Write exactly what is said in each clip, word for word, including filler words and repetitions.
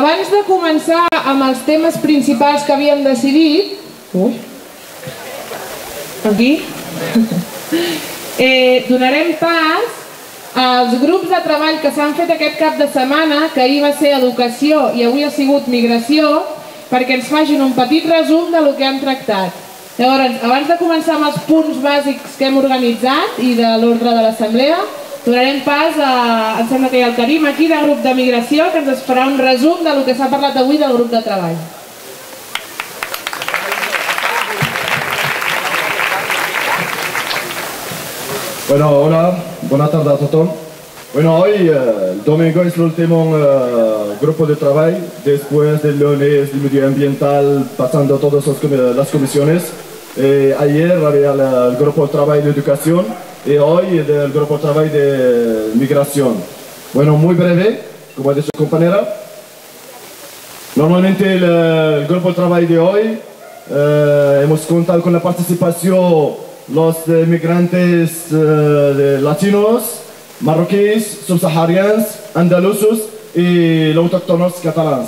abans de començar amb els temes principals que havíem decidit, ui, aquí, eh, donarem pas als grups de treball que s'han fet aquest cap de setmana, que ahir va ser educació i avui ha sigut migració, perquè ens facin un petit resum del que han tractat. Llavors, abans de començar amb els punts bàsics que hem organitzat i de l'ordre de l'assemblea, donarem pas a, em sembla que hi ha el Karim aquí, del grup de migració, que ens farà un resum del que s'ha parlat avui del grup de treball. Bueno, hola, buenas tardes a todos. Bueno, hoy, eh, el domingo, es el último eh, grupo de trabajo, después del lunes del medioambiental, pasando todas las comisiones. Eh, ayer había el grupo de trabajo de educación y hoy el grupo de trabajo de migración. Bueno, muy breve, como ha dicho su compañera. Normalmente el, el grupo de trabajo de hoy eh, hemos contado con la participación los eh, migrantes eh, de latinos, marroquíes, subsaharianos, andaluces y los autóctonos catalanes.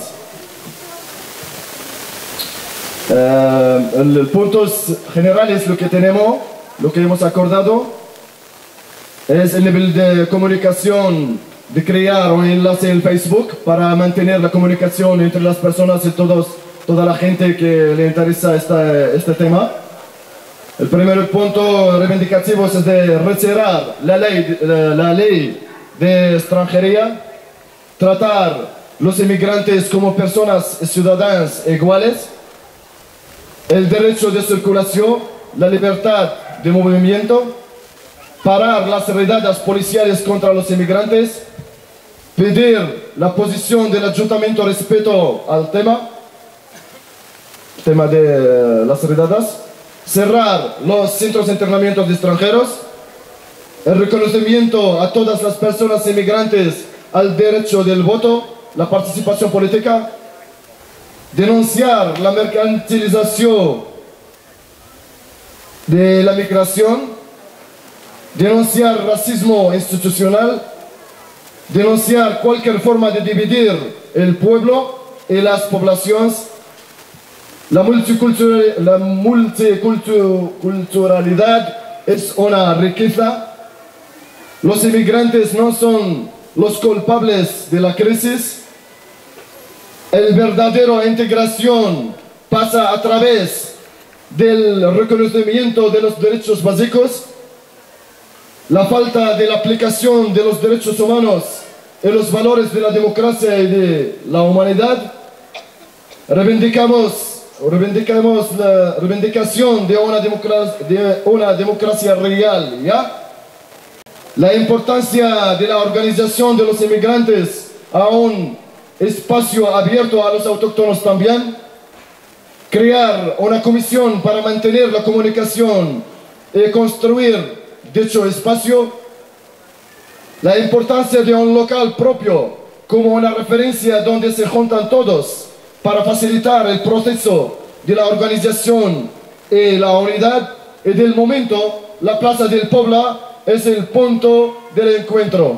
Eh, el, el puntos generales lo que tenemos, lo que hemos acordado, es el nivel de comunicación, de crear un enlace en Facebook para mantener la comunicación entre las personas y todos, toda la gente que le interesa esta, este tema. El primer punto reivindicativo es de retirar la ley, la ley de extranjería, tratar los inmigrantes como personas ciudadanas iguales, el derecho de circulación, la libertad de movimiento, parar las redadas policiales contra los inmigrantes, pedir la posición del ayuntamiento respecto al tema, tema de las redadas, cerrar los centros de internamiento de extranjeros, el reconocimiento a todas las personas inmigrantes al derecho del voto, la participación política, denunciar la mercantilización de la migración, denunciar racismo institucional, denunciar cualquier forma de dividir el pueblo y las poblaciones. La multiculturalidad, la multiculturalidad es una riqueza. Los inmigrantes no son los culpables de la crisis. El verdadero integración pasa a través del reconocimiento de los derechos básicos, la falta de la aplicación de los derechos humanos y los valores de la democracia y de la humanidad. Reivindicamos Reivindicamos la reivindicación de una democracia, de una democracia real, ¿ya? La importancia de la organización de los inmigrantes a un espacio abierto a los autóctonos también. Crear una comisión para mantener la comunicación y construir dicho espacio. La importancia de un local propio como una referencia donde se juntan todos para facilitar el proceso de la organización y la unidad, y del momento la Plaza del Pobla es el punto del encuentro.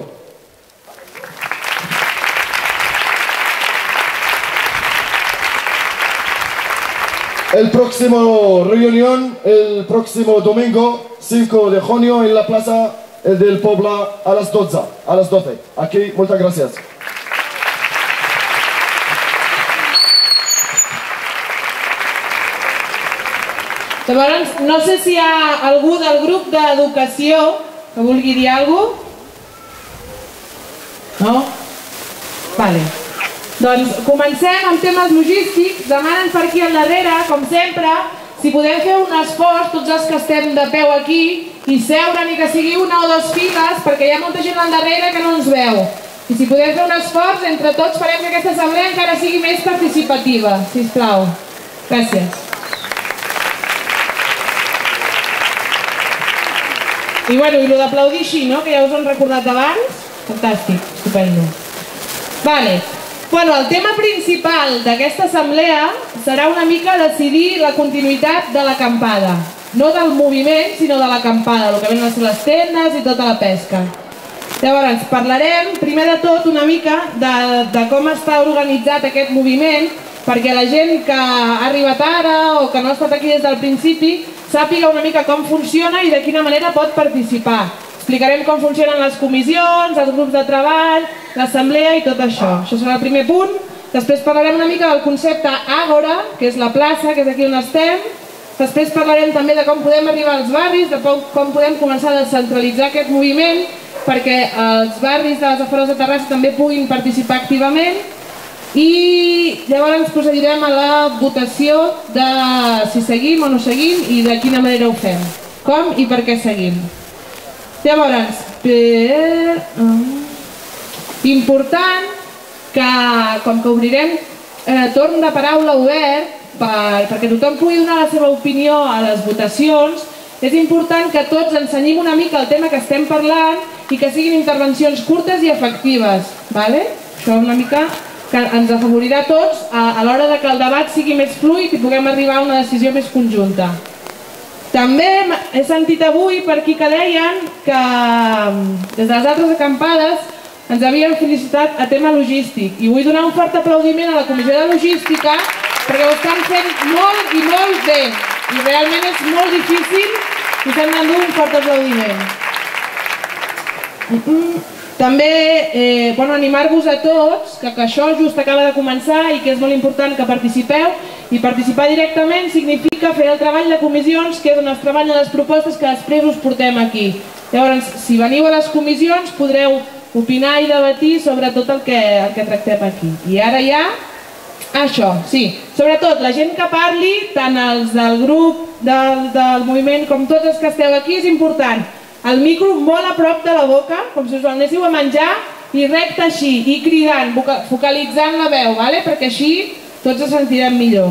El próximo reunión, el próximo domingo cinco de junio en la Plaza del Pobla a las doce. A las doce. Aquí, muchas gracias. Llavors, no sé si hi ha algú del grup d'educació que vulgui dir alguna cosa. No? Vale. Doncs comencem amb temes logístics. Demanen per aquí al darrere, com sempre, si podem fer un esforç, tots els que estem de peu aquí, i seure ni que sigui una o dues files, perquè hi ha molta gent al darrere que no ens veu. I si podem fer un esforç, entre tots farem que aquesta assemblea encara sigui més participativa. Sisplau. Gràcies. I bueno, i el d'aplaudir així, no? Que ja us ho han recordat abans. Fantàstic, estupendo. Vale. Bueno, el tema principal d'aquesta assemblea serà una mica decidir la continuïtat de l'acampada. No del moviment, sinó de l'acampada, el que venen a ser les tendes i tota la pesca. Llavors, parlarem primer de tot una mica de, de com està organitzat aquest moviment, perquè la gent que ha arribat ara o que no ha estat aquí des del principi sàpiga una mica com funciona i de quina manera pot participar. Explicarem com funcionen les comissions, els grups de treball, l'assemblea i tot això. Això serà el primer punt. Després parlarem una mica del concepte Àgora, que és la plaça, que és aquí on estem. Després parlarem també de com podem arribar als barris, de com podem començar a descentralitzar aquest moviment perquè els barris de les afores de Terrassa també puguin participar activament. I llavors procedirem a la votació de si seguim o no seguim i de quina manera ho fem, com i per què seguim. Llavors, per... important que, com que obrirem eh, torn de paraula obert per, perquè tothom pugui donar la seva opinió a les votacions, és important que tots ensenyim una mica el tema que estem parlant i que siguin intervencions curtes i efectives. Vale? Això una mica que ens afavorirà a tots a, a l'hora de que el debat sigui més fluid i puguem arribar a una decisió més conjunta. També he sentit avui per aquí que deien que des de les altres acampades ens havien felicitat a tema logístic i vull donar un fort aplaudiment a la Comissió de Logística perquè ho estan fent molt i molt bé i realment és molt difícil i s'han d'endur un fort aplaudiment. També eh, bueno, animar-vos a tots que, que això just acaba de començar i que és molt important que participeu i participar directament significa fer el treball de comissions que és on es treballen les propostes que després us portem aquí. Llavors, si veniu a les comissions podreu opinar i debatir sobre tot el que, el que tractem aquí. I ara ja, això, sí, sobretot la gent que parli, tant els del grup del, del moviment com tots els que esteu aquí, és important. El micro molt a prop de la boca, com si us el anéssiu a menjar, i recte així, i cridant, focalitzant la veu, vale? Perquè així tots ens sentirem millor.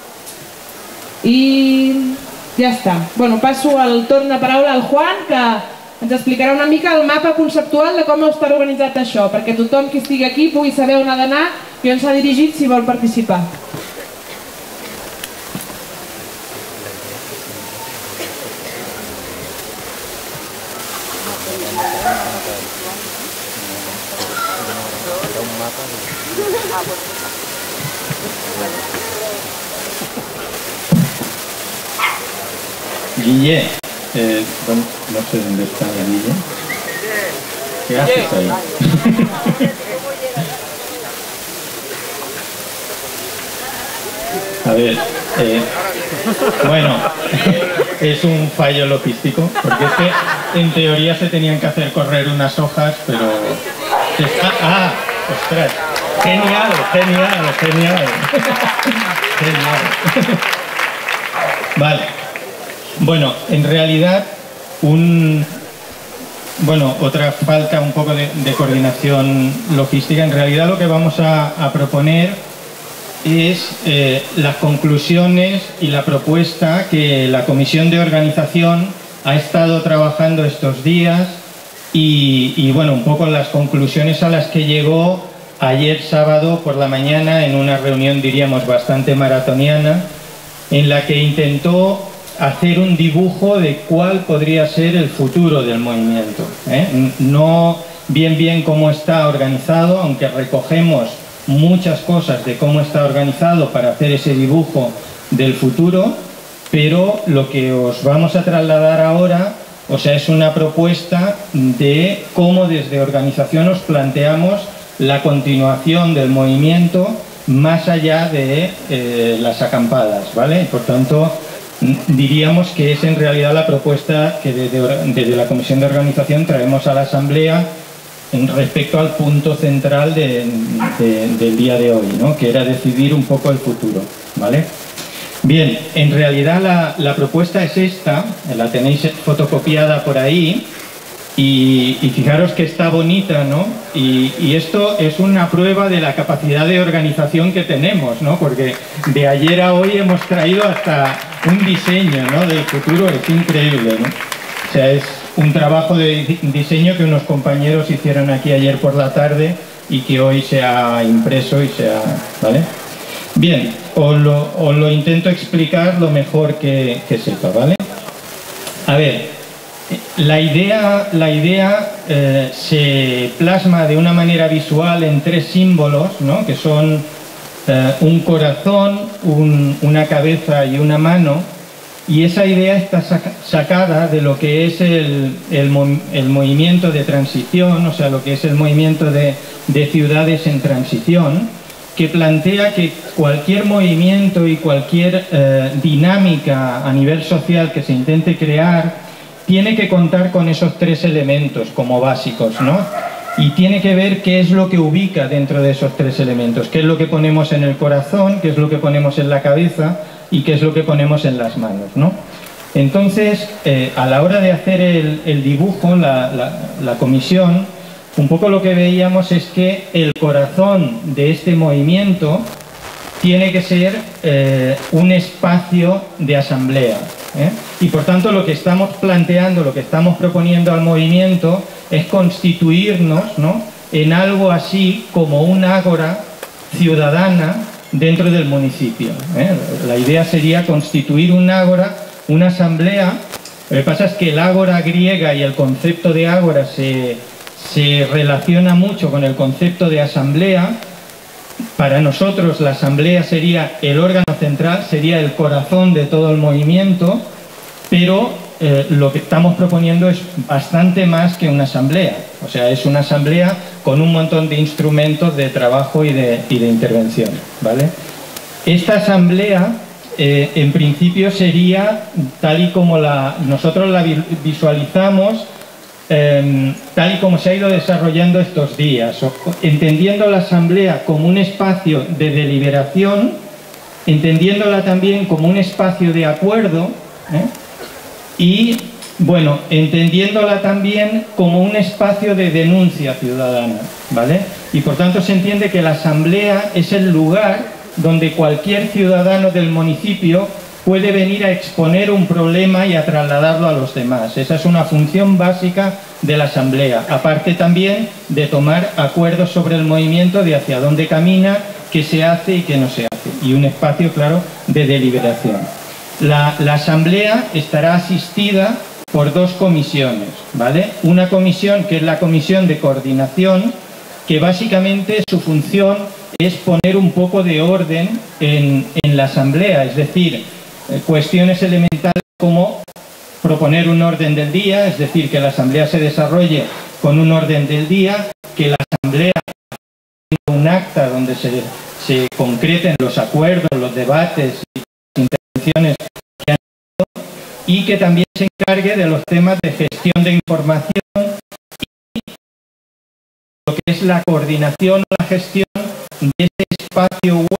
I ja està. Bueno, passo el torn de paraula al Juan, que ens explicarà una mica el mapa conceptual de com està organitzat això, perquè tothom que estigui aquí pugui saber on ha d'anar i on s'ha dirigit si vol participar. Guille, eh, bueno, no sé dónde está la Guille. ¿Qué haces ahí? A ver, eh, bueno, es un fallo logístico, porque es que en teoría se tenían que hacer correr unas hojas, pero... Se está... ¡Ah! ¡Ostras! Genial, genial, genial. Genial. Vale. Bueno, en realidad, un, bueno, otra falta un poco de, de coordinación logística. En realidad lo que vamos a, a proponer es eh, las conclusiones y la propuesta que la Comisión de Organización ha estado trabajando estos días y, y bueno, un poco las conclusiones a las que llegó ayer sábado por la mañana en una reunión, diríamos, bastante maratoniana, en la que intentó hacer un dibujo de cuál podría ser el futuro del movimiento, ¿eh? No bien bien cómo está organizado, aunque recogemos muchas cosas de cómo está organizado para hacer ese dibujo del futuro, pero lo que os vamos a trasladar ahora, o sea, es una propuesta de cómo desde organización os planteamos la continuación del movimiento más allá de eh, las acampadas, ¿vale? Por tanto, diríamos que es en realidad la propuesta que desde, desde la Comisión de Organización traemos a la Asamblea en respecto al punto central de, de, del día de hoy, ¿no? Que era decidir un poco el futuro, ¿vale? Bien, en realidad la, la propuesta es esta, la tenéis fotocopiada por ahí y, y fijaros que está bonita, ¿no? Y, y esto es una prueba de la capacidad de organización que tenemos, ¿no? Porque de ayer a hoy hemos traído hasta un diseño, ¿no? Del futuro, es increíble, ¿no? O sea, es un trabajo de diseño que unos compañeros hicieron aquí ayer por la tarde y que hoy se ha impreso y se ha... ¿vale? Bien, os lo, os lo intento explicar lo mejor que, que sepa, ¿vale? A ver, la idea, la idea eh, se plasma de una manera visual en tres símbolos, ¿no? Que son eh, un corazón, un, una cabeza y una mano, y esa idea está saca, sacada de lo que es el, el, el movimiento de transición, o sea, lo que es el movimiento de, de ciudades en transición, que plantea que cualquier movimiento y cualquier eh, dinámica a nivel social que se intente crear tiene que contar con esos tres elementos como básicos, ¿no? Y tiene que ver qué es lo que ubica dentro de esos tres elementos, qué es lo que ponemos en el corazón, qué es lo que ponemos en la cabeza y qué es lo que ponemos en las manos, ¿no? Entonces, eh, a la hora de hacer el, el dibujo, la, la, la comisión, un poco lo que veíamos es que el corazón de este movimiento tiene que ser eh, un espacio de asamblea, ¿eh? Y por tanto lo que estamos planteando, lo que estamos proponiendo al movimiento es constituirnos, ¿no?, en algo así como un ágora ciudadana dentro del municipio, ¿eh? La idea sería constituir un ágora, una asamblea. Lo que pasa es que el ágora griega y el concepto de ágora se, se relaciona mucho con el concepto de asamblea. Para nosotros la asamblea sería el órgano central, sería el corazón de todo el movimiento, pero eh, lo que estamos proponiendo es bastante más que una asamblea. O sea, es una asamblea con un montón de instrumentos de trabajo y de, y de intervención, ¿vale? Esta asamblea, eh, en principio, sería tal y como la, nosotros la visualizamos, Eh, tal y como se ha ido desarrollando estos días, o, entendiendo la asamblea como un espacio de deliberación, entendiéndola también como un espacio de acuerdo, ¿eh? y, bueno, entendiéndola también como un espacio de denuncia ciudadana, ¿vale? Y por tanto se entiende que la asamblea es el lugar donde cualquier ciudadano del municipio puede venir a exponer un problema y a trasladarlo a los demás. Esa es una función básica de la asamblea, aparte también de tomar acuerdos sobre el movimiento, de hacia dónde camina, qué se hace y qué no se hace, y un espacio, claro, de deliberación. La, la asamblea estará asistida por dos comisiones, ¿vale? Una comisión que es la comisión de coordinación, que básicamente su función es poner un poco de orden en, en la asamblea, es decir, cuestiones elementales como proponer un orden del día, es decir, que la asamblea se desarrolle con un orden del día, que la asamblea tenga un acta donde se, se concreten los acuerdos, los debates y las intervenciones que han tenido, y que también se encargue de los temas de gestión de información y lo que es la coordinación o la gestión de ese espacio web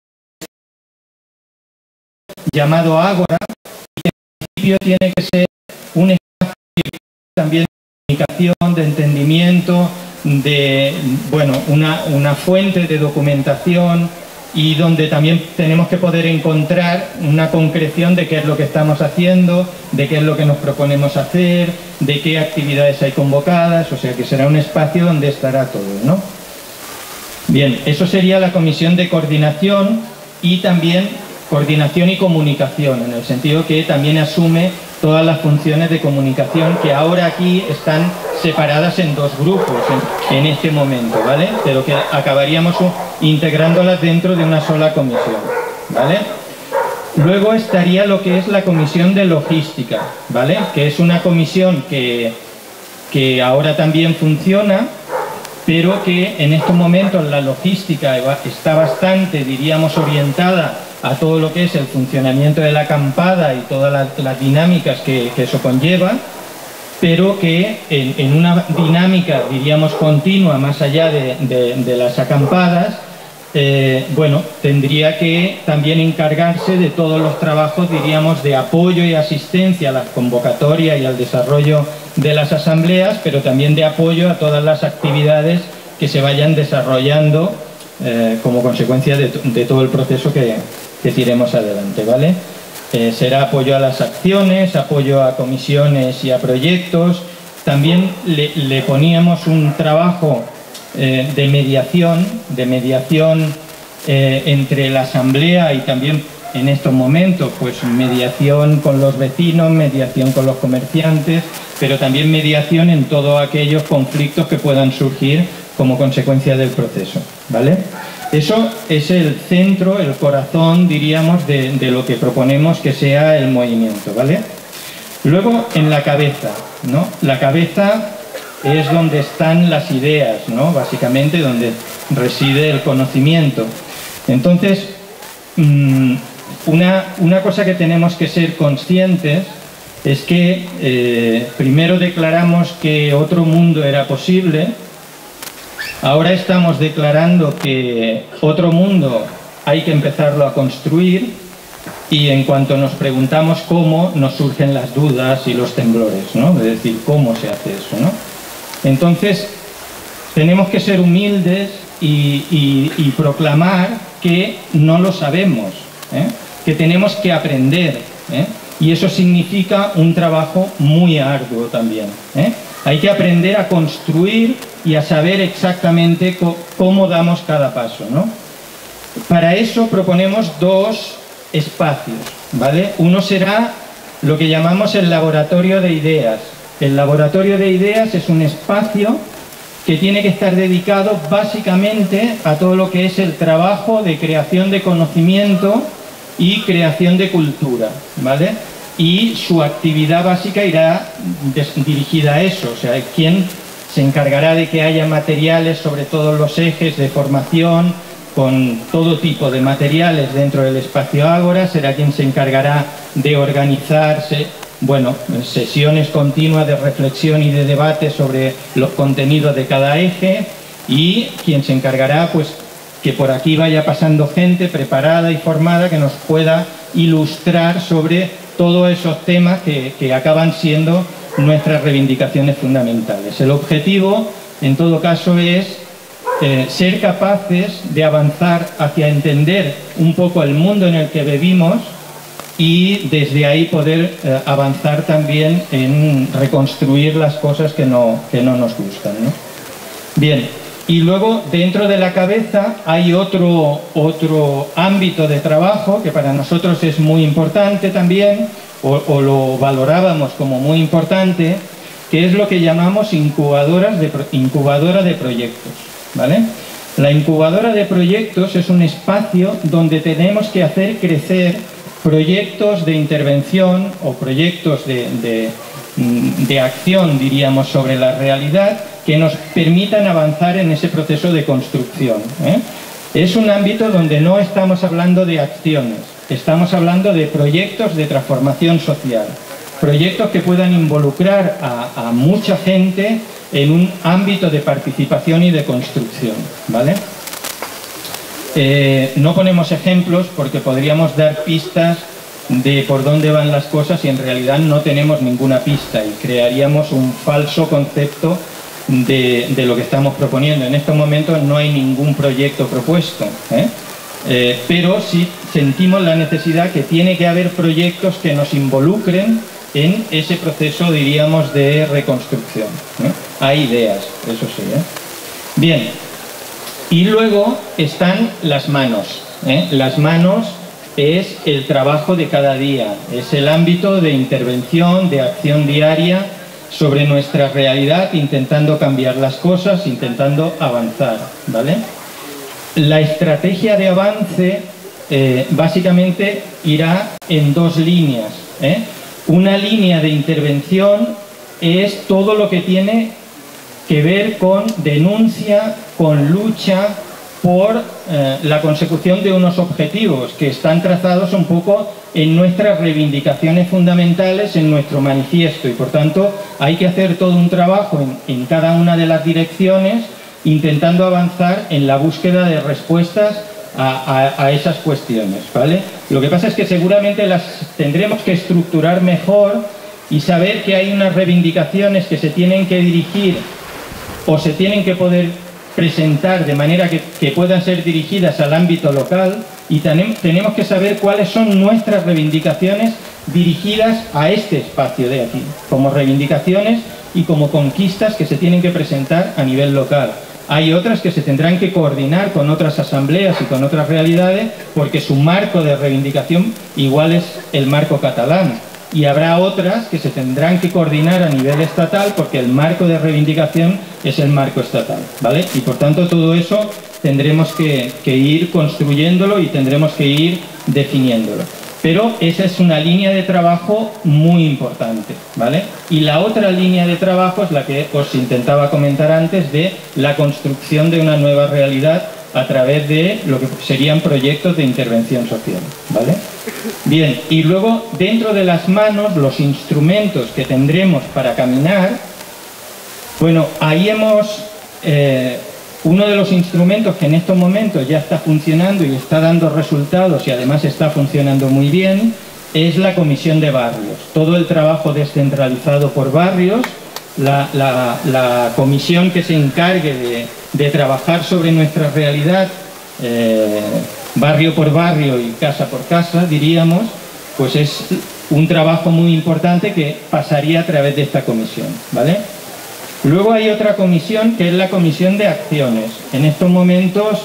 llamado Ágora, y que en principio tiene que ser un espacio también de comunicación, de entendimiento, de, bueno, una, una fuente de documentación, y donde también tenemos que poder encontrar una concreción de qué es lo que estamos haciendo, de qué es lo que nos proponemos hacer, de qué actividades hay convocadas, o sea que será un espacio donde estará todo, ¿no? Bien, eso sería la comisión de coordinación, y también coordinación y comunicación, en el sentido que también asume todas las funciones de comunicación que ahora aquí están separadas en dos grupos en, en este momento, ¿vale? Pero que acabaríamos integrándolas dentro de una sola comisión, ¿vale? Luego estaría lo que es la comisión de logística, ¿vale? Que es una comisión que, que ahora también funciona, pero que en estos momentos la logística está bastante, diríamos, orientada a todo lo que es el funcionamiento de la acampada y todas las, las dinámicas que, que eso conlleva, pero que en, en una dinámica, diríamos, continua, más allá de, de, de las acampadas, eh, bueno, tendría que también encargarse de todos los trabajos, diríamos, de apoyo y asistencia a la convocatoria y al desarrollo de las asambleas, pero también de apoyo a todas las actividades que se vayan desarrollando eh, como consecuencia de, de todo el proceso que, que tiremos adelante, ¿vale? Eh, será apoyo a las acciones, apoyo a comisiones y a proyectos. También le, le poníamos un trabajo eh, de mediación, de mediación eh, entre la asamblea y también en estos momentos, pues mediación con los vecinos, mediación con los comerciantes, pero también mediación en todos aquellos conflictos que puedan surgir como consecuencia del proceso, ¿vale? Eso es el centro, el corazón, diríamos, de, de lo que proponemos que sea el movimiento, ¿vale? Luego, en la cabeza, ¿no? La cabeza es donde están las ideas, ¿no? Básicamente, donde reside el conocimiento. Entonces, una, una cosa que tenemos que ser conscientes es que eh, primero declaramos que otro mundo era posible, ahora estamos declarando que otro mundo hay que empezarlo a construir, y en cuanto nos preguntamos cómo, nos surgen las dudas y los temblores, ¿no? De decir, ¿cómo se hace eso, no? Entonces, tenemos que ser humildes y, y, y proclamar que no lo sabemos, ¿eh? Que tenemos que aprender, ¿eh? Y eso significa un trabajo muy arduo también, ¿eh? Hay que aprender a construir y a saber exactamente cómo damos cada paso, ¿no? Para eso proponemos dos espacios, ¿vale? Uno será lo que llamamos el laboratorio de ideas. El laboratorio de ideas es un espacio que tiene que estar dedicado básicamente a todo lo que es el trabajo de creación de conocimiento y creación de cultura, ¿vale? Y su actividad básica irá dirigida a eso, o sea, quien se encargará de que haya materiales sobre todos los ejes de formación, con todo tipo de materiales dentro del espacio Ágora, será quien se encargará de organizarse, bueno, sesiones continuas de reflexión y de debate sobre los contenidos de cada eje, y quien se encargará, pues, que por aquí vaya pasando gente preparada y formada que nos pueda ilustrar sobre todos esos temas que, que acaban siendo nuestras reivindicaciones fundamentales. El objetivo, en todo caso, es eh, ser capaces de avanzar hacia entender un poco el mundo en el que vivimos, y desde ahí poder eh, avanzar también en reconstruir las cosas que no, que no nos gustan, ¿no? Bien, y luego dentro de la cabeza hay otro, otro ámbito de trabajo que para nosotros es muy importante también, o, o lo valorábamos como muy importante, que es lo que llamamos incubadoras de, incubadora de proyectos, ¿vale? La incubadora de proyectos es un espacio donde tenemos que hacer crecer proyectos de intervención o proyectos de, de, de acción, diríamos, sobre la realidad, que nos permitan avanzar en ese proceso de construcción, ¿eh? Es un ámbito donde no estamos hablando de acciones, estamos hablando de proyectos de transformación social, proyectos que puedan involucrar a, a mucha gente en un ámbito de participación y de construcción, ¿vale? Eh, no ponemos ejemplos porque podríamos dar pistas de por dónde van las cosas y en realidad no tenemos ninguna pista y crearíamos un falso concepto de, de lo que estamos proponiendo. En estos momentos no hay ningún proyecto propuesto, ¿eh? Eh, pero sí sentimos la necesidad que tiene que haber proyectos que nos involucren en ese proceso, diríamos, de reconstrucción, ¿eh? Hay ideas, eso sí, ¿eh? Bien. Y luego están las manos, ¿eh? Las manos es el trabajo de cada día, es el ámbito de intervención, de acción diaria sobre nuestra realidad, intentando cambiar las cosas, intentando avanzar, ¿vale? La estrategia de avance eh, básicamente irá en dos líneas, ¿eh? Una línea de intervención es todo lo que tiene que ver con denuncia, con lucha por eh, la consecución de unos objetivos que están trazados un poco en nuestras reivindicaciones fundamentales, en nuestro manifiesto, y por tanto hay que hacer todo un trabajo en, en cada una de las direcciones intentando avanzar en la búsqueda de respuestas a, a, a esas cuestiones, ¿vale? Lo que pasa es que seguramente las tendremos que estructurar mejor y saber que hay unas reivindicaciones que se tienen que dirigir o se tienen que poder presentar de manera que, que puedan ser dirigidas al ámbito local, y tenem, tenemos que saber cuáles son nuestras reivindicaciones dirigidas a este espacio de aquí, como reivindicaciones y como conquistas que se tienen que presentar a nivel local. Hay otras que se tendrán que coordinar con otras asambleas y con otras realidades porque su marco de reivindicación igual es el marco catalán. Y habrá otras que se tendrán que coordinar a nivel estatal porque el marco de reivindicación es el marco estatal, ¿vale? Y por tanto todo eso tendremos que, que ir construyéndolo y tendremos que ir definiéndolo. Pero esa es una línea de trabajo muy importante, ¿vale? Y la otra línea de trabajo es la que os intentaba comentar antes, de la construcción de una nueva realidad a través de lo que serían proyectos de intervención social, ¿vale? Bien, y luego dentro de las manos, los instrumentos que tendremos para caminar, bueno, ahí hemos... Eh, uno de los instrumentos que en estos momentos ya está funcionando y está dando resultados y además está funcionando muy bien es la Comisión de Barrios. Todo el trabajo descentralizado por barrios, la, la, la comisión que se encargue de, de trabajar sobre nuestra realidad, eh, barrio por barrio y casa por casa, diríamos, pues es un trabajo muy importante que pasaría a través de esta comisión, ¿vale? Luego hay otra comisión que es la Comisión de Acciones. En estos momentos,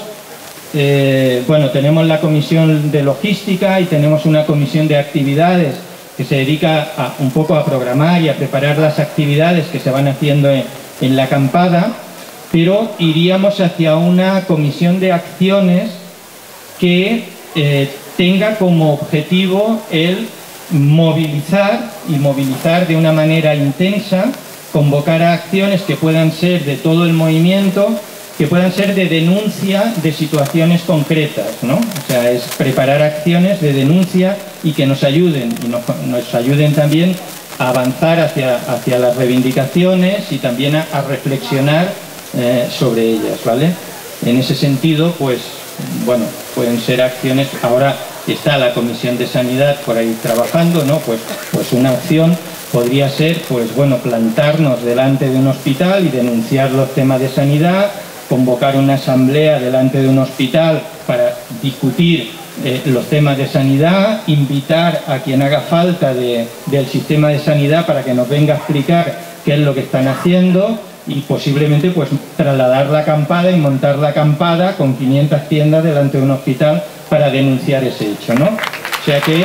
eh, bueno, tenemos la Comisión de Logística y tenemos una Comisión de Actividades que se dedica a, un poco a programar y a preparar las actividades que se van haciendo en, en la acampada, pero iríamos hacia una Comisión de Acciones que eh, tenga como objetivo el movilizar y movilizar de una manera intensa, convocar a acciones que puedan ser de todo el movimiento, que puedan ser de denuncia de situaciones concretas, ¿no? O sea, es preparar acciones de denuncia y que nos ayuden, y nos, nos ayuden también a avanzar hacia, hacia las reivindicaciones y también a, a reflexionar eh, sobre ellas, ¿vale? En ese sentido, pues, bueno, pueden ser acciones. Ahora está la Comisión de Sanidad por ahí trabajando, ¿no? Pues, pues una opción podría ser, pues bueno, plantarnos delante de un hospital y denunciar los temas de sanidad, convocar una asamblea delante de un hospital para discutir eh, los temas de sanidad, invitar a quien haga falta de, del sistema de sanidad para que nos venga a explicar qué es lo que están haciendo y posiblemente pues trasladar la acampada y montar la acampada con quinientas tiendas delante de un hospital para denunciar ese hecho, ¿no? O sea que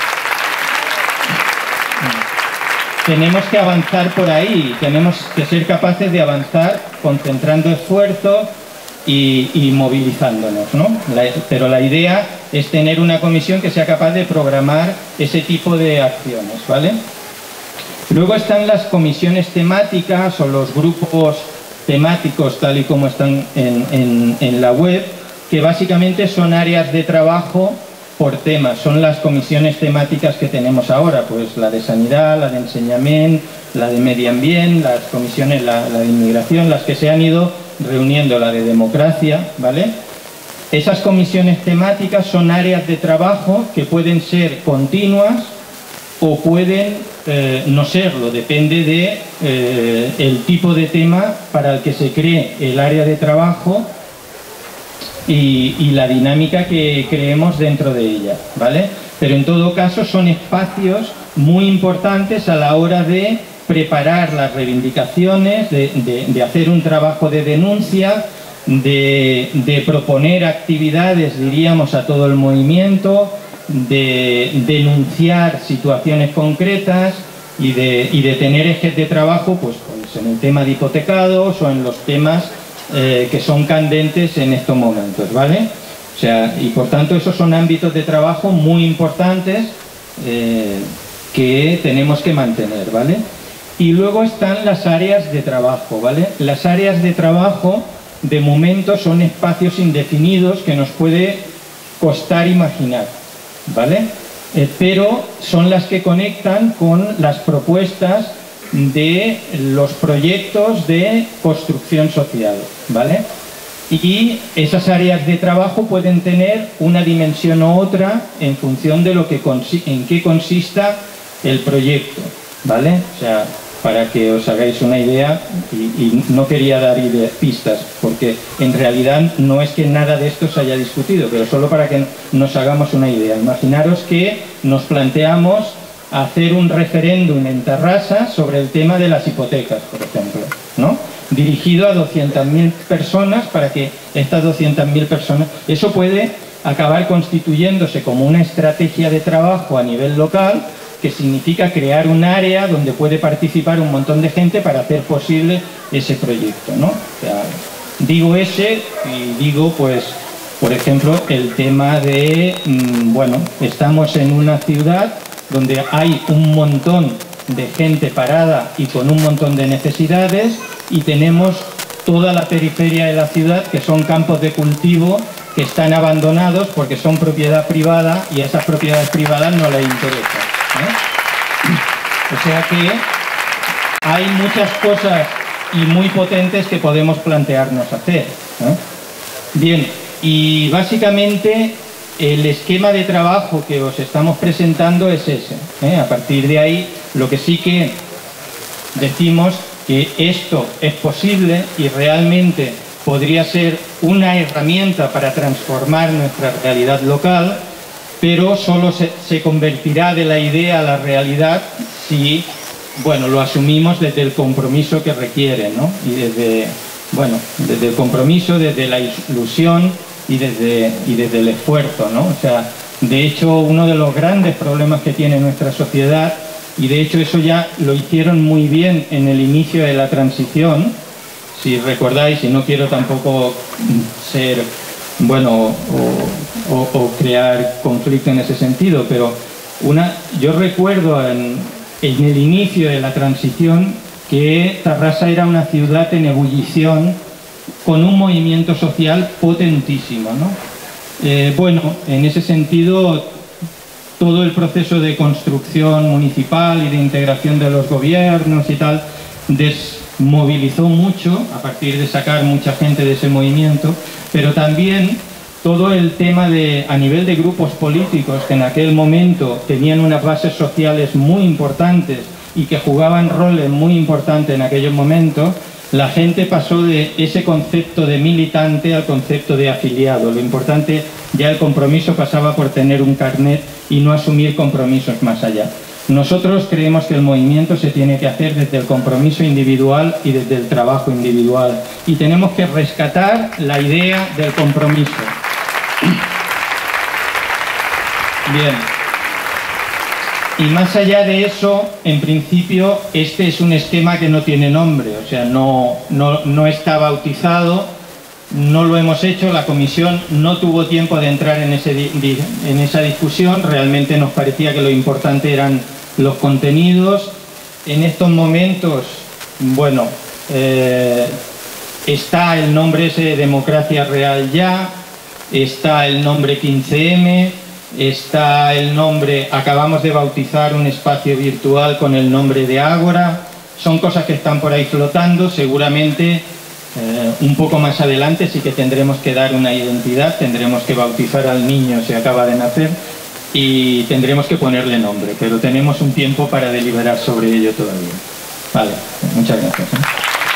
tenemos que avanzar por ahí, tenemos que ser capaces de avanzar concentrando esfuerzos y, y movilizándonos, ¿no? La, pero la idea es tener una comisión que sea capaz de programar ese tipo de acciones, ¿vale? Luego están las comisiones temáticas o los grupos temáticos tal y como están en, en, en la web, que básicamente son áreas de trabajo por temas. Son las comisiones temáticas que tenemos ahora, pues la de sanidad, la de enseñamiento, la de medio ambiente, las comisiones, la, la de inmigración, las que se han ido reuniendo, la de democracia, ¿vale? Esas comisiones temáticas son áreas de trabajo que pueden ser continuas o pueden eh, no serlo, depende de eh, el tipo de tema para el que se cree el área de trabajo Y, y la dinámica que creemos dentro de ella, ¿vale? Pero en todo caso son espacios muy importantes a la hora de preparar las reivindicaciones, de, de, de hacer un trabajo de denuncia, de, de proponer actividades, diríamos, a todo el movimiento, de denunciar situaciones concretas y de, y de tener ejes de trabajo, pues, pues en el tema de hipotecados o en los temas Eh, que son candentes en estos momentos, ¿vale? O sea, y por tanto esos son ámbitos de trabajo muy importantes eh, que tenemos que mantener, ¿vale? Y luego están las áreas de trabajo, ¿vale? Las áreas de trabajo de momento son espacios indefinidos que nos puede costar imaginar, ¿vale? Eh, pero son las que conectan con las propuestas de los proyectos de construcción social, ¿vale? Y esas áreas de trabajo pueden tener una dimensión u otra en función de lo que en qué consista el proyecto, ¿vale? O sea, para que os hagáis una idea, y, y no quería dar idea, pistas, porque en realidad no es que nada de esto se haya discutido, pero solo para que nos hagamos una idea. Imaginaros que nos planteamos hacer un referéndum en Tarrasa sobre el tema de las hipotecas, por ejemplo, ¿no? dirigido a doscientas mil personas para que estas doscientas mil personas... Eso puede acabar constituyéndose como una estrategia de trabajo a nivel local, que significa crear un área donde puede participar un montón de gente para hacer posible ese proyecto, ¿no? O sea, digo ese y digo, pues, por ejemplo, el tema de, mmm, bueno, estamos en una ciudad donde hay un montón de gente parada y con un montón de necesidades, y tenemos toda la periferia de la ciudad que son campos de cultivo que están abandonados porque son propiedad privada y a esas propiedades privadas no les interesa, ¿eh? O sea que hay muchas cosas y muy potentes que podemos plantearnos hacer, ¿eh? Bien, y básicamente el esquema de trabajo que os estamos presentando es ese, ¿eh? A partir de ahí, lo que sí que decimos que esto es posible y realmente podría ser una herramienta para transformar nuestra realidad local, pero solo se, se convertirá de la idea a la realidad si, bueno, lo asumimos desde el compromiso que requiere, ¿no? Y desde, bueno, desde el compromiso, desde la ilusión y desde, y desde el esfuerzo, ¿no? O sea, de hecho, uno de los grandes problemas que tiene nuestra sociedad, y de hecho eso ya lo hicieron muy bien en el inicio de la transición, si recordáis, y no quiero tampoco ser, bueno, o, o, o crear conflicto en ese sentido, pero una, yo recuerdo en, en el inicio de la transición que Tarrasa era una ciudad en ebullición con un movimiento social potentísimo, ¿no? Eh, bueno, en ese sentido, todo el proceso de construcción municipal y de integración de los gobiernos y tal desmovilizó mucho a partir de sacar mucha gente de ese movimiento, pero también todo el tema de, a nivel de grupos políticos que en aquel momento tenían unas bases sociales muy importantes y que jugaban roles muy importantes en aquellos momentos, la gente pasó de ese concepto de militante al concepto de afiliado. Lo importante, ya el compromiso pasaba por tener un carnet y no asumir compromisos más allá. Nosotros creemos que el movimiento se tiene que hacer desde el compromiso individual y desde el trabajo individual. Y tenemos que rescatar la idea del compromiso. Bien. Y más allá de eso, en principio, este es un esquema que no tiene nombre, o sea, no, no, no está bautizado, no lo hemos hecho, la comisión no tuvo tiempo de entrar en, ese, en esa discusión, realmente nos parecía que lo importante eran los contenidos. En estos momentos, bueno, eh, está el nombre ese de Democracia Real Ya, está el nombre quince eme, está el nombre, acabamos de bautizar un espacio virtual con el nombre de Ágora. Son cosas que están por ahí flotando, seguramente eh, un poco más adelante sí que tendremos que dar una identidad, tendremos que bautizar al niño si acaba de nacer y tendremos que ponerle nombre, pero tenemos un tiempo para deliberar sobre ello todavía. Vale, muchas gracias, ¿eh?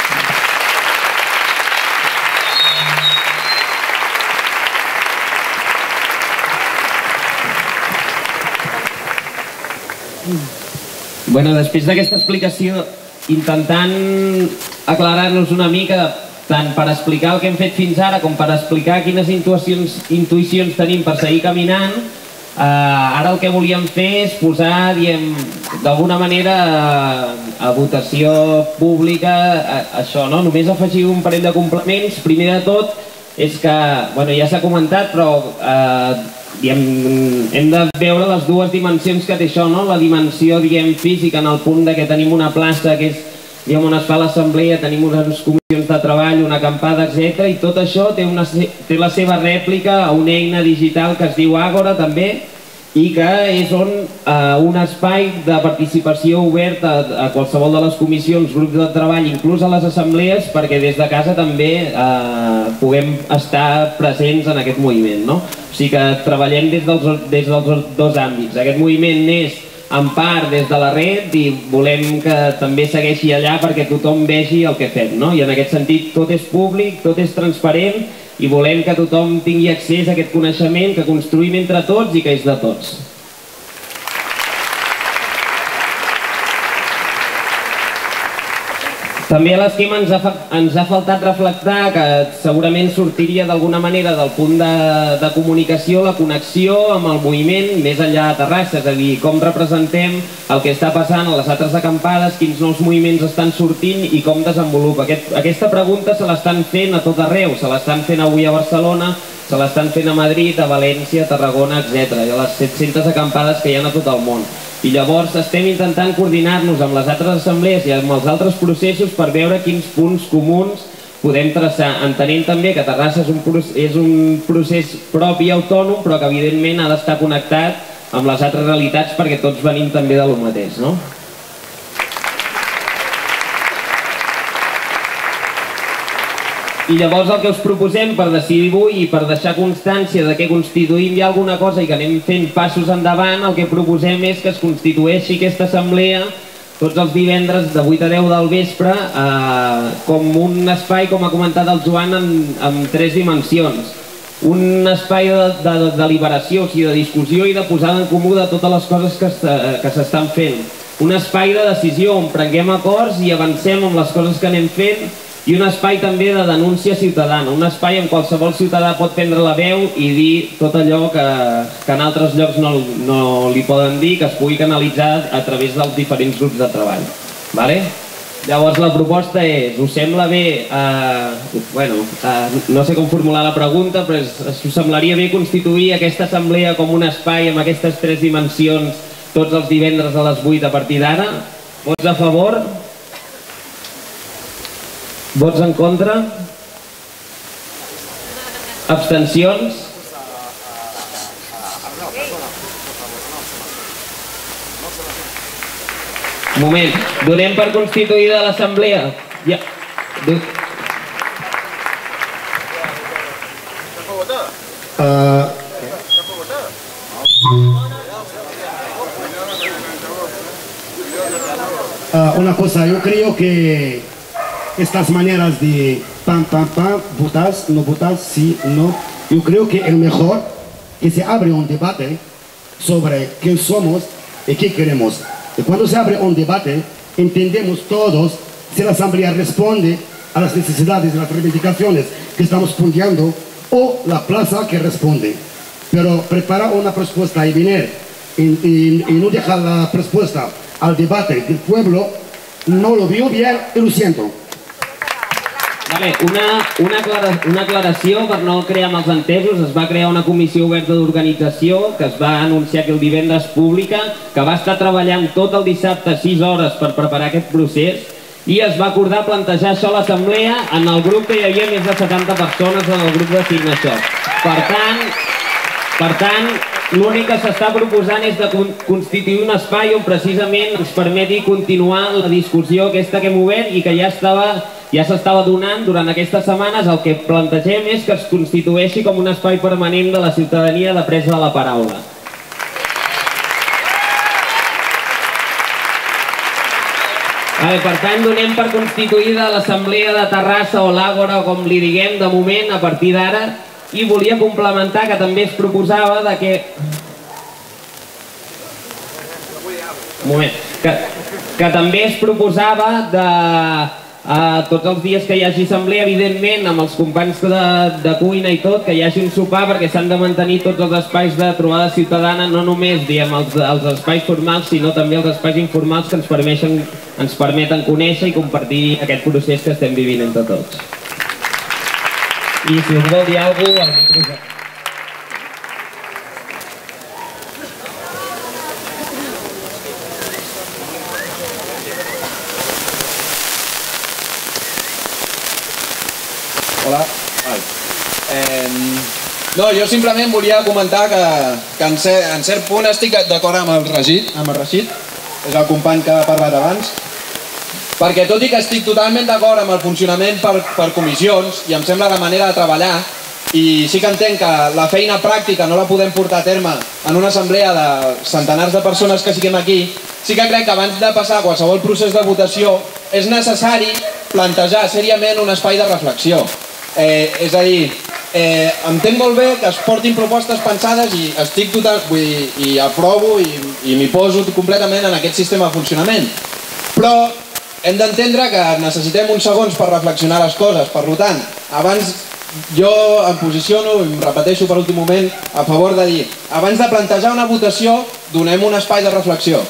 Bueno, després d'aquesta explicació, intentant aclarar-nos una mica, tant per explicar el que hem fet fins ara com per explicar quines intuïcions, intuïcions tenim per seguir caminant, eh, ara el que volíem fer és posar, diem, d'alguna manera a, a votació pública a, a això, no? Només afegir un parell de complements. Primer de tot és que, bueno, ja s'ha comentat, però eh, diem, hem de veure les dues dimensions que té això, no? La dimensió, diem, física, en el punt de que tenim una plaça que és, diem, on es fa l'assemblea, tenim unes comissions de treball, una acampada, etcètera, i tot això té, una, té la seva rèplica a una eina digital que es diu Àgora, també, i que és on eh, un espai de participació obert a, a qualsevol de les comissions, grups de treball, inclús a les assemblees, perquè des de casa també eh, puguem estar presents en aquest moviment, no? O sigui que treballem des dels, des dels dos àmbits. Aquest moviment neix en part des de la red i volem que també segueixi allà perquè tothom vegi el que fem, no? I en aquest sentit tot és públic, tot és transparent i volem que tothom tingui accés a aquest coneixement que construïm entre tots i que és de tots. També a l'Esquema ens, ens ha faltat reflectar que segurament sortiria d'alguna manera del punt de, de comunicació la connexió amb el moviment més enllà de Terrassa, és a dir, com representem el que està passant a les altres acampades, quins nous moviments estan sortint i com desenvolupa. Aquest, aquesta pregunta se l'estan fent a tot arreu, se l'estan fent avui a Barcelona, se l'estan fent a Madrid, a València, a Tarragona, etcètera, i a les set-centes acampades que hi ha a tot el món. I llavors estem intentant coordinar-nos amb les altres assemblees i amb els altres processos per veure quins punts comuns podem traçar, entenent també que Terrassa és un, és un procés propi i autònom, però que evidentment ha d'estar connectat amb les altres realitats perquè tots venim també de lo mateix, no? I llavors el que us proposem per decidir avui i per deixar constància de que constituïm ja alguna cosa i que anem fent passos endavant, el que proposem és que es constitueixi aquesta assemblea tots els divendres de vuit a deu del vespre eh, com un espai, com ha comentat el Joan, en, en tres dimensions. Un espai de, de, de deliberació, o sigui, de discussió i de posada en comú de totes les coses que, que s'estan fent. Un espai de decisió on prenguem acords i avancem amb les coses que anem fent, i un espai també de denúncia ciutadana, un espai on qualsevol ciutadà pot prendre la veu i dir tot allò que, que en altres llocs no, no li poden dir, que es pugui canalitzar a través dels diferents grups de treball. Vale? Llavors la proposta és, us sembla bé, eh, bueno, eh, no sé com formular la pregunta, però és, us semblaria bé constituir aquesta assemblea com un espai amb aquestes tres dimensions tots els divendres a les vuit a partir d'ara? Vots a favor? Vots en contra? Abstencions? Moment, donem per constituïda l'assemblea. Ja. Uh, uh, una cosa, yo creo que estas maneras de pam, pam, pam, votas, no votas, sí, no, yo creo que el mejor que se abre un debate sobre quién somos y qué queremos. Y cuando se abre un debate, entendemos todos si la asamblea responde a las necesidades y las reivindicaciones que estamos punteando o la plaza que responde. Pero preparar una respuesta y venir y, y, y no dejar la respuesta al debate del pueblo, no lo veo bien y lo siento. Vale, una, una, aclara, una aclaració per no crear malentesos. Es va crear una comissió oberta d'organització que es va anunciar que el divendres pública, que va estar treballant tot el dissabte sis hores per preparar aquest procés i es va acordar plantejar això a l'assemblea en el grup que hi havia més de setanta persones en el grup de signar això. Per tant, per tant l'únic que s'està proposant és de constituir un espai on precisament ens permeti continuar la discussió aquesta que hem obert i que ja estava ja s'estava donant durant aquestes setmanes. El que plantegem és que es constitueixi com un espai permanent de la ciutadania de presa de la paraula. Vale, per tant, donem per constituïda l'Assemblea de Terrassa o l'Àgora, o com li diguem de moment, a partir d'ara, i volia complementar que també es proposava de que... Un moment. Que, que també es proposava de... Uh, tots els dies que hi hagi assemblea, evidentment, amb els companys de, de cuina i tot, que hi hagi un sopar, perquè s'han de mantenir tots els espais de trobada ciutadana, no només diem, els, els espais formals, sinó també els espais informals que ens permeten, ens permeten conèixer i compartir aquest procés que estem vivint entre tots. I si us vol dir alguna cosa, al micròfon. Hola. Eh, no, jo simplement volia comentar que, que en, cert, en cert punt estic d'acord amb el Rashid, amb el Rashid, és el company que ha parlat abans, perquè tot i que estic totalment d'acord amb el funcionament per, per comissions i em sembla la manera de treballar, i sí que entenc que la feina pràctica no la podem portar a terme en una assemblea de centenars de persones que siguem aquí, sí que crec que abans de passar qualsevol procés de votació és necessari plantejar seriament un espai de reflexió. Eh, és a dir, eh, entenc molt bé que es portin propostes pensades i estic total, vull dir, i aprovo i, i m'hi poso completament en aquest sistema de funcionament. Però hem d'entendre que necessitem uns segons per reflexionar les coses. Per tant, abans jo em posiciono, i em repeteixo per últim moment, a favor de dir, abans de plantejar una votació, donem un espai de reflexió.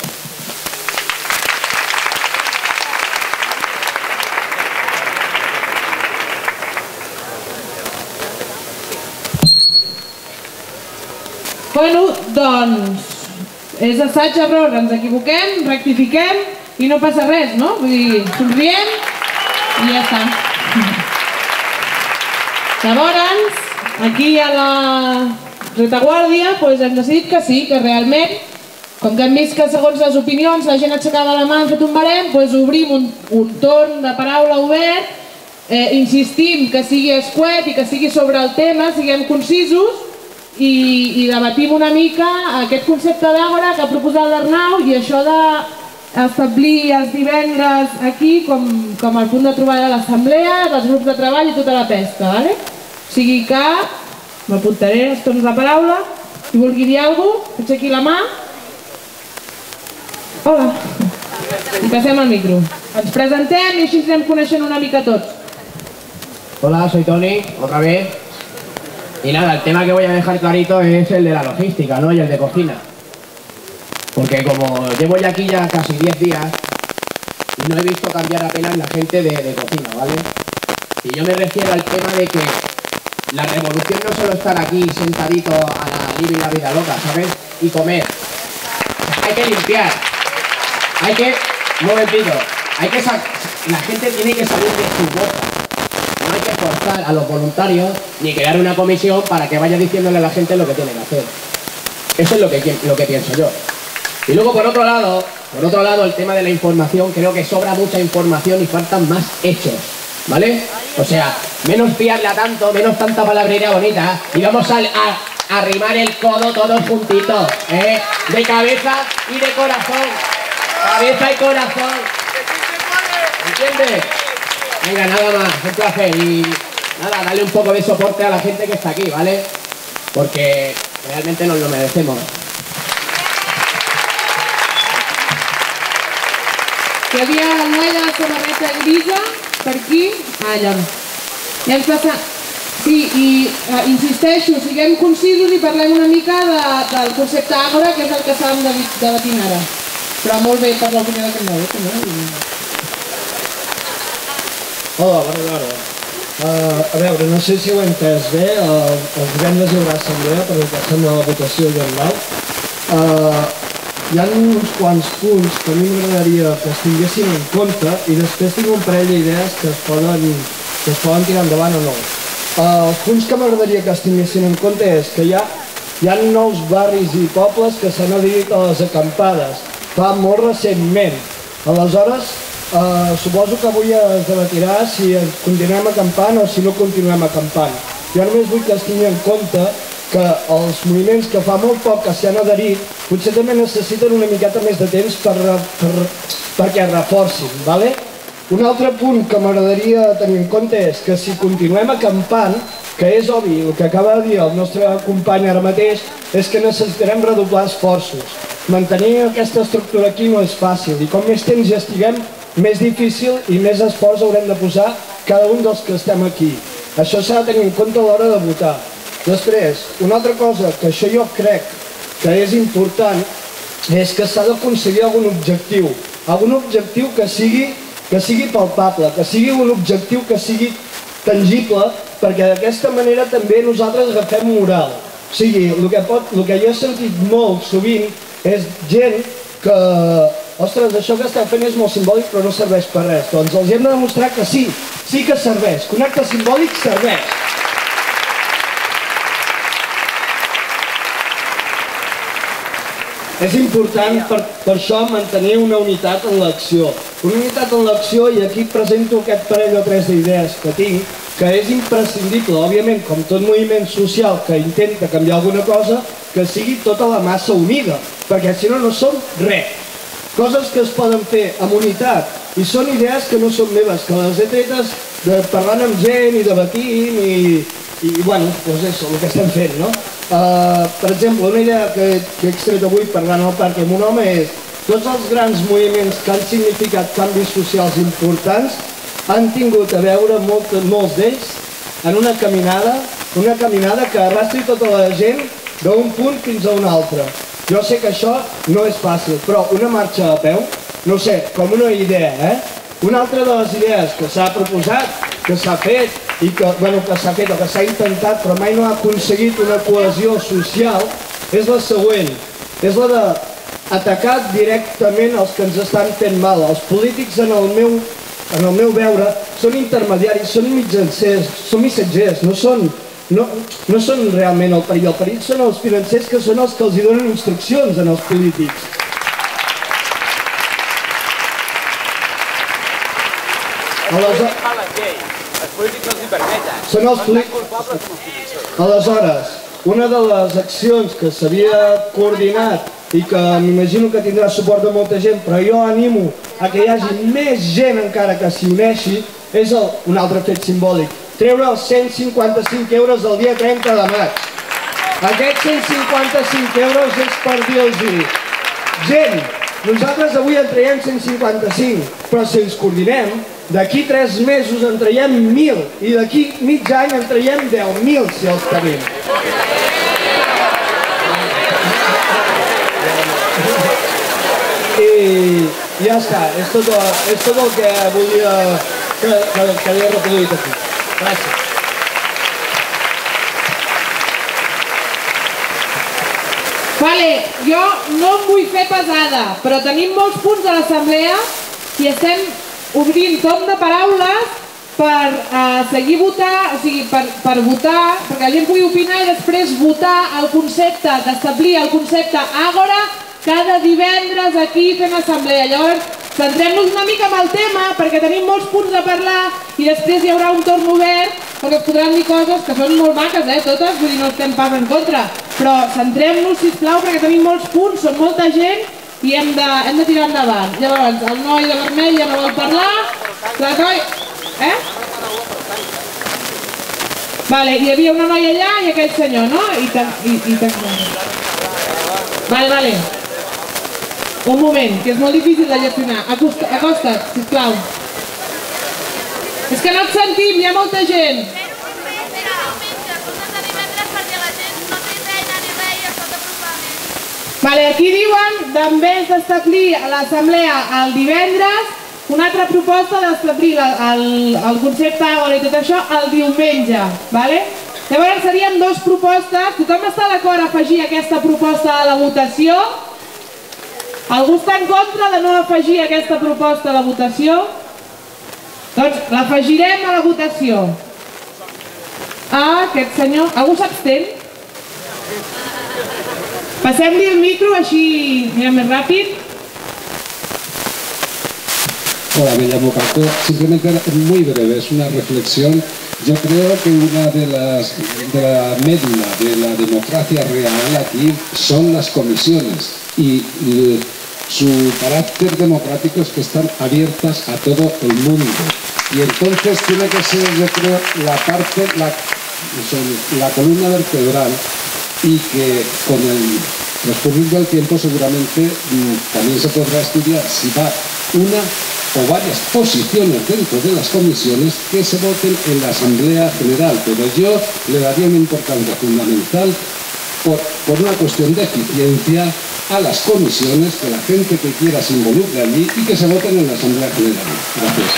Bueno, doncs, és assaig error, ens equivoquem, rectifiquem i no passa res, no? Vull dir, somriem i ja està. Llavors, aquí a la retaguardia doncs hem decidit que sí, que realment, com que hem vist que segons les opinions la gent aixecava la mà, hem fet un barem, doncs obrim un, un torn de paraula obert, eh, insistim que sigui escuet i que sigui sobre el tema, siguem concisos, i, i debatim una mica aquest concepte d'àgora que ha proposat l'Arnau i això d'establir els divendres aquí com, com el punt de trobada de l'assemblea, dels grups de treball i tota la pesca, ¿vale? O sigui que m'apuntaré els torns de paraula. Si vulgui dir alguna cosa, aixequi la mà. Hola. I passem al micro. Ens presentem i així ens anem coneixent una mica tots. Hola, soy Tony, otra vez. Y nada, el tema que voy a dejar clarito es el de la logística, ¿no? Y el de cocina. Porque como llevo ya aquí ya casi diez días, no he visto cambiar apenas la gente de, de cocina, ¿vale? Y yo me refiero al tema de que la revolución no solo estar aquí sentadito a la libre y la vida loca, ¿sabes? Y comer. Hay que limpiar. Hay que... Un momentito. Hay que sacar... La gente tiene que salir de su boca. No hay que forzar a los voluntarios ni crear una comisión para que vaya diciéndole a la gente lo que tiene que hacer. Eso es lo que, lo que pienso yo. Y luego por otro lado, por otro lado el tema de la información, creo que sobra mucha información y faltan más hechos, ¿vale? O sea, menos fiarla tanto, menos tanta palabrería bonita y vamos a, a, a arrimar el codo todos juntitos, ¿eh? De cabeza y de corazón. Cabeza y corazón. ¿Entiendes? Venga, nada más, un placer y nada, darle un poco de soporte a la gente que está aquí, ¿vale? Porque realmente nos lo merecemos. Hi havia el noi de la samarreta grisa, per aquí, ah, allà. Ja ens passa... Sí, i uh, insisteixo, siguem concisos i parlem una mica de, del concepte àgora, que és el que estàvem debatint ara. Però molt bé per l'opinió d'aquest noi, també. Hola, bona tarda. Uh, a veure, no sé si ho he entès bé, uh, els divendres hi haurà assemblea per aquesta nova votació general. Uh, hi ha uns quants punts que a mi m'agradaria que es tinguessin en compte i després tinc un parell d'idees que es poden, que es poden tirar endavant o no. Uh, els punts que m'agradaria que es tinguessin en compte és que hi ha, hi ha nous barris i pobles que s'han adherit a les acampades, fa molt recentment. Aleshores, Uh, suposo que avui es debatirà si continuem acampant o si no continuem acampant. Jo només vull que es tingui en compte que els moviments que fa molt poc que s'hi han adherit potser també necessiten una miqueta més de temps per, per, perquè es reforcin, ¿vale? Un altre punt que m'agradaria tenir en compte és que si continuem acampant, que és obvi, el que acaba de dir el nostre company ara mateix, és que necessitarem redoblar esforços. Mantenir aquesta estructura aquí no és fàcil i com més temps ja estiguem, més difícil i més esforç haurem de posar cada un dels que estem aquí. Això s'ha de tenir en compte a l'hora de votar. Després, una altra cosa que això jo crec que és important és que s'ha d'aconseguir algun objectiu. Algun objectiu que sigui, que sigui palpable, que sigui un objectiu que sigui tangible, perquè d'aquesta manera també nosaltres agafem moral. O sigui, el que, pot, el que jo he sentit molt sovint és gent que... Ostres, això que esteu fent és molt simbòlic però no serveix per res. Doncs els hem de demostrar que sí, sí que serveix, que un acte simbòlic serveix. És important per, per això mantenir una unitat en l'acció. Una unitat en l'acció, i aquí presento aquest parell o tres d'idees que tinc, que és imprescindible, òbviament, com tot moviment social que intenta canviar alguna cosa, que sigui tota la massa unida, perquè si no, no som res. Coses que es poden fer amb unitat, i són idees que no són meves, que les he tretes de parlant amb gent i debatint i, i bueno, doncs és el que estem fent, no? Uh, per exemple, una idea que, que he extret avui parlant al parc amb un home és tots els grans moviments que han significat canvis socials importants han tingut a veure molt, molts d'ells en una caminada, una caminada que arrastri tota la gent d'un punt fins a un altre. Jo sé que això no és fàcil, però una marxa a peu, no sé, com una idea, eh? Una altra de les idees que s'ha proposat, que s'ha fet, i que, bueno, que s'ha fet o que s'ha intentat, però mai no ha aconseguit una cohesió social, és la següent. És la d'atacar directament els que ens estan fent mal. Els polítics, en el meu, en el meu veure, són intermediaris, són mitjancers, són missatgers, no són, no, no són realment el perill. El perill són els financers, que són els que els hi donen instruccions en els polítics. Aleshores, són els polítics. Aleshores, una de les accions que s'havia coordinat i que m'imagino que tindrà suport de molta gent, però jo animo a que hi hagi més gent encara que s'hi uneixi, és el, un altre fet simbòlic, treure els cent cinquanta-cinc euros el dia trenta de maig. Aquests cent cinquanta-cinc euros és per dir-los: gent, nosaltres avui en traiem cent cinquanta-cinc, però si ens coordinem, d'aquí tres mesos en traiem mil i d'aquí mig any en traiem deu mil si els tenim. I ja està, és tot, és tot el que volia que, que, que havia reproduït aquí. Gràcies. Vale, jo no em vull fer pesada, però tenim molts punts a l'assemblea i estem obrint torn de paraules per eh, seguir votar, o sigui, per, per votar, perquè la gent pugui opinar i després votar el concepte, d'establir el concepte Àgora cada divendres aquí fent assemblea. Llavors, centrem-nos una mica en el tema, perquè tenim molts punts a parlar i després hi haurà un torn obert perquè es podran dir coses que són molt maques, eh, totes, vull dir, no estem pas en contra, però centrem-nos, sisplau, perquè tenim molts punts, són molta gent i hem de, hem de tirar endavant. Llavors, el noi de vermell ja no vol parlar, la noi... Eh? Vale, hi havia una noia allà i aquell senyor, no? I tan... I, i tan... Vale, vale. Un moment, que és molt difícil de gestionar. Acosta't, acosta't, sisplau. És que no et sentim, hi ha molta gent. Vale, aquí diuen, en vez d'establir l'assemblea el divendres, una altra proposta d'establir el, el concepte Àgora i tot això el diumenge, vale? Llavors serien dues propostes. Tothom està d'acord a afegir aquesta proposta a la votació? Algú està en contra de no afegir aquesta proposta a la votació? Doncs l'afegirem a la votació. Ah, aquest senyor... Algú s'abstén? Passem-li el micro, així anirà més ràpid. Hola, me llamo Paco. Simplemente muy breve, es una reflexión. Yo creo que una de las de la médula de la democracia real aquí son las comisiones y, y su carácter democrático es que están abiertas a todo el mundo. Y entonces tiene que ser, yo creo, la parte, la, la columna vertebral, y que con el transcurrir del tiempo seguramente mmm, también se podrá estudiar si va una o varias posiciones dentro de las comisiones que se voten en la Asamblea General, pero yo le daría una importancia fundamental por, por una cuestión de eficiencia a las comisiones, que la gente que quiera se involucre allí y que se voten en la Asamblea General. Gracias.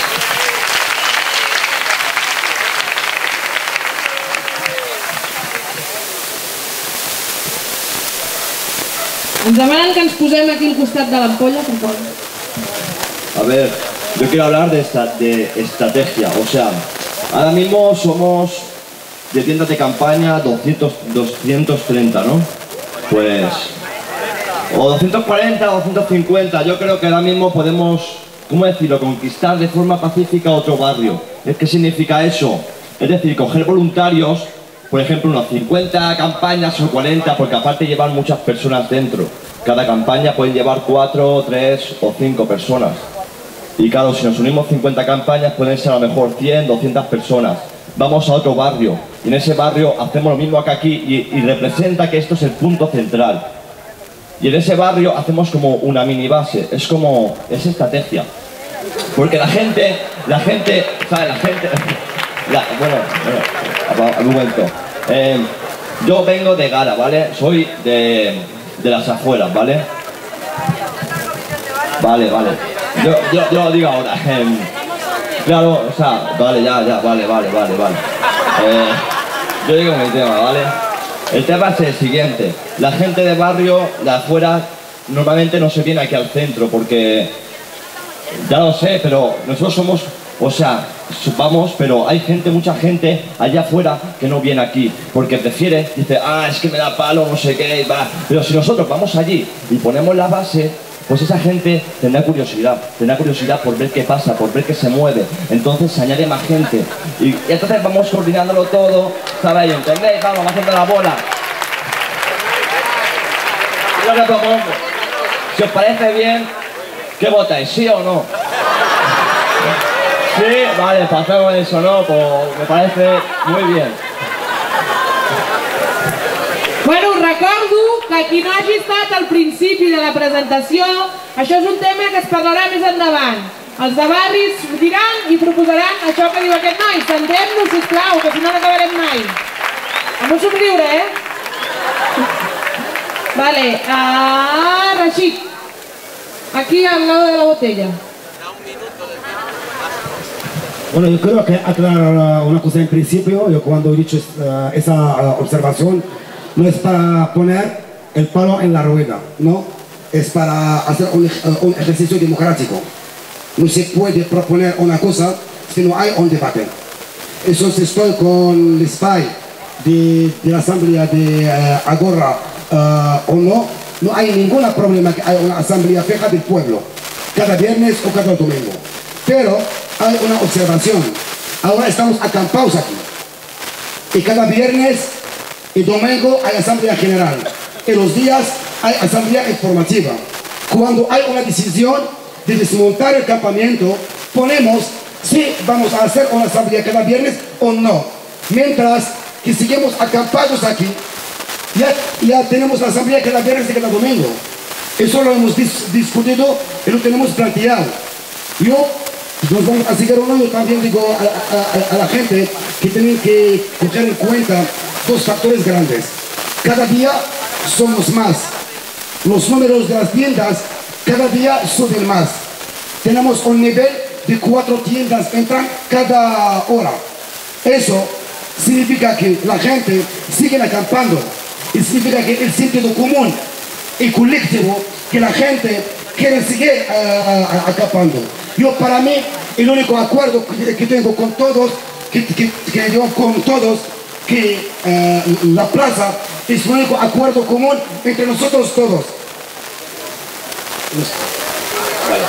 Ens demanen que ens posem aquí al costat de l'ampolla, per favor. A ver, yo quiero hablar de, esta, de estrategia. O sea, ahora mismo somos de tiendas de campaña doscientos, doscientos treinta, ¿no? Pues... o doscientos cuarenta, doscientos cincuenta. Yo creo que ahora mismo podemos, ¿cómo decirlo?, conquistar de forma pacífica otro barrio. ¿Qué significa eso? Es decir, coger voluntarios, por ejemplo, unos cincuenta campañas o cuarenta, porque aparte llevan muchas personas dentro. Cada campaña pueden llevar cuatro, tres o cinco personas. Y claro, si nos unimos cincuenta campañas, pueden ser a lo mejor cien, doscientas personas. Vamos a otro barrio, y en ese barrio hacemos lo mismo que aquí, y, y representa que esto es el punto central. Y en ese barrio hacemos como una mini base, es como, es estrategia. Porque la gente, la gente, ¿sabes? La gente, la, bueno, bueno, un momento. Eh, yo vengo de Gara, ¿vale? Soy de, de las afueras, ¿vale? Vale, vale. Yo, yo, yo lo digo ahora. Eh, claro, o sea, vale, ya, ya, vale, vale, vale, vale. Eh, yo digo mi tema, ¿vale? El tema es el siguiente. La gente de barrio, de afuera, normalmente no se viene aquí al centro porque... Ya lo sé, pero nosotros somos... O sea, vamos, pero hay gente, mucha gente allá afuera que no viene aquí porque prefiere, dice, ah, es que me da palo, no sé qué, va. Pero si nosotros vamos allí y ponemos la base, pues esa gente tendrá curiosidad, tendrá curiosidad por ver qué pasa, por ver qué se mueve. Entonces se añade más gente. Y, y entonces vamos coordinándolo todo, ¿sabéis? ¿Entendéis? Vamos, vamos haciendo la bola. Yo lo que propongo. Si os parece bien, ¿qué votáis? ¿Sí o no? Sí, vale, pasamos eso, ¿no? Pues me parece muy bien. Bueno, us recordo que qui no hagi estat al principi de la presentació, això és un tema que es parlarà més endavant. Els de barris diran i proposaran això que diu aquest noi. Centrem-nos, sisplau, que si no n'acabarem mai. Amb un somriure, eh? Vale, ah, Rashid. Aquí al lado de la botella. Bueno, yo creo que aclarar una cosa en principio. Yo cuando he dicho uh, esa uh, observación, no es para poner el palo en la rueda, no, es para hacer un, uh, un ejercicio democrático. No se puede proponer una cosa si no hay un debate. Eso si estoy con el spy de, de la asamblea de uh, Agora uh, o no, no hay ningún problema que haya una asamblea fija del pueblo, cada viernes o cada domingo. Pero hay una observación. Ahora estamos acampados aquí. Y cada viernes y domingo hay asamblea general. Y los días hay asamblea informativa. Cuando hay una decisión de desmontar el campamento, ponemos si vamos a hacer una asamblea cada viernes o no. Mientras que seguimos acampados aquí, ya, ya tenemos la asamblea cada viernes y cada domingo. Eso lo hemos dis discutido y lo tenemos planteado. Yo, nos vamos a seguir o no, yo también digo a, a, a la gente que tienen que coger en cuenta dos factores grandes. Cada día somos más. Los números de las tiendas cada día suben más. Tenemos un nivel de cuatro tiendas entran cada hora. Eso significa que la gente sigue acampando. Y significa que el sentido común y colectivo que la gente quiere seguir uh, uh, acampando. Yo para mí el único acuerdo que, que tengo con todos, que, que, que yo con todos, que uh, la plaza es el único acuerdo común entre nosotros todos. Vale.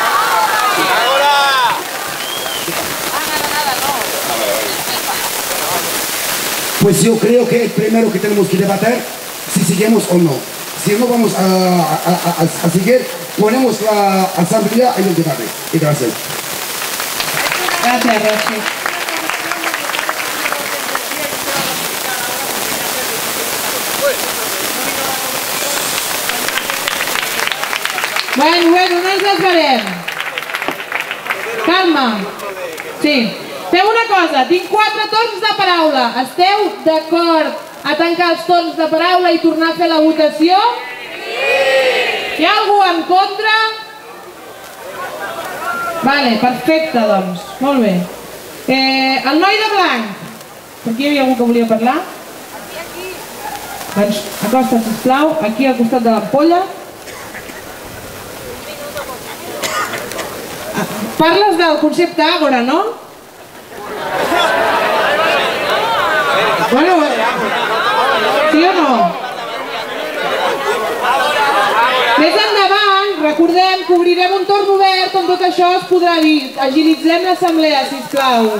Pues yo creo que el primero que tenemos que debatir si seguimos o no. Si no vamos a, a, a, a seguir, ponemos la asamblea en el debate. Y gracias. Gracias, Rashid. Bueno, bueno, no ens desfarem. Calma. Sí. Fem una cosa, tinc quatre torns de paraula. Esteu d'acord a tancar els torns de paraula i tornar a fer la votació? Sí! Hi ha algú en contra? Vale, perfecte, doncs. Molt bé. Eh, el noi de blanc. Per aquí hi havia algú que volia parlar? Aquí, aquí. Doncs acosta, sisplau, aquí al costat de l'ampolla. Parles del concepte Àgora, no? Bueno, sí o no? Més endavant, recordem que obrirem un torn obert on tot això es podrà dir. Agilitzem l'assemblea, sisplau.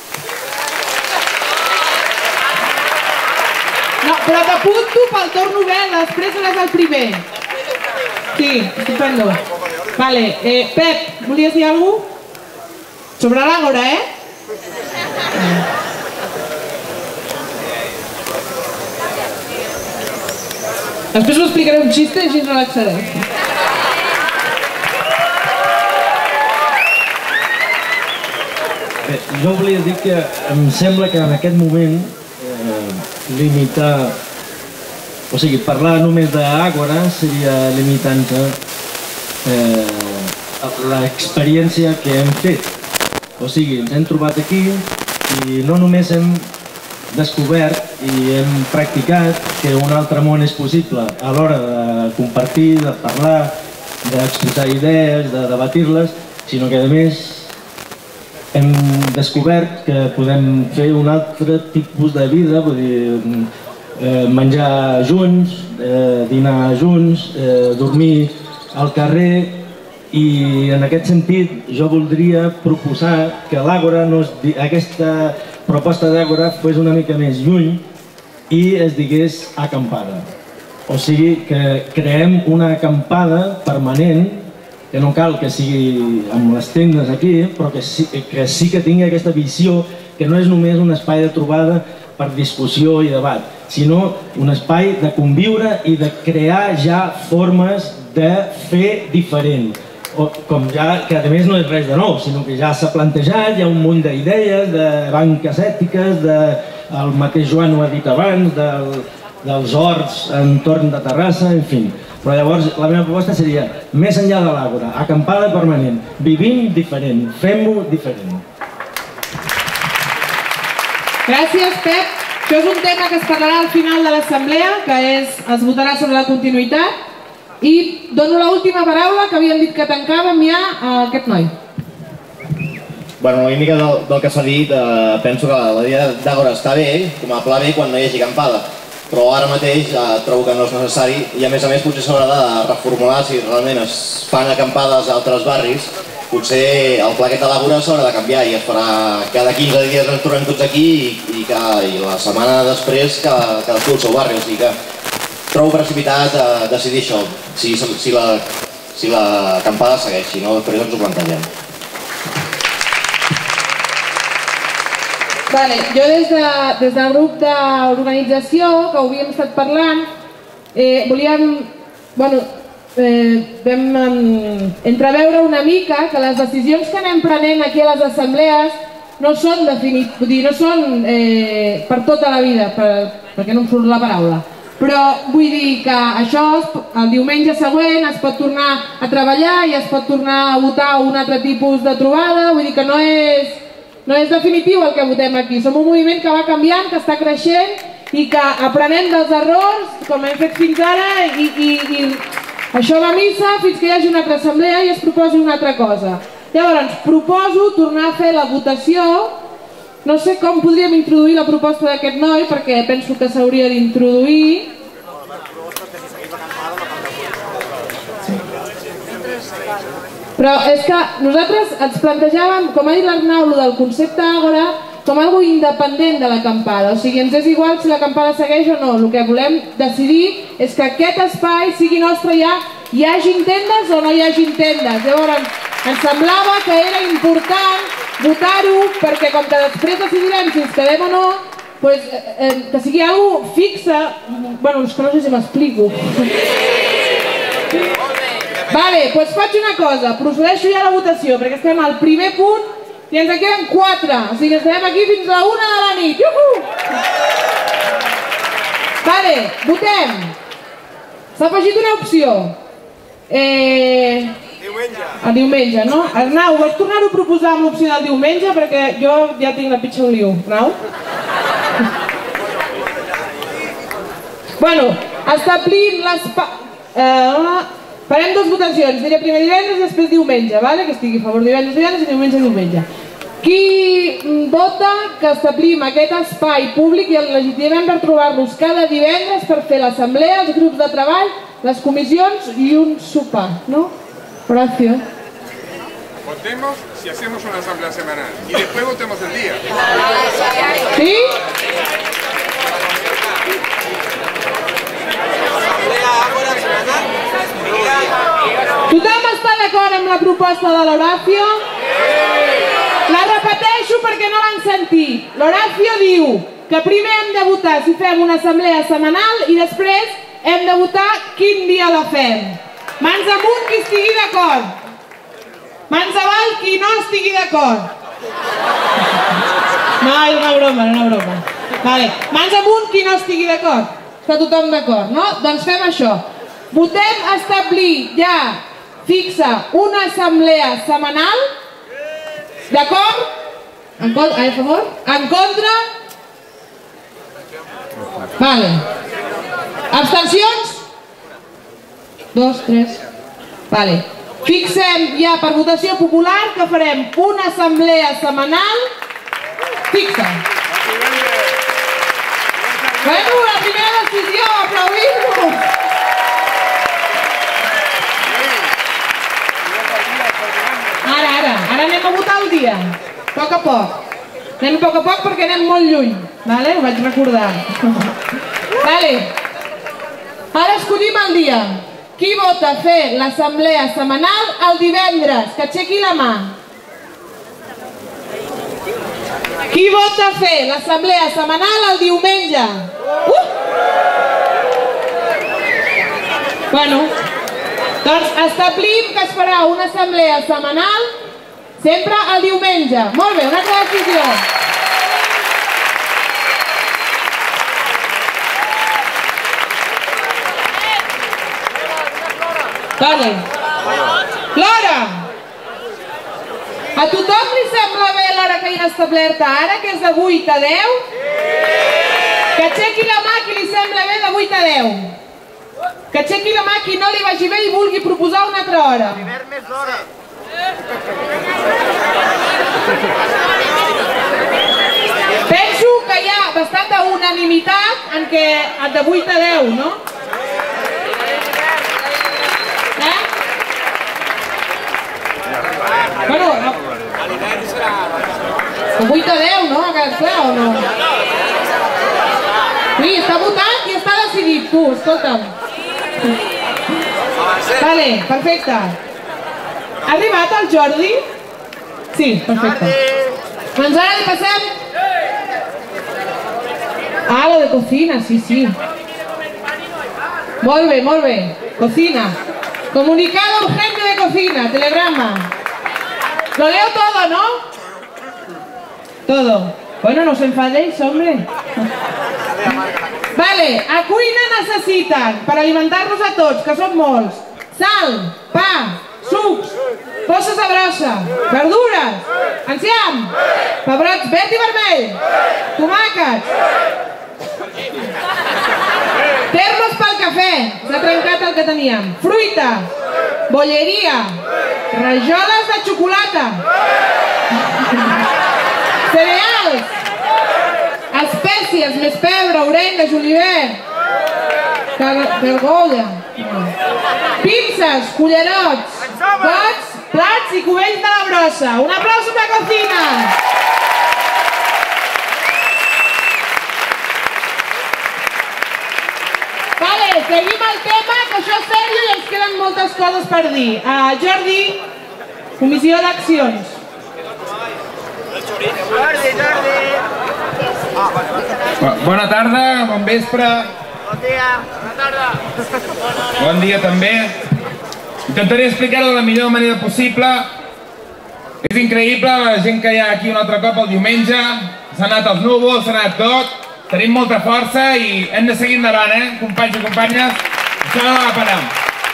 No, però t'apunto pel torn obert, després seràs el primer. Sí, estupendo. Vale, eh, Pep, volies dir alguna cosa? Sobre l'Àgora, eh? Després us explicaré un xiste i així ens relaxarem. Bé, jo volia dir que em sembla que en aquest moment eh, limitar, o sigui, parlar només d'Àgora seria limitant-se eh, l'experiència que hem fet. O sigui, ens hem trobat aquí i no només hem descobert i hem practicat que un altre món és possible a l'hora de compartir, de parlar, d'exposar idees, de debatir-les, sinó que a més hem descobert que podem fer un altre tipus de vida, vull dir, eh, menjar junts, eh, dinar junts, eh, dormir al carrer, i en aquest sentit jo voldria proposar que l'Àgora, no es, aquesta proposta d'Àgora fos una mica més lluny i es digués acampada. O sigui que creem una acampada permanent, que no cal que sigui amb les tendes aquí, però que sí que, sí que tingui aquesta visió que no és només un espai de trobada per discussió i debat, sinó un espai de conviure i de crear ja formes de fer diferent. O, com ja, que a més no és res de nou, sinó que ja s'ha plantejat, hi ha un munt d'idees, de banques ètiques, de, el mateix Joan ho ha dit abans, del, dels horts entorn de Terrassa, en fi. Però llavors la meva proposta seria, més enllà de l'Àgora, acampada permanent, vivim diferent, fem-ho diferent. Gràcies, Pep. Això és un tema que es parlarà al final de l'assemblea, que és, es votarà sobre la continuïtat. I dono l'última paraula, que havíem dit que tancàvem ja, a aquest noi. Bueno, una mica del, del que s'ha dit, eh, penso que la idea d'Àgora està bé, com a pla bé quan no hi hagi acampada, però ara mateix eh, trobo que no és necessari i a més a més potser s'haurà de reformular si realment es fan acampades a altres barris. Potser el pla aquest de l'Àgora s'haurà de canviar i es farà cada quinze dies ens trobem tots aquí i, i, que, i la setmana després cada, cadascú al seu barri, o sigui que trobo precipitat a decidir això, si, si la si l'acampada segueix, si no després ens ho plantegem. Vale, jo des, de, des del grup d'organització que ho havíem estat parlant, eh, volíem, bueno, eh, vam en, entreveure una mica que les decisions que anem prenent aquí a les assemblees no són definit, vull dir, no són eh, per tota la vida, per, perquè no em surt la paraula. Però vull dir que això el diumenge següent es pot tornar a treballar i es pot tornar a votar un altre tipus de trobada, vull dir que no és, no és definitiu el que votem aquí. Som un moviment que va canviant, que està creixent i que aprenem dels errors, com hem fet fins ara, i, i, i això va a missa fins que hi hagi una altra assemblea i es proposi una altra cosa. Llavors, proposo tornar a fer la votació. No sé com podríem introduir la proposta d'aquest noi, perquè penso que s'hauria d'introduir. Però és que nosaltres ens plantejàvem, com ha dit l'Arnau, del concepte Àgora, com algo independent de l'acampada. O sigui, ens és igual si l'acampada segueix o no. El que volem decidir és que aquest espai sigui nostre ja, hi hagin tendes o no hi hagin tendes. Llavors, ens semblava que era important votar-ho, perquè com que després decidirem si ens quedem o no, pues, eh, que sigui alguna cosa fixa. Bueno, és que no sé si m'explico. Vale, doncs faig una cosa, procedeixo ja a la votació, perquè estem al primer punt i ens en queden quatre, o sigui que estarem aquí fins a la una de la nit. Iuhu! Vale, votem. S'ha afegit una opció. Eh... Diumenge. El diumenge, no? Arnau, vols tornar-ho a proposar amb l'opció del diumenge? Perquè jo ja tinc la pitxa un liu. Arnau? Bueno, establim l'espai... Eh, farem dues votacions. Diré primer divendres i després diumenge, vale? Que estigui a favor divendres, divendres i diumenge, diumenge. Qui vota que establim aquest espai públic i el legitimem per trobar-nos cada divendres per fer l'assemblea, els grups de treball, les comissions i un sopar, no? Horacio. Votemos si hacemos una asamblea semanal y después votemos el día. ¿Sí? Tothom està d'acord amb la proposta de l'Horacio? La repeteixo perquè no l'han sentit. L'Horacio diu que primer hem de votar si fem una assemblea setmanal i després hem de votar quin dia la fem. Mans amunt qui estigui d'acord. Mans avall qui no estigui d'acord. No, és una broma, és una broma. Vale. Mans amunt qui no estigui d'acord. Està tothom d'acord, no? Doncs fem això. Votem establir ja fixa una assemblea setmanal. D'acord? A favor? En contra? Vale. Abstencions? Dos, tres. Vale. Fixem ja per votació popular que farem una assemblea setmanal fixa. Bueno, la primera decisió, aplaudim-lo! Ara, ara, ara anem a votar el dia. A poc a poc. Anem a poc a poc perquè anem molt lluny. Vale? Ho vaig recordar. Vale. Ara escollim el dia. Qui vota fer l'assemblea setmanal el divendres? Que aixequi la mà. Qui vota fer l'assemblea setmanal el diumenge? Uh! Bueno, doncs establim que es farà una assemblea setmanal sempre el diumenge. Molt bé, una altra decisió. Vale. L'hora. A tothom li sembla bé l'hora que hi ha establerta ara, que és de vuit a deu? Que aixequi la mà qui li sembla bé de vuit a deu. Que aixequi la mà qui no li vagi bé i vulgui proposar una altra hora. Penso que hi ha bastanta unanimitat en què de vuit a deu, no? Eh? Bueno, de vuit a deu, no? Ha quedat clar o no? Sí, està votat i està decidit, tu, escolta'm. Vale, perfecte. Ha arribat el Jordi? Sí, perfecte. Doncs ara li passem... Ah, lo de cocina, sí, sí. Molt bé, molt bé. Cocina. Comunicado urgente de cocina, telegrama. Lo leo todo, ¿no? Todo. Bueno, no os enfadéis, hombre. Vale, a cuina necessiten, per alimentar-nos a tots, que són molts, sal, pa, sucs, posses de brossa, verdures, enciam, pebrots verd i vermell, tomàquets, termos pel cafè, s'ha trencat el que teníem, fruita, bolleria, rajoles de xocolata, cereals, espècies, més pebre, orenga, julivert, vergolla, pinces, cullerots, gots, plats i cubells de la brossa. Un aplauso per cocina! Vale, seguim el tema, que això és sèrio i ens queden moltes coses per dir. Uh, Jordi, comissió d'accions. Jordi, Jordi! Bona tarda, bon vespre. Bon dia, bona tarda. Bon dia també. Intentaré explicar-ho de la millor manera possible. És increïble la gent que hi ha aquí un altre cop el diumenge. S'ha anat els núvols, s'ha anat tot. Tenim molta força i hem de seguir endavant, eh? Companys i companyes, això no va parar.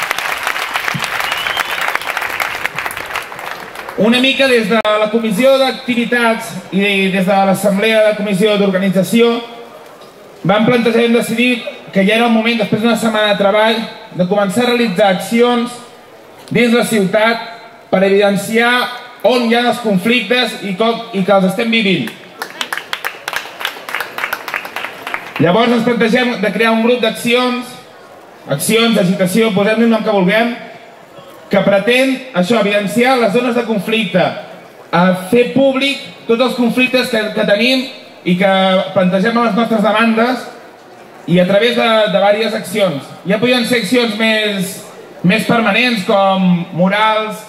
Una mica des de la Comissió d'Activitats i des de l'Assemblea de Comissió d'Organització vam plantejar i hem decidit que ja era el moment, després d'una setmana de treball, de començar a realitzar accions dins la ciutat per evidenciar on hi ha els conflictes i que els estem vivint. Llavors ens plantegem de crear un grup d'accions, accions d'agitació, posem-li el nom que vulguem, que pretén això, evidenciar les zones de conflicte, fer públic tots els conflictes que, que tenim i que plantegem a les nostres demandes i a través de, de diverses accions. Ja podien ser accions més, més permanents com murals,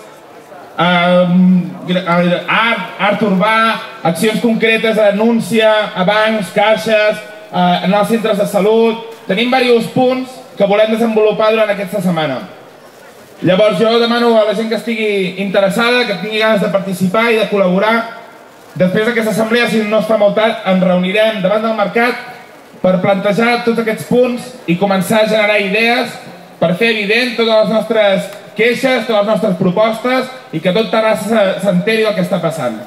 eh, art, art urbà, accions concretes de denúncia a bancs, caixes, eh, en els centres de salut. Tenim diversos punts que volem desenvolupar durant aquesta setmana. Llavors jo demano a la gent que estigui interessada, que tingui ganes de participar i de col·laborar. Després d'aquesta assemblea, si no es fa molt tard, ens reunirem davant del mercat per plantejar tots aquests punts i començar a generar idees per fer evident totes les nostres queixes, totes les nostres propostes i que tot Terrassa s'enteri del que està passant.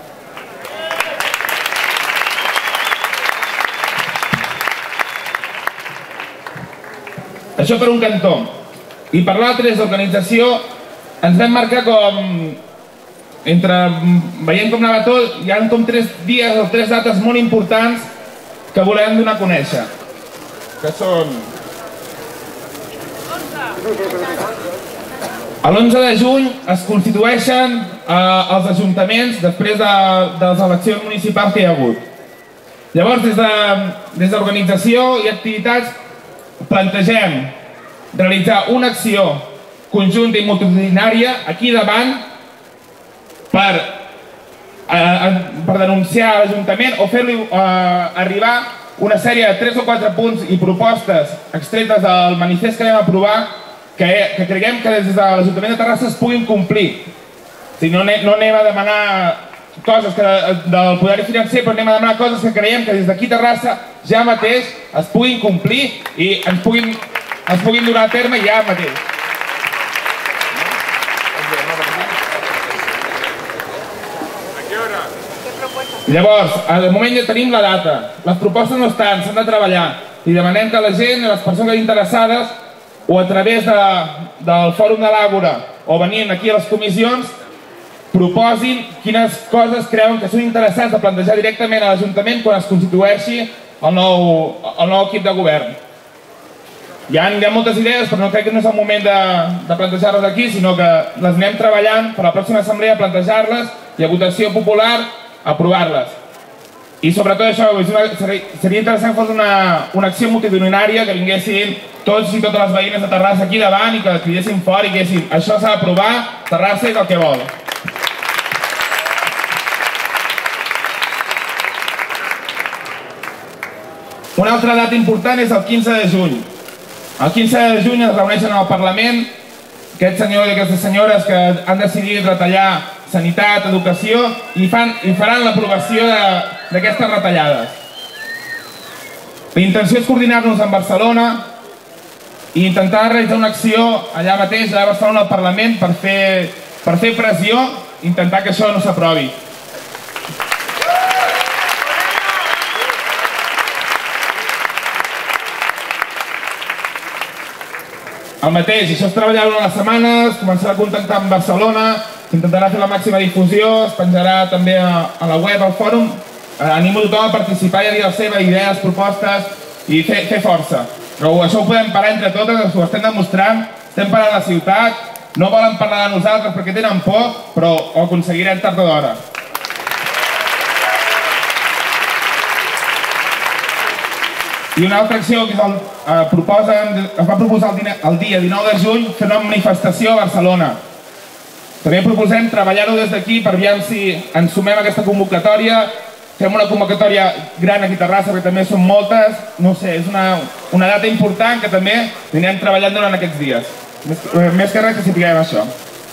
Això per un cantó. I per l'altre, des d'organització, ens vam marcar com, entre, veient com anava tot, hi ha com tres dies o tres dates molt importants que volem donar a conèixer. Que són... l'onze de juny es constitueixen eh, els ajuntaments després de, de les eleccions municipals que hi ha hagut. Llavors, des d'organització i activitats, plantegem realitzar una acció conjunta i multitudinària aquí davant per, eh, per denunciar a l'Ajuntament o fer-li eh, arribar una sèrie de tres o quatre punts i propostes extretes del manifest que vam aprovar que, que creguem que des de l'Ajuntament de Terrassa es puguin complir. O sigui, no, no anem a demanar coses que, del poder financer, però anem a demanar coses que creiem que des d'aquí a Terrassa ja mateix es puguin complir i ens puguin, es puguin donar a terme ja mateix. Llavors, al moment ja tenim la data, les propostes no estan, s'han de treballar i demanem que la gent, les persones interessades o a través de, del Fòrum de l'Àgora o venint aquí a les comissions proposin quines coses creuen que són interessants de plantejar directament a l'Ajuntament quan es constitueixi el nou, el nou equip de govern. Hi ha, hi ha moltes idees, però no crec que no és el moment de, de plantejar-les aquí, sinó que les anem treballant per la pròxima assemblea, plantejar-les i a votació popular aprovar-les. I sobretot això, seria interessant que fos una, una acció multitudinària, que vinguessin tots i totes les veïnes de Terrassa aquí davant i que cridessin fort i que diguessin això s'ha d'aprovar, Terrassa és el que vol. Una altra data important és el quinze de juny. El quinze de juny es reuneixen al Parlament aquests senyors i aquestes senyores que han decidit retallar sanitat, educació i, fan, i faran l'aprovació d'aquestes retallades. La intenció és coordinar-nos amb Barcelona i intentar realitzar una acció allà mateix, allà a Barcelona, al Parlament, per fer, per fer pressió i intentar que això no s'aprovi. El mateix, això es treballarà durant les setmanes, començarà a contactar amb Barcelona, s'intentarà fer la màxima difusió, es penjarà també a, a la web, al fòrum. Eh, animo tothom a participar i a dir les seves idees, propostes i fer, fer força. Però això ho podem parar entre totes, ho estem demostrant, estem parant la ciutat, no volen parlar de nosaltres perquè tenen por, però ho aconseguirem tard o d'hora. I una altra acció que el, eh, proposen, es va proposar el, el dia dinou de juny fer una manifestació a Barcelona. També proposem treballar-ho des d'aquí per veure si ens sumem a aquesta convocatòria, fem una convocatòria gran aquí a Terrassa, perquè també són moltes, no sé, és una, una data important que també anirem treballant durant aquests dies. Més, més que res que sapiguem això.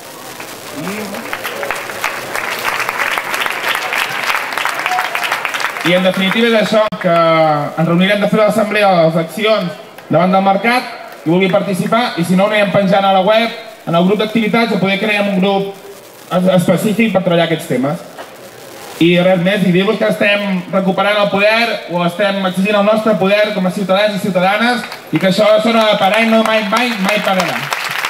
I en definitiva és això, que ens reunirem de fer l'assemblea de les accions davant del mercat, qui vulgui participar, i si no, anirem penjant a la web, en el grup d'activitats, o poder crear un grup específic per treballar aquests temes. I res més, i dir-vos que estem recuperant el poder, o estem exigint el nostre poder com a ciutadans i ciutadanes, i que això no ha de parar i no mai, mai, mai pararà.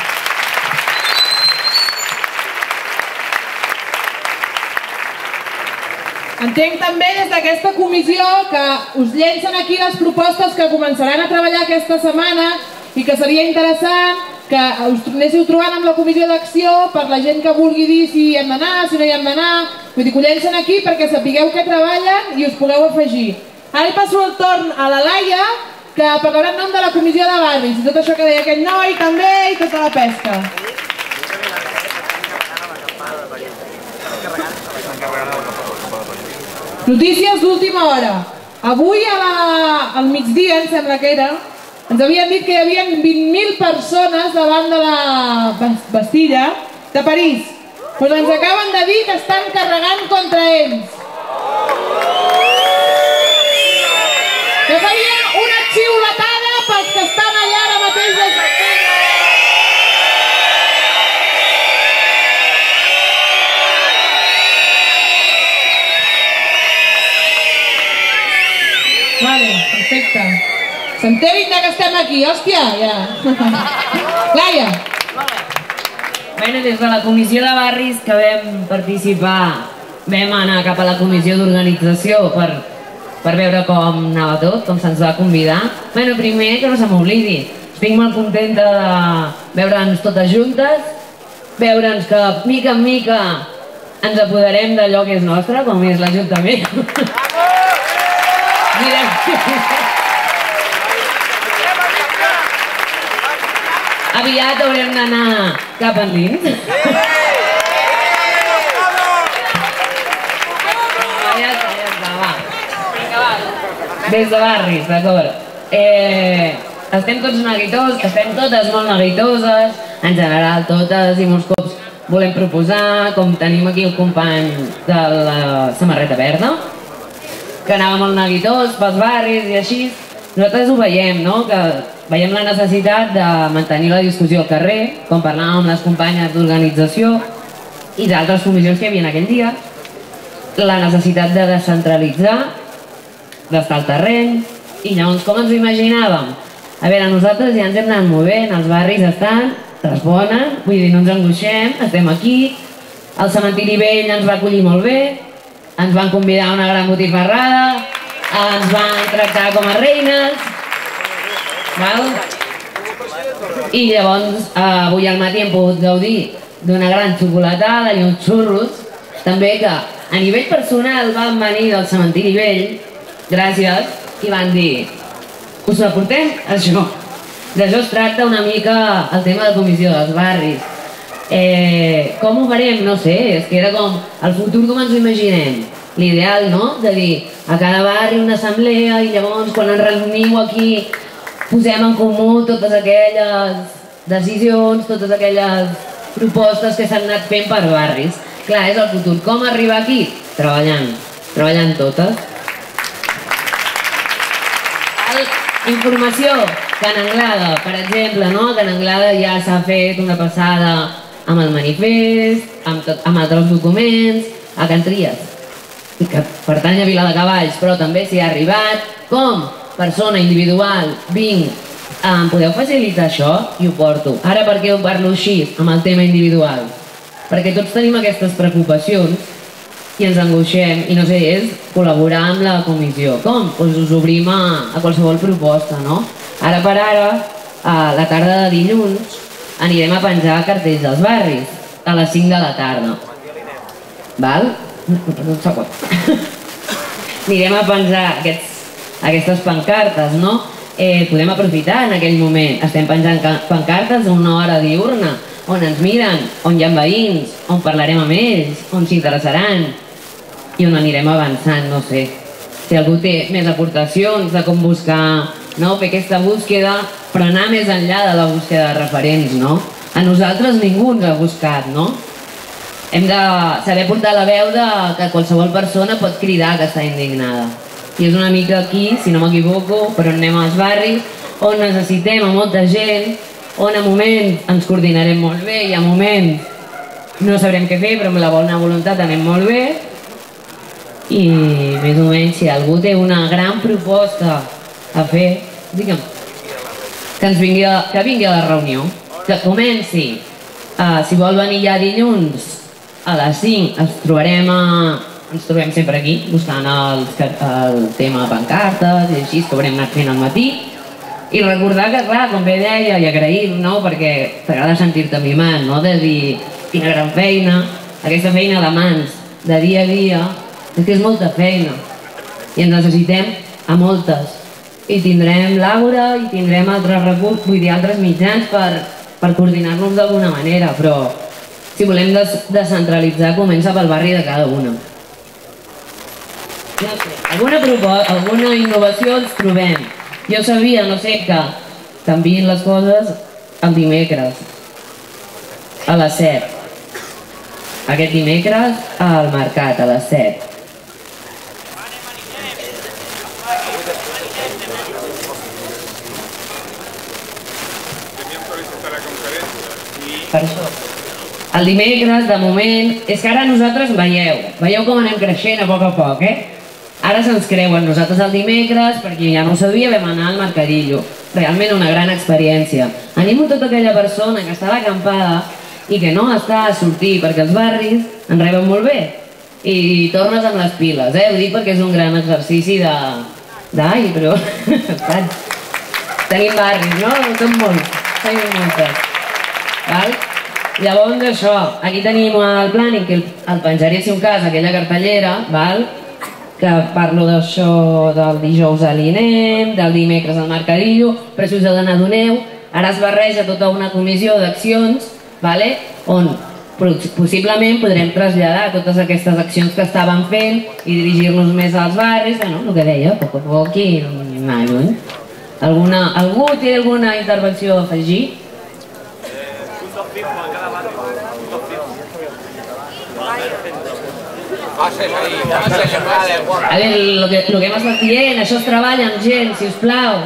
Entenc també des d'aquesta comissió que us llencen aquí les propostes que començaran a treballar aquesta setmana i que seria interessant que us tornéssiu trobant amb la comissió d'acció per la gent que vulgui dir si hi hem d'anar, si no hi hem d'anar. Vull dir que ho llencen aquí perquè sapigueu que treballen i us pugueu afegir. Ara passo el torn a la Laia, que parlarà en nom de la comissió de barris i tot això que deia aquell noi també i tota la pesca. Notícies d'última hora. Avui a la, al migdia, em sembla que era, Ens havien dit que hi havia vint mil persones davant de la Bastilla de París. Doncs ens acaben de dir que estan carregant contra ells. Que faria una xiuletada pels que estan allà ara mateix de Bastilla. Vale, perfecte. S'enterin que estem aquí, hòstia, ja. Laia. Bueno, des de la comissió de barris que vam participar, vam anar cap a la comissió d'organització per, per veure com anava tot, com se'ns va convidar. Bueno, primer, que no se m'oblidi, estic molt contenta de veure'ns totes juntes, veure'ns que mica en mica ens apoderem d'allò que és nostre, com és l'Ajuntament. Aviat haurem d'anar cap endins. Des de barris, d'acord. Estem tots neguitós, estem totes molt neguitoses, en general totes, i molts cops volem proposar, com tenim aquí el company de la samarreta verda, que anava molt neguitós pels barris i així. Nosaltres ho veiem, no? Que veiem la necessitat de mantenir la discussió al carrer, com parlàvem amb les companyes d'organització i d'altres comissions que hi havia aquell dia, la necessitat de descentralitzar, d'estar al terreny, i llavors com ens ho imaginàvem? A veure, nosaltres ja ens hem anat movent, els barris estan, responen, vull dir, no ens angoixem, estem aquí, el cementiri vell ens va acollir molt bé, ens van convidar a una gran botifarrada, ens van tractar com a reines, val? I llavors avui al matí hem pogut gaudir d'una gran xocolatada i uns xurros, també que a nivell personal van venir del cementiri vell, gràcies, i van dir, us aportem això. D'això es tracta una mica el tema de la comissió dels barris. Eh, com ho farem? No sé, és que era com el futur com ens ho imaginem. L'ideal, no? De dir, a cada barri una assemblea i llavors quan ens reuniu aquí posem en comú totes aquelles decisions, totes aquelles propostes que s'han anat fent per barris. Clar, és el futur. Com arribar aquí? Treballant. Treballant totes. Informació. Can Anglada, per exemple, no? A Can Anglada ja s'ha fet una passada amb el manifest, amb, tot, amb altres documents, a Can Tries, que pertany a Viladecavalls, però també s'hi ha arribat. Com? Persona individual, vinc, em podeu facilitar això? I ho porto. Ara per què ho parlo així, amb el tema individual? Perquè tots tenim aquestes preocupacions i ens angoixem, i no sé, és col·laborar amb la comissió. Com? Doncs us obrim a, a qualsevol proposta, no? Ara per ara, a la tarda de dilluns, anirem a penjar cartells dels barris, a les cinc de la tarda. Val? Un segon. Anirem a penjar aquests, aquestes pancartes, no? Eh, podem aprofitar en aquell moment. Estem penjant pancartes a una hora diurna, on ens miren, on hi ha veïns, on parlarem amb ells, on s'interessaran i on anirem avançant, no sé. Si algú té més aportacions de com buscar, no? Fer aquesta búsqueda, però anar més enllà de la búsqueda de referents, no? A nosaltres ningú ens ha buscat, no? Hem de saber portar la veu de que qualsevol persona pot cridar que està indignada. I és una mica aquí, si no m'equivoco, però anem als barris, on necessitem a molta gent, on a moments ens coordinarem molt bé i a moments no sabrem què fer, però amb la bona voluntat anem molt bé. I més o menys, si algú té una gran proposta a fer, digue'm, que ens vingui a, que vingui a la reunió, que comenci. Uh, si vol venir ja dilluns a les cinc, ens trobarem, a, ens trobem sempre aquí, buscant el, el tema de pancartes i així, que haurem anat fent al matí. I recordar que, clar, com bé deia, i agraïm, no?, perquè t'agrada sentir-te mimat, no?, de dir quina gran feina, aquesta feina de mans, de dia a dia, és que és molta feina i ens necessitem a moltes. I tindrem Laura i tindrem altres recursos, vull dir, altres mitjans per, per coordinar-nos d'alguna manera, però si volem des descentralitzar comença pel barri de cada una. No sé, alguna proposta, alguna innovació ens trobem. Jo sabia, no sé, que t'enviïn les coses el dimecres a les set. Aquest dimecres al mercat a les set. Per això. El dimecres, de moment, és que ara nosaltres veieu, veieu com anem creixent a poc a poc, eh? Ara se'ns creuen, nosaltres el dimecres, perquè ja no ho sabia, vam anar al Mercadillo. Realment una gran experiència. Animo tota aquella persona que està a l'acampada i que no està a sortir, perquè els barris en reben molt bé. I tornes amb les piles, eh? Ho dic perquè és un gran exercici de... d'ai, però... Tenim barris, no? Som molts, tenim moltes. Val? Llavors això, aquí tenim el planning, que el penjaré si un cas, aquella cartellera, val? Que parlo d'això del dijous a l'I N E M, del dimecres al Mercadillo, però si us n'adoneu, ara es barreja tota una comissió d'accions, vale? On possiblement podrem traslladar totes aquestes accions que estàvem fent i dirigir-nos més als barris, bueno, el que deia, a poc a poc i anar lluny. Alguna, algú té alguna intervenció a afegir? A veure, el que, lo que hem estat dient, això es treballa amb gent, si us plau.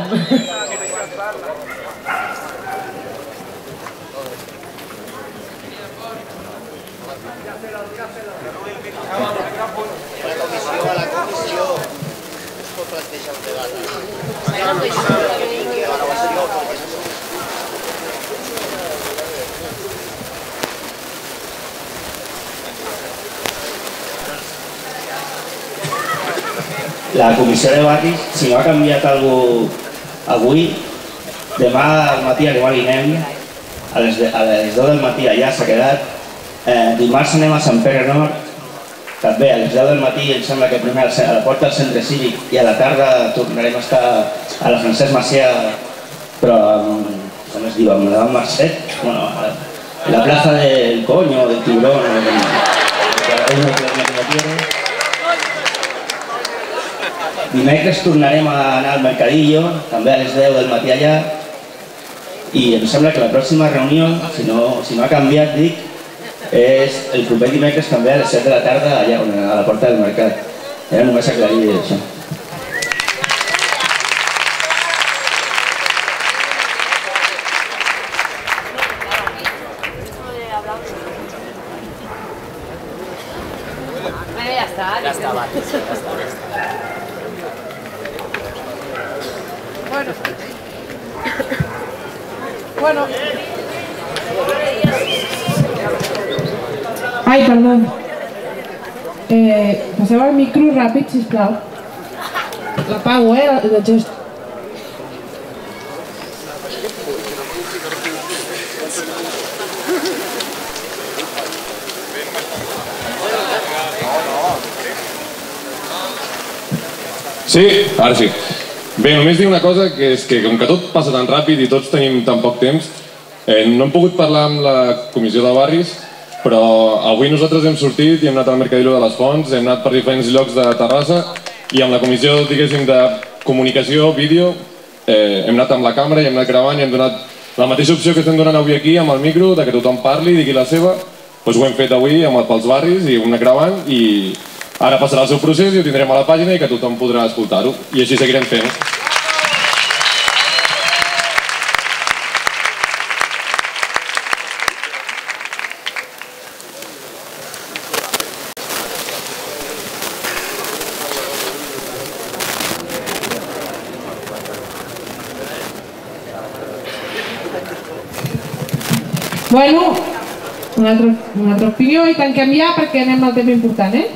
La comissió de barris, si no ha canviat alguna cosa avui, demà al matí arriba a l'I N E M, a les deu del matí allà s'ha quedat. Eh, dimarts anem a Sant Pere Nord, també a les deu del matí, em sembla que primer a la porta del centre cívic i a la tarda tornarem a estar a la Francesc Macià, però com es diu, amb la Marcet, bueno, a la plaça del Coño, del Tiburón, dimecres tornarem a anar al Mercadillo, també a les deu del matí allà, i em sembla que la pròxima reunió, si no, si no ha canviat, dic, és el proper dimecres també a les set de la tarda allà a la porta del mercat. Era només aclarir això. Ja està, ja està, va. Bueno. Bueno. Ai, perdó. Eh, passeu el micro ràpid, sisplau. L'apago, eh, de gest. Sí, ara sí. Bé, només dir una cosa, que és que com que tot passa tan ràpid i tots tenim tan poc temps, eh, no hem pogut parlar amb la comissió de barris, però avui nosaltres hem sortit i hem anat al Mercadillo de les Fonts, hem anat per diferents llocs de Terrassa i amb la comissió, diguéssim, de comunicació, vídeo, eh, hem anat amb la càmera i hem anat gravant i hem donat la mateixa opció que estem donant avui aquí amb el micro, de que tothom parli, digui la seva, doncs ho hem fet avui amb el pels barris i ho hem anat gravant i ara passarà el seu procés i ho tindrem a la pàgina i que tothom podrà escoltar-ho i així seguirem fent. Bueno, una altra, una altra opinió i tanquem ja perquè anem al tema important, eh?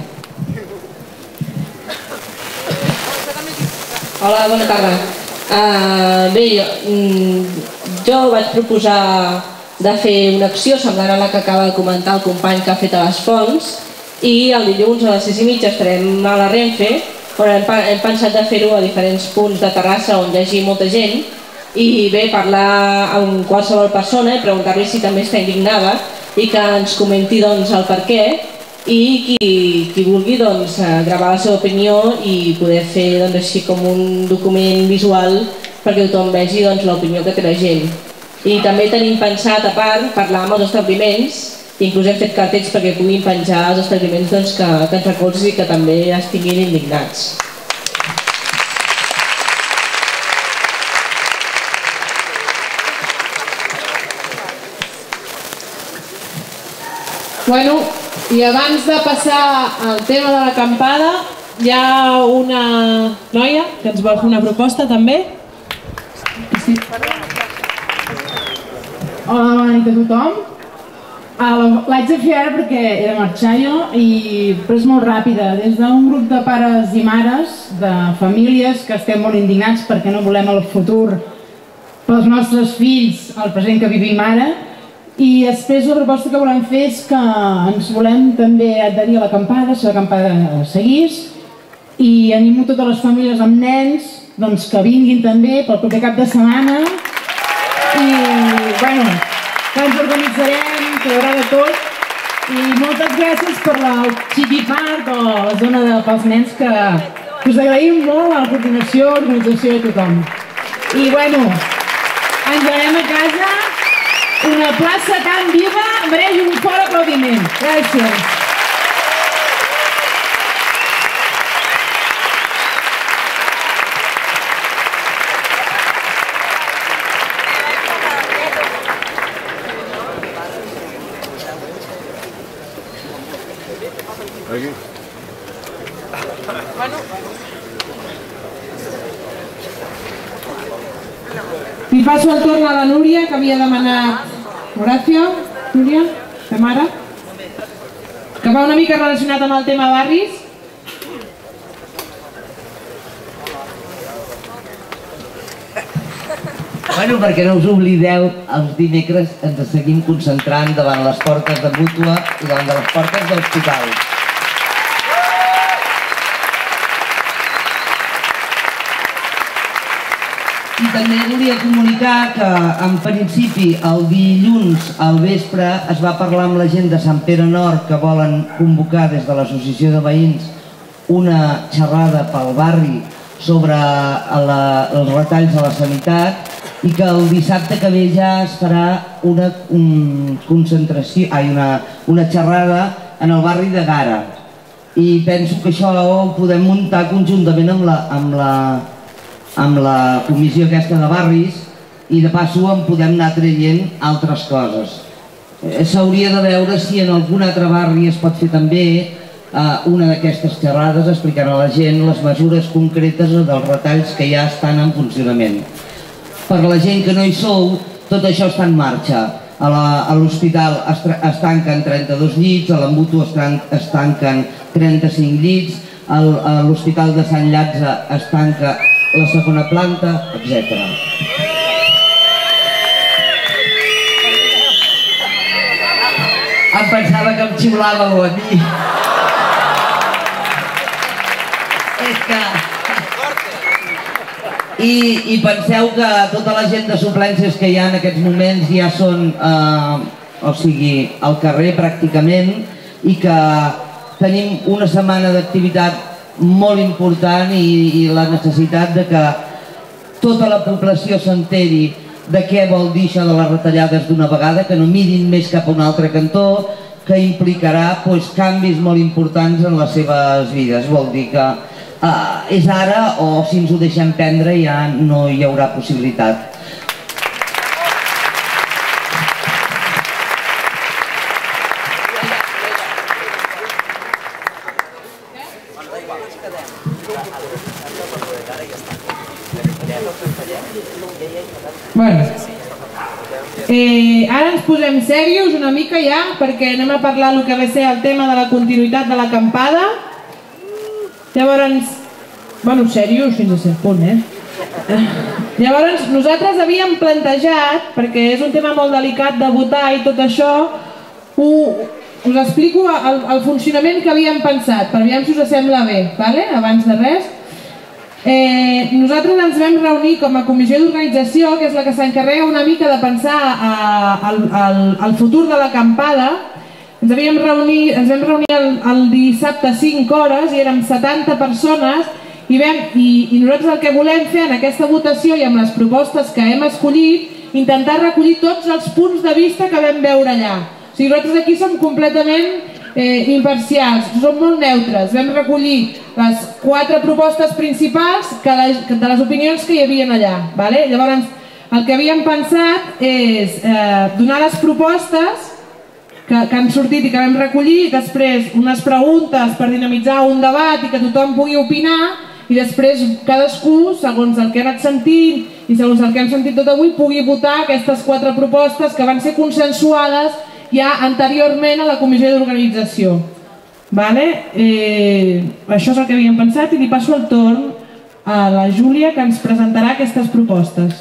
Hola, bona tarda. Uh, bé, jo, jo vaig proposar de fer una acció semblant a la que acaba de comentar el company que ha fet a les Fonts i el dilluns a les sis i mitja estarem a la Renfe on hem, hem pensat de fer-ho a diferents punts de Terrassa on hi hagi molta gent i bé, parlar amb qualsevol persona i preguntar-li si també està indignada i que ens comenti doncs, el per què i qui, qui vulgui doncs, gravar la seva opinió i poder fer doncs, així com un document visual perquè tothom vegi l'opinió que té la gent. I també tenim pensat, a part, parlar amb els establiments, i inclús hem fet cartells perquè puguin penjar els establiments que ens recolzin i que també estiguin indignats. Bueno, i abans de passar al tema de l'acampada, hi ha una noia que ens vol fer una proposta també. Sí. Hola, bona nit a tothom. L'haig de fer ara perquè he de marxar jo, però és molt ràpida. Des d'un grup de pares i mares, de famílies que estem molt indignats perquè no volem el futur pels nostres fills, el present que vivim ara. I després la proposta que volem fer és que ens volem també adherir a l'acampada, si l'acampada seguís, i animo totes les famílies amb nens que vinguin també pel proper cap de setmana i bueno, que ens organitzarem, que hi haurà de tot, i moltes gràcies per la Chiqui Park o la zona pels nens, que us agraïm molt a la coordinació, organització i tothom. I bueno, ens anem a casa. Una plaça tan viva mereix un fort aplaudiment. Gràcies. Aquí. I passo el torn a la Núria, que havia demanat Horacio, Núria, ta mare, que va una mica relacionat amb el tema barris. Bueno, perquè no us oblideu, els dimecres ens seguim concentrant davant les portes de Mútua i davant de les portes de l'hospital. I també volia comunicar que, en principi, el dilluns al vespre es va parlar amb la gent de Sant Pere Nord que volen convocar des de l'Associació de Veïns una xerrada pel barri sobre la, els retalls a la sanitat i que el dissabte que ve ja es farà una un, concentració, ai, una, una xerrada en el barri de Gara. I penso que això ho podem muntar conjuntament amb la, amb la amb la comissió aquesta de barris i de passo en podem anar traient altres coses. S'hauria de veure si en algun altre barri es pot fer també una d'aquestes xerrades explicant a la gent les mesures concretes dels retalls que ja estan en funcionament. Per la gent que no hi sou, tot això està en marxa. A l'hospital es tanquen trenta-dos llits, a la Mútua es tanquen trenta-cinc llits, a l'Hospital de Sant Llàtzer es tanca la segona planta, etcètera. Em pensava que em xiulàveu a mi. És que... I, i penseu que tota la gent de suplències que hi ha en aquests moments ja són, eh, o sigui, al carrer pràcticament, i que tenim una setmana d'activitat molt important i, i la necessitat de que tota la població s'enteri de què vol dir això de les retallades d'una vegada, que no mirin més cap a un altre cantó, que implicarà pues, canvis molt importants en les seves vides. Vol dir que eh, és ara o si ens ho deixem prendre ja no hi haurà possibilitat. Bueno, eh, ara ens posem serios una mica ja, perquè anem a parlar el que va ser el tema de la continuïtat de l'acampada. Llavors, bueno, serios fins a cert punt, eh? Llavors, nosaltres havíem plantejat, perquè és un tema molt delicat de votar i tot això, ho, us explico el, el funcionament que havíem pensat, per aviam si us sembla bé, vale? Abans de res. Eh, nosaltres ens vam reunir com a comissió d'organització, que és la que s'encarrega una mica de pensar al futur de l'acampada. Ens havíem reunir, ens vam reunir el, el dissabte a cinc hores i érem setanta persones I, vam, i, i nosaltres el que volem fer en aquesta votació i amb les propostes que hem escollit, intentar recollir tots els punts de vista que vam veure allà. O sigui, nosaltres aquí som completament eh, imparcials, som molt neutres. Vam recollir les quatre propostes principals que les, de les opinions que hi havia allà. Vale? Llavors, el que havíem pensat és eh, donar les propostes que, que han sortit i que vam recollir, després unes preguntes per dinamitzar un debat i que tothom pugui opinar, i després cadascú, segons el que ha anat sentint i segons el que hem sentit tot avui, pugui votar aquestes quatre propostes que van ser consensuades ja anteriorment a la comissió d'organització. Vale? Eh, això és el que havíem pensat i li passo el torn a la Júlia, que ens presentarà aquestes propostes.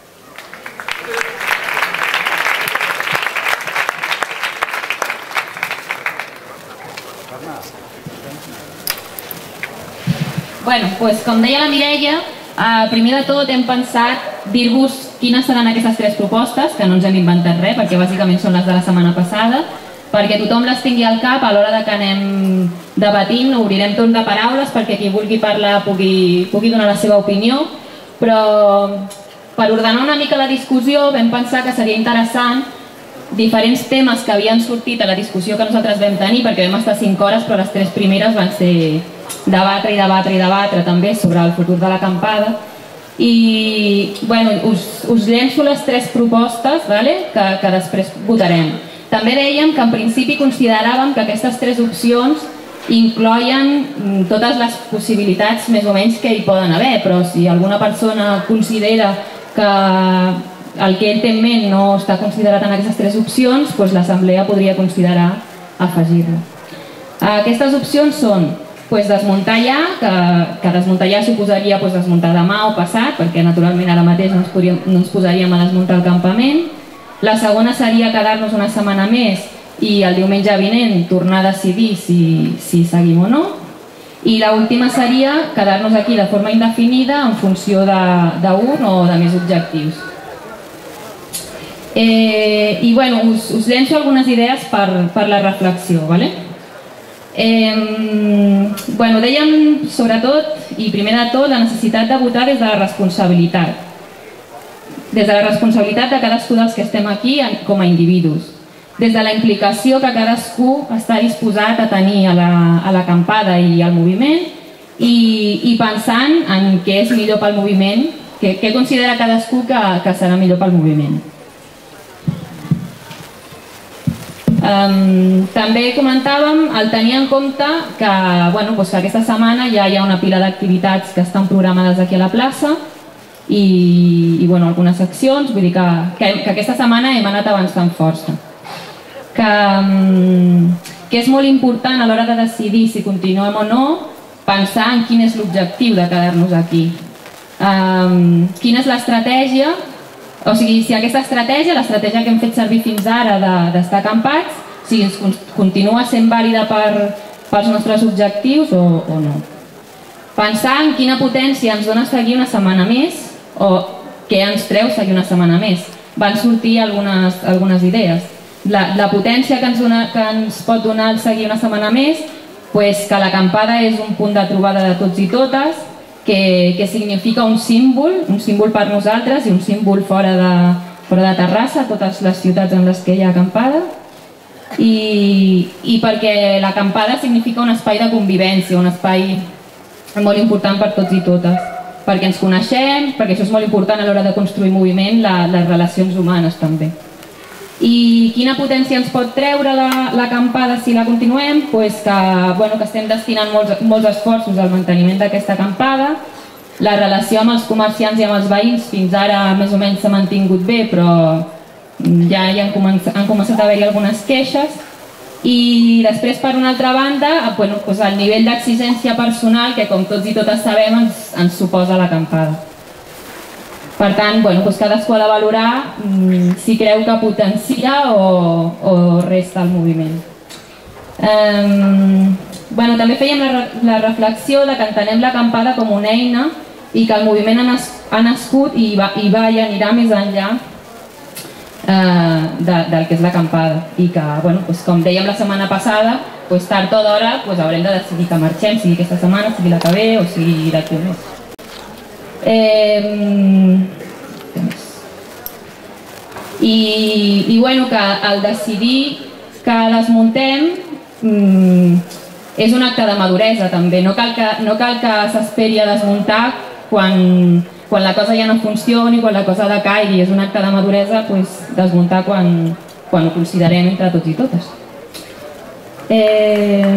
Bueno, doncs, com deia la Mireia, eh, primer de tot hem pensat dir-vos quines seran aquestes tres propostes, que no ens hem inventat res, perquè bàsicament són les de la setmana passada, perquè tothom les tingui al cap a l'hora de que anem debatint, obrirem torn de paraules perquè qui vulgui parlar pugui, pugui donar la seva opinió, però per ordenar una mica la discussió vam pensar que seria interessant diferents temes que havien sortit a la discussió que nosaltres vam tenir, perquè vam estar cinc hores, però les tres primeres van ser debatre i debatre i debatre també sobre el futur de l'acampada. I bueno, us, us llenço les tres propostes, vale? que, que després votarem. També dèiem que en principi consideràvem que aquestes tres opcions incloïen totes les possibilitats més o menys que hi poden haver, però si alguna persona considera que el que ell té en ment no està considerat en aquestes tres opcions, doncs l'assemblea podria considerar afegir-la. Aquestes opcions són pues, desmuntar ja, que, que desmuntar ja suposaria pues, desmuntar demà o passat, perquè naturalment ara mateix no ens, podríem, no ens posaríem a desmuntar el campament. La segona seria quedar-nos una setmana més i el diumenge vinent tornar a decidir si, si seguim o no. I l'última seria quedar-nos aquí de forma indefinida en funció d'un o de més objectius. Eh, I bueno, us, us llenço algunes idees per, per la reflexió, ¿vale? Eh, bueno, dèiem sobretot i primer de tot la necessitat de votar des de la responsabilitat, des de la responsabilitat de cadascú dels que estem aquí com a individus, des de la implicació que cadascú està disposat a tenir a l'acampada la, i al moviment i, i pensant en què és millor pel moviment, què, què considera cadascú que, que serà millor pel moviment. Um, també comentàvem el tenir en compte que, bueno, doncs que aquesta setmana ja hi ha una pila d'activitats que estan programades aquí a la plaça i, i bueno, algunes accions, vull dir que, que, que aquesta setmana hem anat avançant força. Que, um, que és molt important a l'hora de decidir si continuem o no pensar en quin és l'objectiu de quedar-nos aquí. Um, quina és l'estratègia. O sigui, si aquesta estratègia, l'estratègia que hem fet servir fins ara d'estar acampats, si ens continua sent vàlida per, pels nostres objectius o, o no. Pensar en quina potència ens dona seguir una setmana més o què ens treu seguir una setmana més. Van sortir algunes, algunes idees. La, la potència que ens, dona, que ens pot donar el seguir una setmana més, pues que l'acampada és un punt de trobada de tots i totes, Que, que significa un símbol, un símbol per nosaltres i un símbol fora de, fora de Terrassa, totes les ciutats en les que hi ha acampada, i, i perquè l'acampada significa un espai de convivència, un espai molt important per tots i totes, perquè ens coneixem, perquè això és molt important a l'hora de construir moviment, la, les relacions humanes també. I quina potència ens pot treure l'acampada la, si la continuem? Pues que, bueno, que estem destinant molts, molts esforços al manteniment d'aquesta acampada. La relació amb els comerciants i amb els veïns fins ara més o menys s'ha mantingut bé, però ja hi han, començat, han començat a haver-hi algunes queixes. I després, per una altra banda, bueno, pues el nivell d'exigència personal que, com tots i totes sabem, ens, ens suposa l'acampada. Per tant, bueno, doncs cadascú ha de valorar mm, si creu que potencia o, o resta el moviment. Um, bueno, també fèiem la, la reflexió de que entenem l'acampada com una eina i que el moviment ha, nas, ha nascut i va, i va i anirà més enllà uh, de, del que és l'acampada. I que, bueno, doncs, com dèiem la setmana passada, pues, tard o d'hora pues, haurem de decidir que marxem, sigui aquesta setmana, sigui la que ve o sigui d'aquí un mes. Eh, i, i bueno, que al decidir que desmuntem mm, és un acte de maduresa també, no cal que, no cal que s'esperi a desmuntar quan, quan la cosa ja no funcioni, quan la cosa decaigui, és un acte de maduresa pues, desmuntar quan, quan ho considerem entre tots i totes. Eh...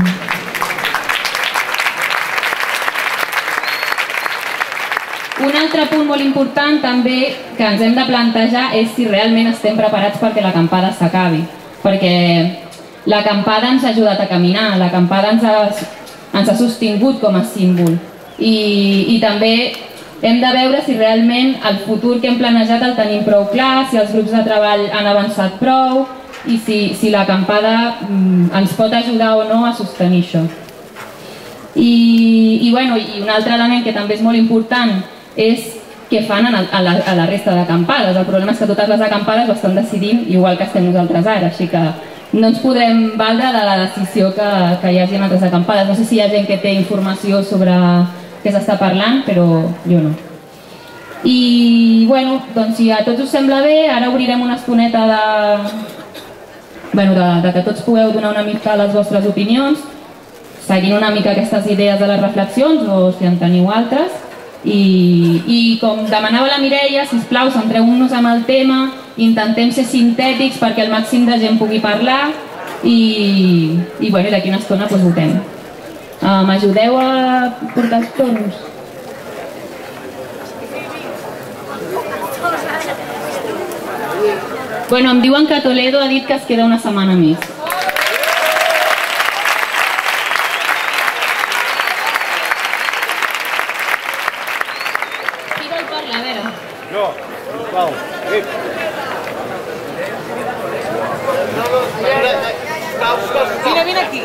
Un altre punt molt important també que ens hem de plantejar és si realment estem preparats perquè l'acampada s'acabi, perquè l'acampada ens ha ajudat a caminar, l'acampada ens, ha, ens ha sostingut com a símbol i, i també hem de veure si realment el futur que hem planejat el tenim prou clar, si els grups de treball han avançat prou i si, si l'acampada mm, ens pot ajudar o no a sostenir això. I, i, bueno, i un altre element que també és molt important és què fan a la, a la resta d'acampades. El problema és que totes les acampades ho estan decidint igual que estem nosaltres ara, així que no ens podrem valdre de la decisió que, que hi hagi en altres acampades. No sé si hi ha gent que té informació sobre què s'està parlant, però jo no. I, bueno, doncs si a tots us sembla bé, ara obrirem una estoneta de, bueno, de, de que tots pugueu donar una mica les vostres opinions, seguint una mica aquestes idees de les reflexions, o si en teniu altres. I, i com demanava la Mireia, sisplau, centreu-nos en el tema, intentem ser sintètics perquè el màxim de gent pugui parlar i, i bueno, d'aquí una estona doncs, votem. Uh, M'ajudeu a portar els torns? Bueno, em diuen que Toledo ha dit que es queda una setmana més. No, Pau. Mira, ven aquí.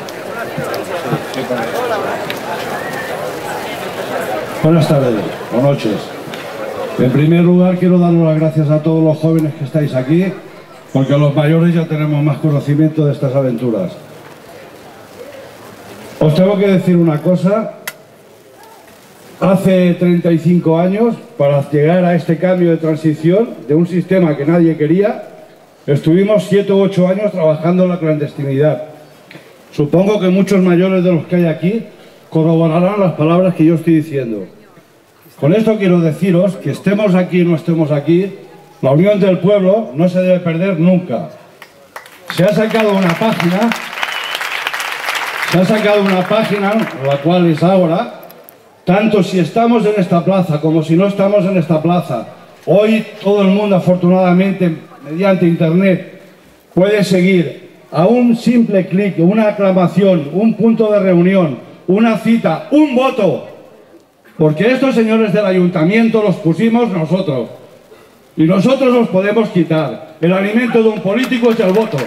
Buenas tardes o noches. En primer lugar quiero daros las gracias a todos los jóvenes que estáis aquí, porque los mayores ya tenemos más conocimiento de estas aventuras. Os tengo que decir una cosa. Hace treinta y cinco años, para llegar a este cambio de transición de un sistema que nadie quería, estuvimos siete u ocho años trabajando en la clandestinidad. Supongo que muchos mayores de los que hay aquí corroborarán las palabras que yo estoy diciendo. Con esto quiero deciros que estemos aquí o no estemos aquí, la unión del pueblo no se debe perder nunca. Se ha sacado una página, se ha sacado una página, la cual es ahora. Tanto si estamos en esta plaza como si no estamos en esta plaza, hoy todo el mundo afortunadamente mediante internet puede seguir a un simple clic, una aclamación, un punto de reunión, una cita, un voto, porque estos señores del ayuntamiento los pusimos nosotros y nosotros los podemos quitar. El alimento de un político es el voto.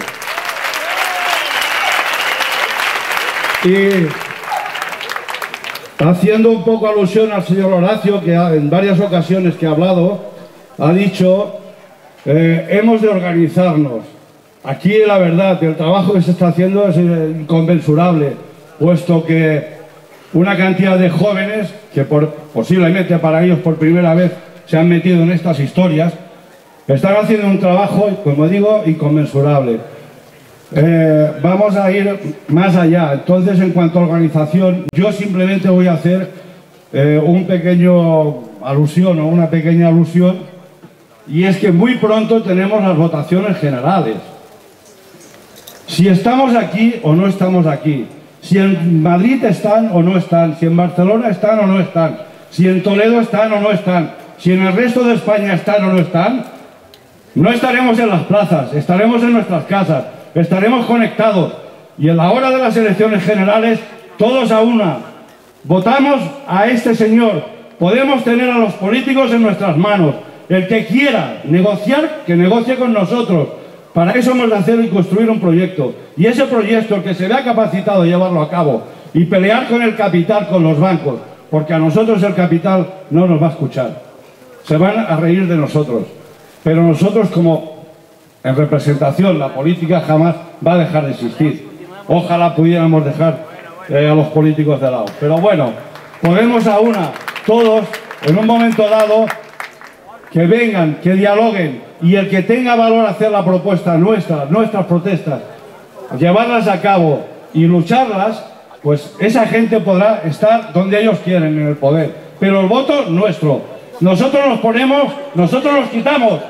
Y haciendo un poco alusión al señor Horacio, que en varias ocasiones que ha hablado, ha dicho, eh, hemos de organizarnos. Aquí la verdad, el trabajo que se está haciendo es inconmensurable, puesto que una cantidad de jóvenes, que por, posiblemente para ellos por primera vez se han metido en estas historias, están haciendo un trabajo, como digo, inconmensurable. Eh, vamos a ir más allá. Entonces, en cuanto a organización, yo simplemente voy a hacer eh, un pequeño alusión o una pequeña alusión, y es que muy pronto tenemos las votaciones generales. Si estamos aquí o no estamos aquí, si en Madrid están o no están, si en Barcelona están o no están, si en Toledo están o no están, si en el resto de España están o no están, no estaremos en las plazas, estaremos en nuestras casas. Estaremos conectados y en la hora de las elecciones generales todos a una votamos a este señor. Podemos tener a los políticos en nuestras manos. El que quiera negociar, que negocie con nosotros. Para eso hemos de hacer y construir un proyecto, y ese proyecto, el que se vea capacitado de llevarlo a cabo y pelear con el capital, con los bancos, porque a nosotros el capital no nos va a escuchar, se van a reír de nosotros, pero nosotros como en representación, la política jamás va a dejar de existir. ojalá pudiéramos dejar eh, a los políticos de lado. Pero bueno, podemos a una, todos, en un momento dado, que vengan, que dialoguen, y el que tenga valor hacer la propuesta nuestra, nuestras protestas, llevarlas a cabo y lucharlas, pues esa gente podrá estar donde ellos quieren, en el poder. Pero el voto nuestro. Nosotros nos ponemos, nosotros nos quitamos.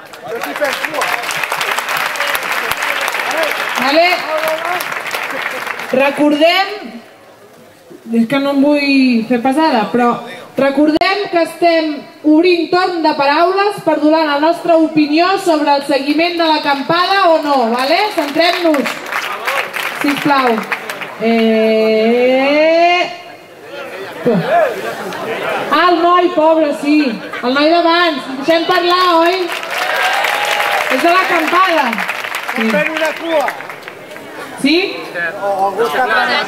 Vale. Recordem, és que no em vull fer pesada, però recordem que estem obrint torn de paraules per donar la nostra opinió sobre el seguiment de l'acampada o no, vale? Centrem-nos, sisplau. Eh... Ah, el noi, pobre, sí. El noi d'abans. Deixem parlar, oi? És de l'acampada. Estem fent una cua. Sí? O algú està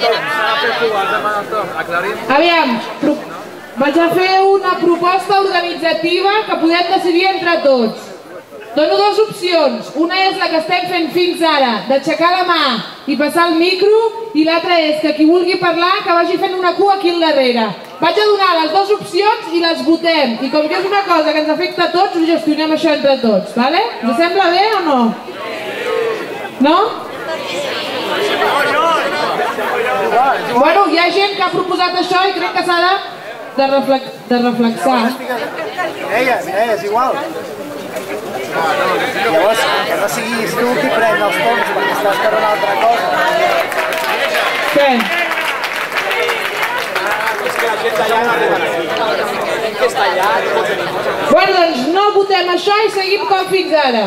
Aviam, vaig a fer una proposta organitzativa que podem decidir entre tots. Dono dues opcions. Una és la que estem fent fins ara, d'aixecar la mà i passar el micro, i l'altra és que qui vulgui parlar que vagi fent una cua aquí al darrere. Vaig a donar les dues opcions i les votem. I com que és una cosa que ens afecta a tots, ho gestionem això entre tots, vale? Us sembla bé o no? No? Bueno, hi ha gent que ha proposat això i crec que s'ha de, de, reflex, de reflexar. Mireia, Mireia, és igual. Llavors, que no siguis tu qui pren els tons perquè estàs per una altra cosa. Què? És que la gent d'allà no arriba aquí. La gent que està allà no tenim. Bueno, doncs no votem això i seguim com fins ara.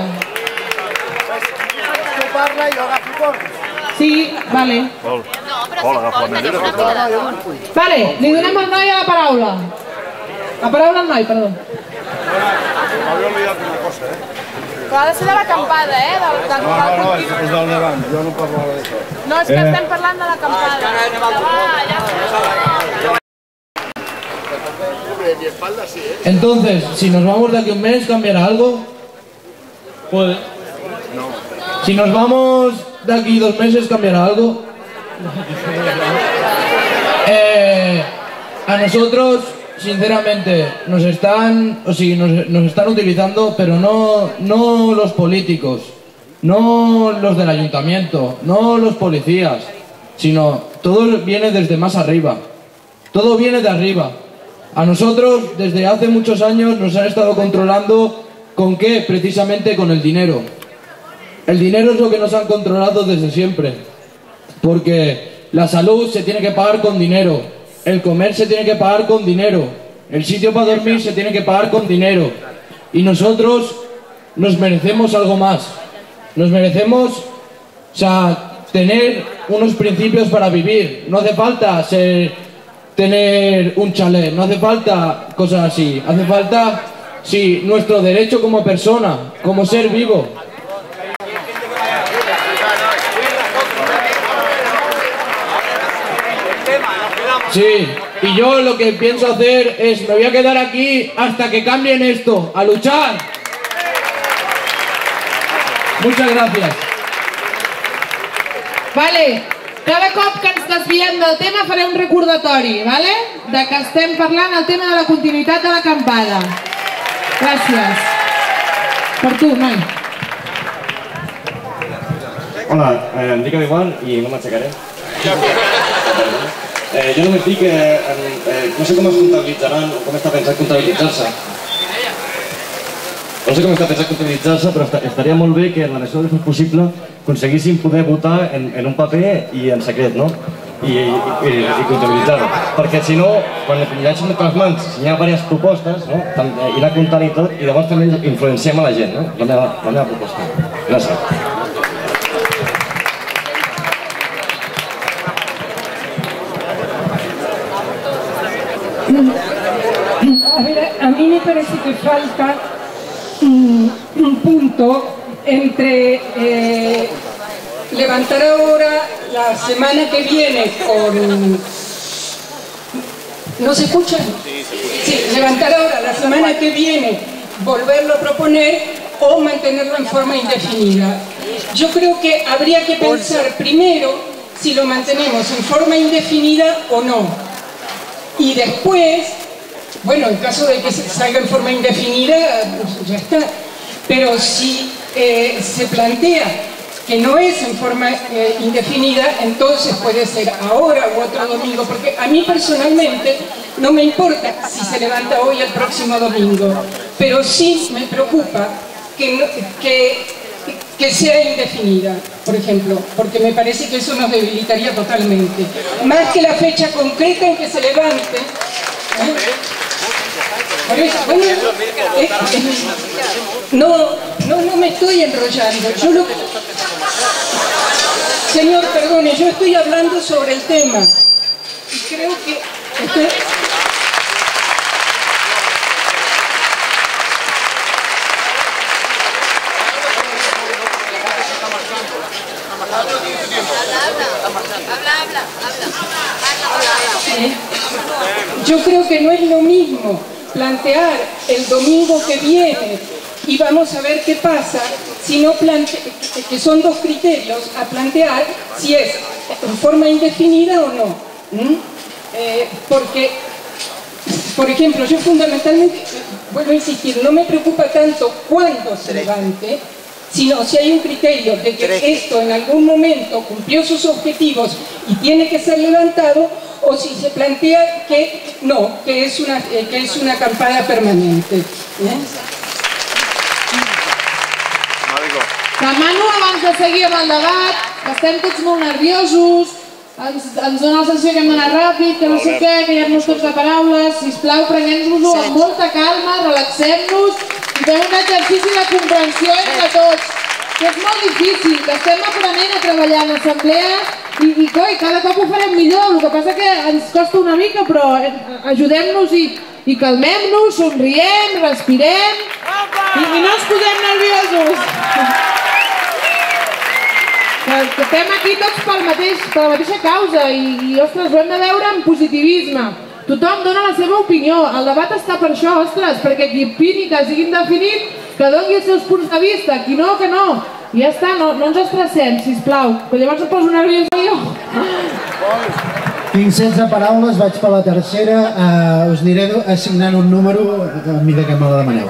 Tu parla i jo agafo torns. Sí, vale. Vol agafar la millora. Vale, li donem al noi a la paraula. La paraula al noi, perdó. M'havia oblidat una cosa, eh? Però ha de ser de l'acampada, eh? Del, del, No, no, no, és, és del davant, jo no parlava d'això. No, és que Eh. estem parlant de l'acampada. Entonces, si nos vamos de aquí un mes, ¿cambiará algo? Puede. Si nos vamos de aquí dos meses, ¿cambiará algo? Eh, a nosotros, sinceramente, nos están, o sí, nos, nos están utilizando, pero no, no los políticos, no los del ayuntamiento, no los policías, sino todo viene desde más arriba. Todo viene de arriba. A nosotros, desde hace muchos años, nos han estado controlando. ¿Con qué? Precisamente con el dinero. El dinero es lo que nos han controlado desde siempre. Porque la salud se tiene que pagar con dinero. El comer se tiene que pagar con dinero. El sitio para dormir se tiene que pagar con dinero. Y nosotros nos merecemos algo más. Nos merecemos, o sea, tener unos principios para vivir. No hace falta ser... tener un chalet, no hace falta cosas así, hace falta, sí, nuestro derecho como persona, como ser vivo. Sí, y yo lo que pienso hacer es, me voy a quedar aquí hasta que cambien esto, a luchar. Muchas gracias. Vale. Cada cop que ens desviem del tema faré un recordatori, vale? De que estem parlant el tema de la continuïtat de l'acampada. Gràcies. Per tu, noi. Hola, eh, em dic Igual i no m'aixecaré. Eh, jo només dic que eh, no sé com es comptabilitzaran o com està pensat comptabilitzar-se. No sé com està pensat comptabilitzar-se, però estaria molt bé que en la mesura que fos possible aconseguíssim poder votar en, en un paper i en secret, no? I, i, i, i comptabilitzar-ho. Perquè si no, quan hi hagi entre les mans, si hi ha diverses propostes, no? I anar comptant i tot, i llavors també influenciem a la gent, no? La meva, la meva proposta. Gràcies. A ver, a mí me parece que falta un, un punto entre eh, levantar ahora la semana que viene con... ¿No se escuchan? Sí, levantar ahora la semana que viene, volverlo a proponer o mantenerlo en forma indefinida. Yo creo que habría que pensar primero si lo mantenemos en forma indefinida o no. Y después, bueno, en caso de que salga en forma indefinida, pues ya está. Pero si eh, se plantea que no es en forma eh, indefinida, entonces puede ser ahora u otro domingo, porque a mí personalmente no me importa si se levanta hoy o el próximo domingo, pero sí me preocupa que, no, que, que sea indefinida, por ejemplo, porque me parece que eso nos debilitaría totalmente. Más que la fecha concreta en que se levante, ¿eh? Por eso, bueno, eh, eh, no, no, no me estoy enrollando. Yo lo, señor, perdone, yo estoy hablando sobre el tema y creo que estoy, ¿eh? Yo creo que no es lo mismo plantear el domingo que viene y vamos a ver qué pasa, si no plante que son dos criterios a plantear si es en forma indefinida o no. ¿Mm? Eh, porque, por ejemplo, yo fundamentalmente, vuelvo a insistir, no me preocupa tanto cuándo se levante, sino si hay un criterio de que esto en algún momento cumplió sus objetivos y tiene que ser levantado, o si se plantea que no, que és una, eh, que és una acampada permanente. Eh? Demano, abans de seguir amb el debat, que estem tots molt nerviosos, ens, ens dona la sensació que hem d'anar ràpid, que no sé què, que hi ha molts tocs de paraules. Sisplau, prenguem-nos-ho amb molta calma, relaxem-nos i fem un exercici de comprensió entre tots, que és molt difícil, que estem aprenent a treballar en assemblea i, i coi, cada cop ho farem millor. El que passa que ens costa una mica, però ajudem-nos i, i calmem-nos, somriem, respirem i, i no ens posem nerviosos. Que, que estem aquí tots pel mateix, per la mateixa causa i, i ostres, ho hem de veure amb positivisme. Tothom dona la seva opinió, el debat està per això, ostres, perquè qui opini que sigui indefinit, que doni els seus punts de vista, qui no, que no. I ja està, no, no ens estressem, sisplau, que llavors em poso nerviosa jo. Tinc setze paraules, vaig per la tercera, uh, us aniré assignant un número a mesura que me la demaneu.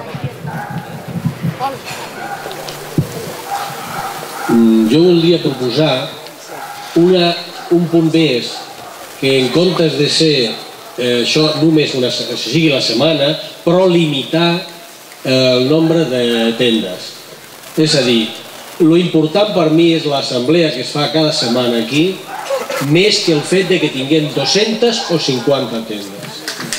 Mm, jo voldria proposar una, un punt més, que en comptes de ser eh, això només una, sigui la setmana, però limitar eh, el nombre de tendes. És a dir, lo important per mi és l'assemblea que es fa cada setmana aquí, més que el fet de que tinguem dues-centes o cinquanta tendes.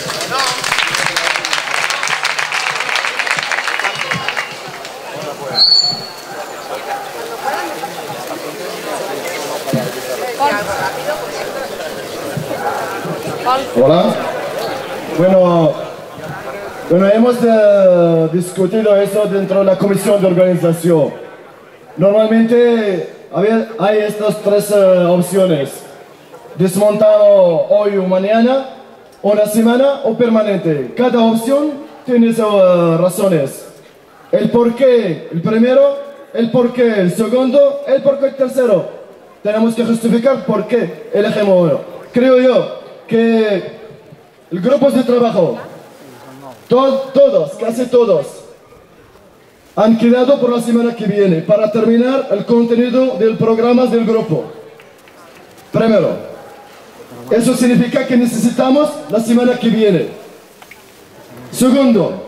Hola. Bueno, bueno, hemos eh, discutido eso dentro de la comisión de organización. Normalmente hay estas tres uh, opciones: desmontado hoy o mañana, una semana o permanente. Cada opción tiene sus uh, razones. El porqué, el primero, el porqué, el segundo, el porqué el tercero. Tenemos que justificar por qué elegimos uno. Creo yo que el grupo de trabajo, to todos, casi todos, han quedado por la semana que viene para terminar el contenido del programa del grupo. Primero, eso significa que necesitamos la semana que viene. Segundo,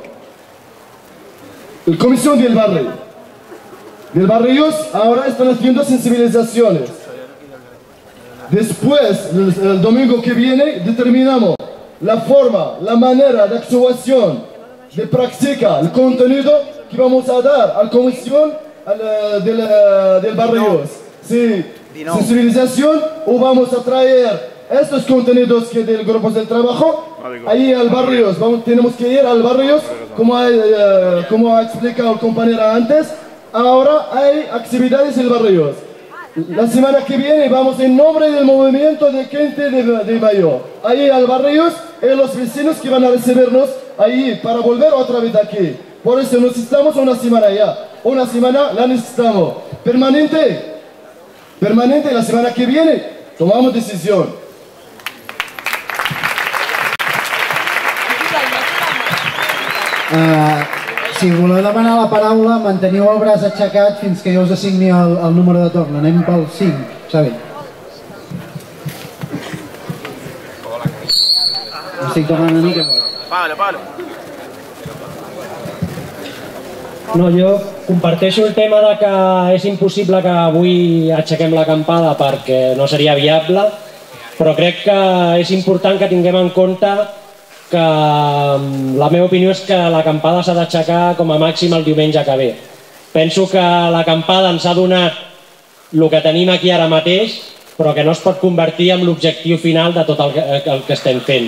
la comisión del barrio. Del barrios ahora están haciendo sensibilizaciones. Después, el, el domingo que viene, determinamos la forma, la manera de actuación, de práctica, el contenido que vamos a dar a la comisión al, del, del barrio. Sí, sensibilización, o vamos a traer estos contenidos que del grupo del trabajo ahí al barrio. Vamos, tenemos que ir al barrio, como ha, eh, como ha explicado el compañero antes. Ahora hay actividades en el barrio. La semana que viene vamos en nombre del movimiento de gente de, de Mayo, ahí al barrio, y los vecinos que van a recibirnos ahí para volver otra vez aquí. Por eso necesitamos una semana ya, una semana la necesitamos. Permanente, permanente la semana que viene, tomamos decisión. Uh, si voleu demanar la paraula, manteniu el braç aixecat fins que jo us assigni el, el número de torn. Anem pel cinc, Xavi. Estic tornant a mi que vol. Pablo, Pablo. No, jo comparteixo el tema de que és impossible que avui aixequem l'acampada perquè no seria viable, però crec que és important que tinguem en compte que la meva opinió és que l'acampada s'ha d'aixecar com a màxim el diumenge que ve. Penso que l'acampada ens ha donat el que tenim aquí ara mateix, però que no es pot convertir en l'objectiu final de tot el que, el que estem fent.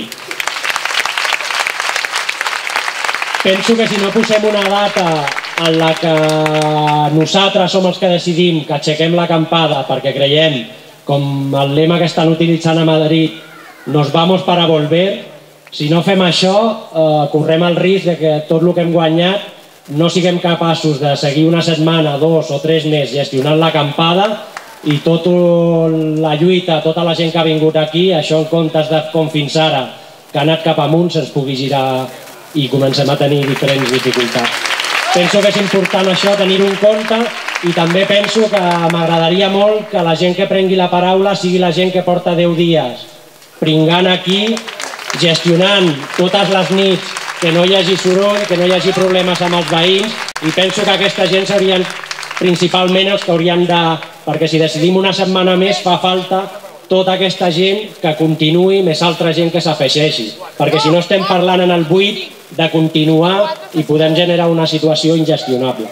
Penso que si no posem una data en la que nosaltres som els que decidim que aixequem l'acampada perquè creiem, com el lema que estan utilitzant a Madrid, nos vamos para volver, si no fem això, eh, correm el risc de que tot el que hem guanyat no siguem capaços de seguir una setmana, dos o tres més gestionant l'acampada i tota la lluita, tota la gent que ha vingut aquí, això en comptes de com fins ara, que ha anat cap amunt, se'ns pugui girar i comencem a tenir diferents dificultats. Penso que és important això, tenir-ho en compte, i també penso que m'agradaria molt que la gent que prengui la paraula sigui la gent que porta deu dies pringant aquí, gestionant totes les nits, que no hi hagi soroll, que no hi hagi problemes amb els veïns, i penso que aquesta gent serien principalment els que haurien de... perquè si decidim una setmana més fa falta tota aquesta gent que continuï, més altra gent que s'afegeixi, perquè si no estem parlant en el buit de continuar i podem generar una situació ingestionable.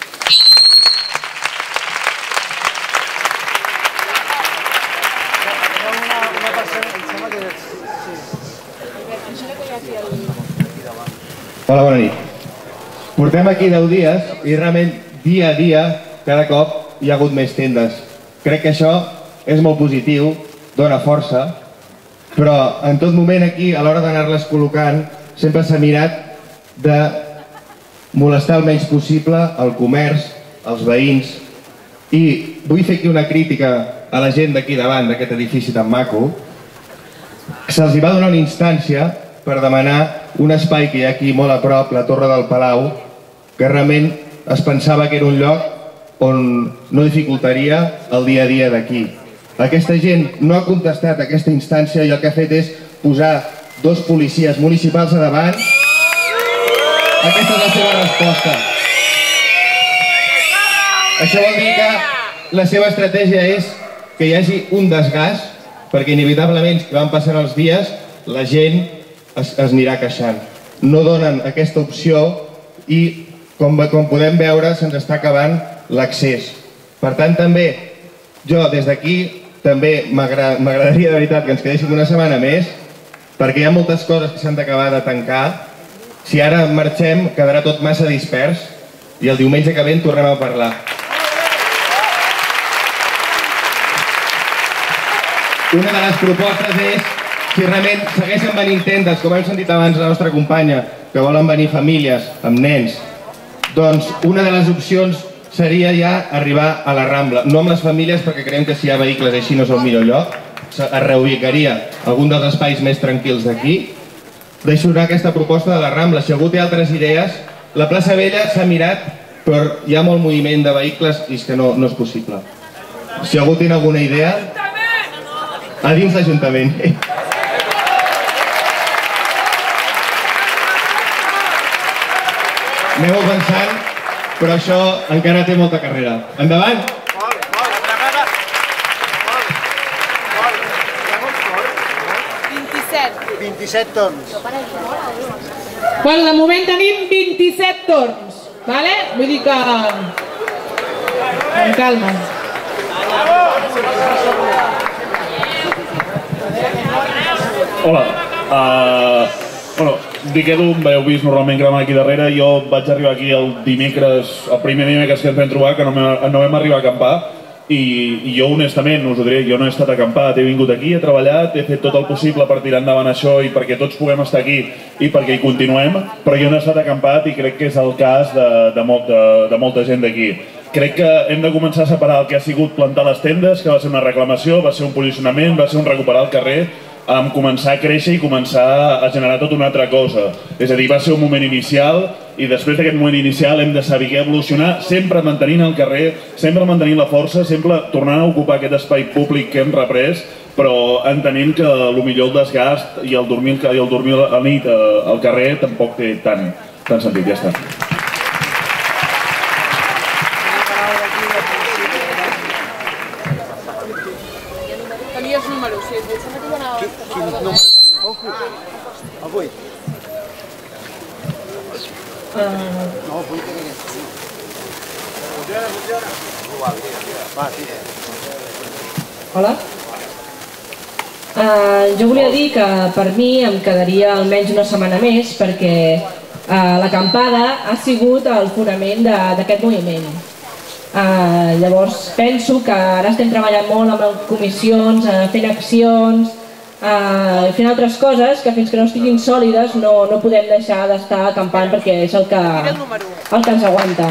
Hola, bona nit. Portem aquí deu dies i realment dia a dia, cada cop hi ha hagut més tendes. Crec que això és molt positiu, dona força, però en tot moment aquí, a l'hora d'anar-les col·locant, sempre s'ha mirat de molestar el menys possible el comerç, els veïns, i vull fer aquí una crítica a la gent d'aquí davant, d'aquest edifici tan maco. Se'ls va donar una instància per demanar un espai que hi ha aquí molt a prop, la Torre del Palau, que realment es pensava que era un lloc on no dificultaria el dia a dia d'aquí. Aquesta gent no ha contestat aquesta instància i el que ha fet és posar dos policies municipals a davant. Aquesta és la seva resposta. Això vol dir que la seva estratègia és que hi hagi un desgast, perquè inevitablement que van passant els dies la gent es, es anirà queixant. No donen aquesta opció i, com, com podem veure, se'ns està acabant l'accés. Per tant, també, jo des d'aquí també m'agradaria de veritat que ens quedéssim una setmana més, perquè hi ha moltes coses que s'han d'acabar de tancar. Si ara marxem, quedarà tot massa dispers i el diumenge que ve en tornem a parlar. Una de les propostes és, si realment segueixen venint tendes, com hem sentit abans la nostra companya, que volen venir famílies amb nens, doncs una de les opcions seria ja arribar a la Rambla. No amb les famílies, perquè creiem que si hi ha vehicles així no és el millor lloc. Es reubicaria algun dels espais més tranquils d'aquí. Deixo anar aquesta proposta de la Rambla. Si algú té altres idees, la plaça Vella s'ha mirat, però hi ha molt moviment de vehicles i és que no, no és possible. Si algú té alguna idea... A dins l'Ajuntament. Aneu pensant, però això encara té molta carrera. Endavant! vint-i-set. vint-i-set torns. Bueno, de moment tenim vint-i-set torns, vale? Vull dir que... amb calma. Hola. Uh, bueno, m'hi quedo, m'heu vist normalment gravant aquí darrere. Jo vaig arribar aquí el dimecres, el primer dimecres que ens vam trobar, que no, no vam arribar a acampar. I, i jo honestament, us ho diré, jo no he estat acampat, he vingut aquí, he treballat, he fet tot el possible per tirar endavant això i perquè tots puguem estar aquí i perquè hi continuem, però jo no he estat acampat i crec que és el cas de, de, molt, de, de molta gent d'aquí. crec que hem de començar a separar el que ha sigut plantar les tendes, que va ser una reclamació, va ser un posicionament, va ser un recuperar el carrer, amb començar a créixer i començar a generar tota una altra cosa. És a dir, va ser un moment inicial i després d'aquest moment inicial hem de saber evolucionar, sempre mantenint el carrer, sempre mantenint la força, sempre tornant a ocupar aquest espai públic que hem reprès, però entenent que potser el desgast i el dormir, i el dormir a la nit al carrer tampoc té tant, tant sentit. Ja està. Tenies número, sí. Quin número tenies? El vuit. No, el vuit tenies. Va, sí. Hola. Uh, jo volia dir que per mi em quedaria almenys una setmana més perquè uh, l'acampada ha sigut el fonament d'aquest moviment. Uh, llavors penso que ara estem treballant molt amb comissions, uh, fent accions, uh, fent altres coses que fins que no estiguin sòlides no, no podem deixar d'estar acampant perquè és el que, el que ens aguanta.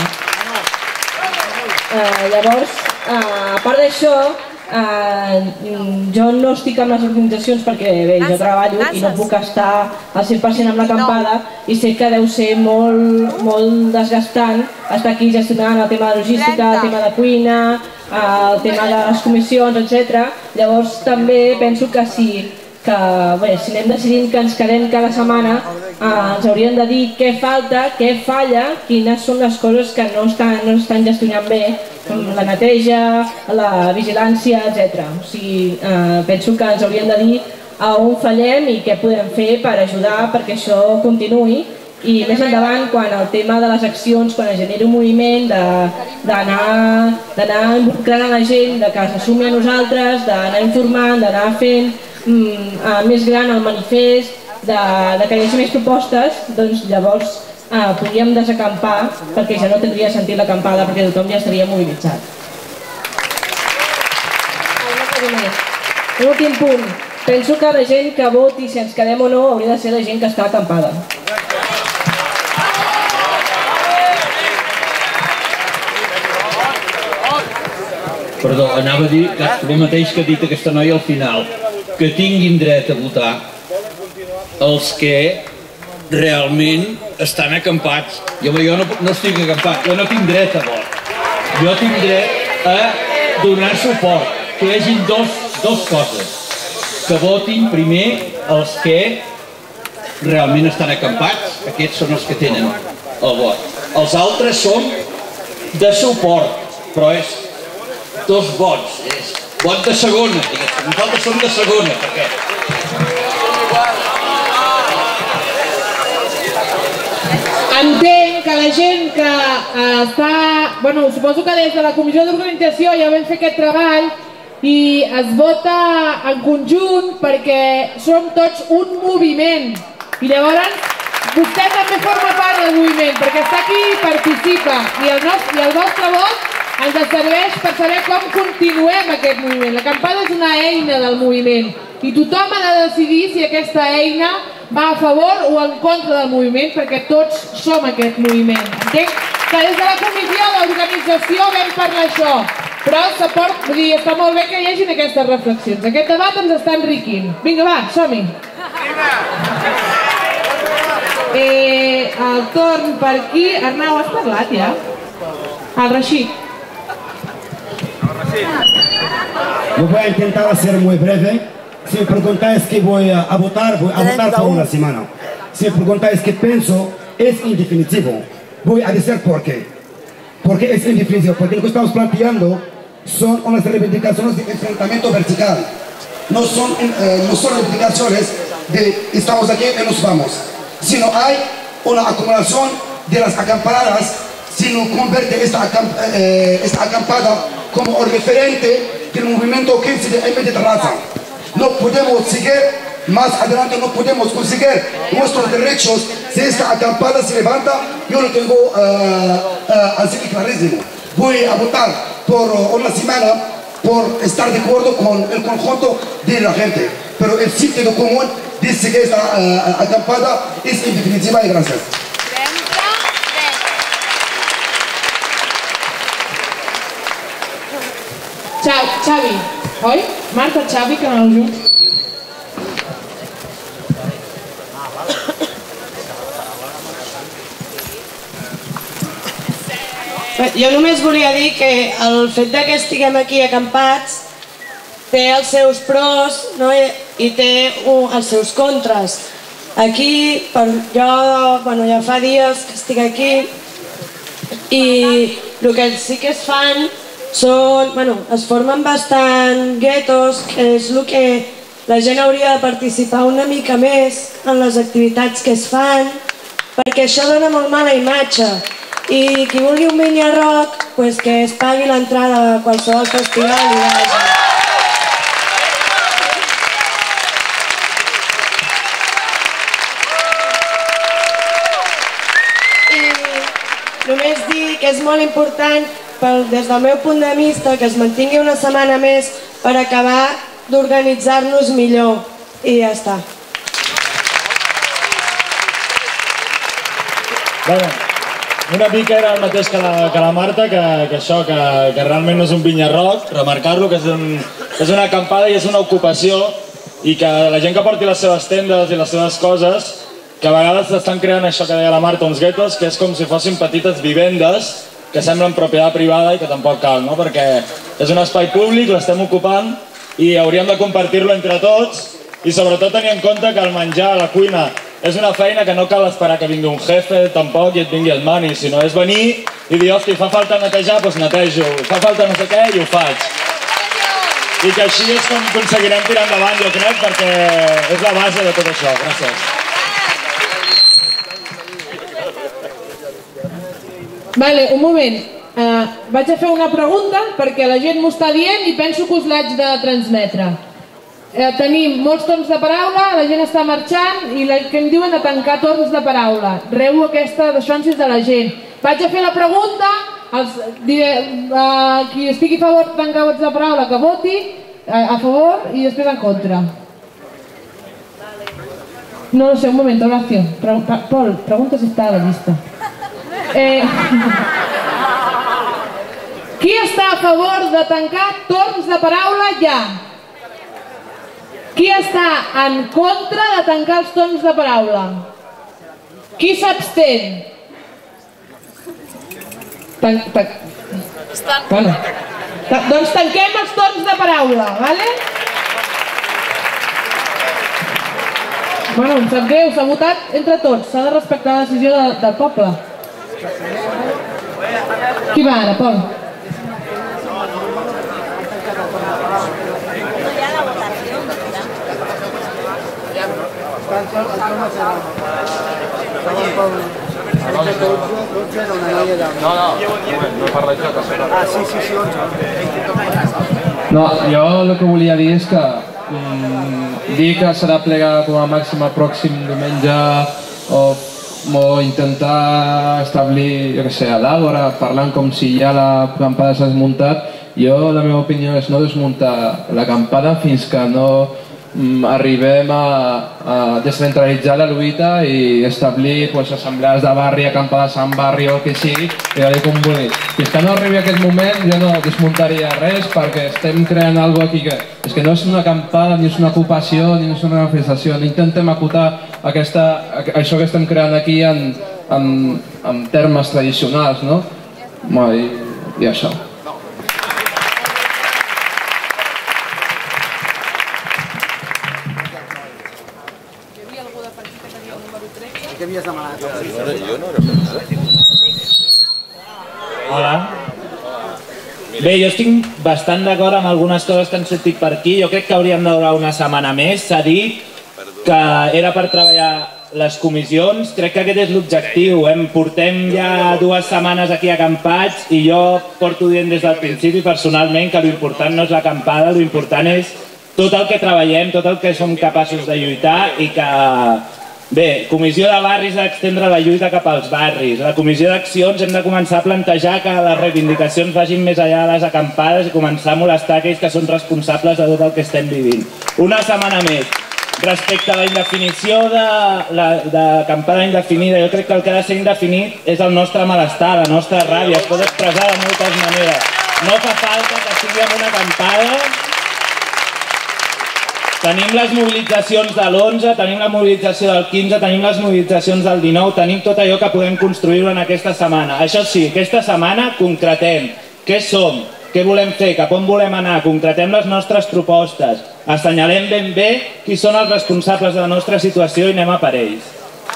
Uh, llavors, uh, a part d'això, Uh, jo no estic amb les organitzacions perquè bé, jo treballo i no puc estar al cent per cent amb l'acampada i sé que deu ser molt, molt desgastant estar aquí gestionant el tema de logística, el tema de cuina, el tema de les comissions, etcètera. Llavors també penso que si, que, bé, si anem decidint que ens quedem cada setmana uh, ens haurien de dir què falta, què falla, quines són les coses que no estan, no estan gestionant bé, la neteja, la vigilància, etcètera. O sigui, eh, penso que ens haurien de dir a on fallem i què podem fer per ajudar perquè això continuï i més endavant quan el tema de les accions, quan es generi un moviment d'anar involucrant a la gent, de que s'assumi a nosaltres, d'anar informant, d'anar fent mm, més gran el manifest, de, de que hi hagi més propostes, doncs llavors Ah, podríem desacampar perquè ja no tindria sentit l'acampada perquè tothom ja estaria mobilitzat. Un últim punt. Penso que la gent que voti si ens quedem o no hauria de ser la gent que està acampada. Perdó, anava a dir el mateix que ha dit aquesta noia al final, que tinguin dret a votar els que realment estan acampats. Jo, jo no, no estic acampat, jo no tinc dret a vot. Jo tinc dret a donar suport, que hi hagi dos, dos coses. Que votin primer els que realment estan acampats, aquests són els que tenen el vot. Els altres són de suport, però és dos vots, és vot de segona, nosaltres som de segona, perquè entenc que la gent que eh, està... Bueno, suposo que des de la comissió d'organització ja vam fer aquest treball i es vota en conjunt perquè som tots un moviment i llavors vostè també forma part del moviment perquè està aquí i participa i el, nostre, i el vostre vot ens serveix per saber com continuem aquest moviment. L'acampada és una eina del moviment i tothom ha de decidir si aquesta eina va a favor o en contra del moviment perquè tots som aquest moviment. Entenc que des de la comissió d'organització vam parlar això, però support, vull dir, està molt bé que hi hagin aquestes reflexions. Aquest debat ens està enriquint. Vinga, va, som-hi. Eh, el torn per aquí. Arnau, has parlat ja? El Rashid. Yo voy a intentar ser muy breve. Si me preguntáis que voy a votar, voy a votar por una semana. Si me preguntáis qué pienso, es indefinitivo. Voy a decir por qué. Porque es indefinitivo. Porque lo que estamos planteando son unas reivindicaciones de enfrentamiento vertical. No son, eh, no son reivindicaciones de estamos aquí y nos vamos. Sino hay una acumulación de las acampadas, sino convierte esta, acamp eh, esta acampada como un referente del movimiento quince de M de raza. No podemos seguir más adelante, no podemos conseguir nuestros derechos si esta acampada se levanta. Yo lo tengo uh, uh, así clarísimo. Voy a votar por una semana por estar de acuerdo con el conjunto de la gente. Pero el sentido común dice que esta uh, acampada es indefinitiva y gracias. Xavi, oi? Marta, Xavi, que aneu junts. Jo només volia dir que el fet que estiguem aquí acampats té els seus pros i té els seus contres. Aquí, jo ja fa dies que estic aquí i el que sí que es fan són, es formen bastant guetos, que és el que la gent hauria de participar una mica més en les activitats que es fan, perquè això dona molt mala imatge. I qui vulgui un Vinya Rock, que es pagui l'entrada a qualsevol festival i vagi. I només dir que és molt important, des del meu punt de vista, que es mantingui una setmana més per acabar d'organitzar-nos millor. I ja està. Bueno, una mica era el mateix que la Marta, que això, que realment no és un Vinya Rock, remarcar-lo, que és una acampada i és una ocupació, i que la gent que porti les seves tendes i les seves coses, que a vegades estan creant això que deia la Marta, uns guetos, que és com si fossin petites vivendes que semblen propietat privada i que tampoc cal, no? Perquè és un espai públic, l'estem ocupant i hauríem de compartir-lo entre tots i sobretot tenir en compte que el menjar a la cuina és una feina que no cal esperar que vingui un jefe tampoc i et vingui el mani, sinó és venir i dir, hosti, fa falta netejar, doncs netejo, fa falta no sé què i ho faig. I que així és com aconseguirem tirar endavant, jo crec, perquè és la base de tot això. Gràcies. Vale, un moment. Vaig a fer una pregunta perquè la gent m'ho està dient i penso que us l'haig de transmetre. Tenim molts torns de paraula, la gent està marxant i que em diuen de tancar torns de paraula. Reu aquesta deixonsis de la gent. Vaig a fer la pregunta, qui estigui a favor de tancar torns de paraula que voti a favor i després en contra. No, no sé, un moment, Horacio. Pol, pregunta si està a la llista. Qui està a favor de tancar torns de paraula ja? Qui està en contra de tancar els torns de paraula? Qui s'abstén? Bueno, doncs tanquem els torns de paraula, vale? Bueno, em sap greu, s'ha votat entre tots, s'ha de respectar la decisió del poble. Qui va ara, Pol? No, no, no parla jo, que serà. Ah, sí, sí, sí, onze. No, jo el que volia dir és que dir que s'ha de plegar com a màxim el pròxim diumenge o o intentar establir, jo què sé, a l'àgora, parlant com si ja l'acampada s'ha desmuntat. Jo, la meva opinió és no desmuntar l'acampada fins que no arribem a descentralitzar la lluita i establir assemblees de barri, acampades en barri o el que sigui, i a dir com vulgui. Fins que no arribi aquest moment jo no desmuntaria res perquè estem creant alguna cosa aquí que és que no és una acampada, ni és una ocupació, ni és una manifestació. No intentem acotar això que estem creant aquí en termes tradicionals, no? I això. Què havies demanat? Jo no era pensat. Hola. Bé, jo estic bastant d'acord amb algunes coses que han sortit per aquí. Jo crec que hauríem de durar una setmana més. S'ha dit que era per treballar les comissions. Crec que aquest és l'objectiu. Portem ja dues setmanes aquí acampats i jo porto dient des del principi personalment que l'important no és l'acampada, l'important és tot el que treballem, tot el que som capaços de lluitar i que... Bé, comissió de barris ha d'extendre la lluita cap als barris. La comissió d'accions hem de començar a plantejar que les reivindicacions vagin més enllà de les acampades i començar a molestar aquells que són responsables de tot el que estem vivint. Una setmana més. Respecte a la indefinició d'acampada indefinida, jo crec que el que ha de ser indefinit és el nostre malestar, la nostra ràbia. Es pot expressar de moltes maneres. No fa falta que sigui amb una acampada. Tenim les mobilitzacions de l'onze, tenim la mobilització del quinze, tenim les mobilitzacions del dinou, tenim tot allò que podem construir en aquesta setmana. Això sí, aquesta setmana concretem què som, què volem fer, cap on volem anar, concretem les nostres propostes, assenyalem ben bé qui són els responsables de la nostra situació i anem a per ells.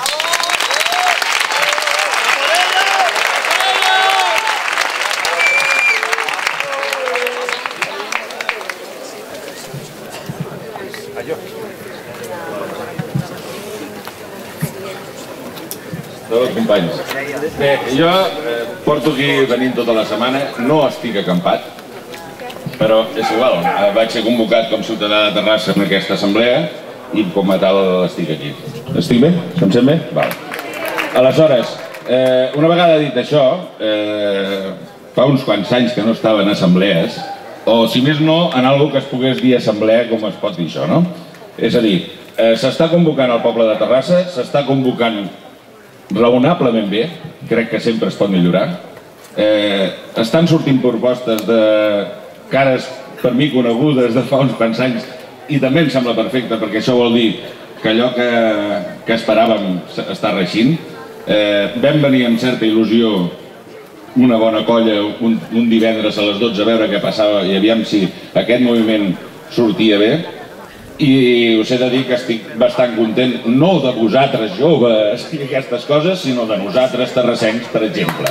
Dos companys. Bé, jo eh, porto aquí venint tota la setmana, no estic acampat, però és igual, eh, vaig ser convocat com ciutadà de Terrassa en aquesta assemblea i com a tal estic aquí. Estic bé? Se'm sent bé? Val. Aleshores, eh, una vegada dit això, eh, fa uns quants anys que no estava en assemblees, o si més no, en algo que es pogués dir assemblea, com es pot dir això, no? És a dir, eh, s'està convocant el poble de Terrassa, s'està convocant raonablement bé, crec que sempre es pot millorar. Eh, estan sortint propostes de cares per mi conegudes de fa uns quants anys i també em sembla perfecte perquè això vol dir que allò que, que esperàvem està reixint. Eh, vam venir amb certa il·lusió una bona colla un, un divendres a les dotze a veure què passava i aviam si aquest moviment sortia bé. I us he de dir que estic bastant content, no de vosaltres joves i aquestes coses, sinó de nosaltres terrassencs, per exemple.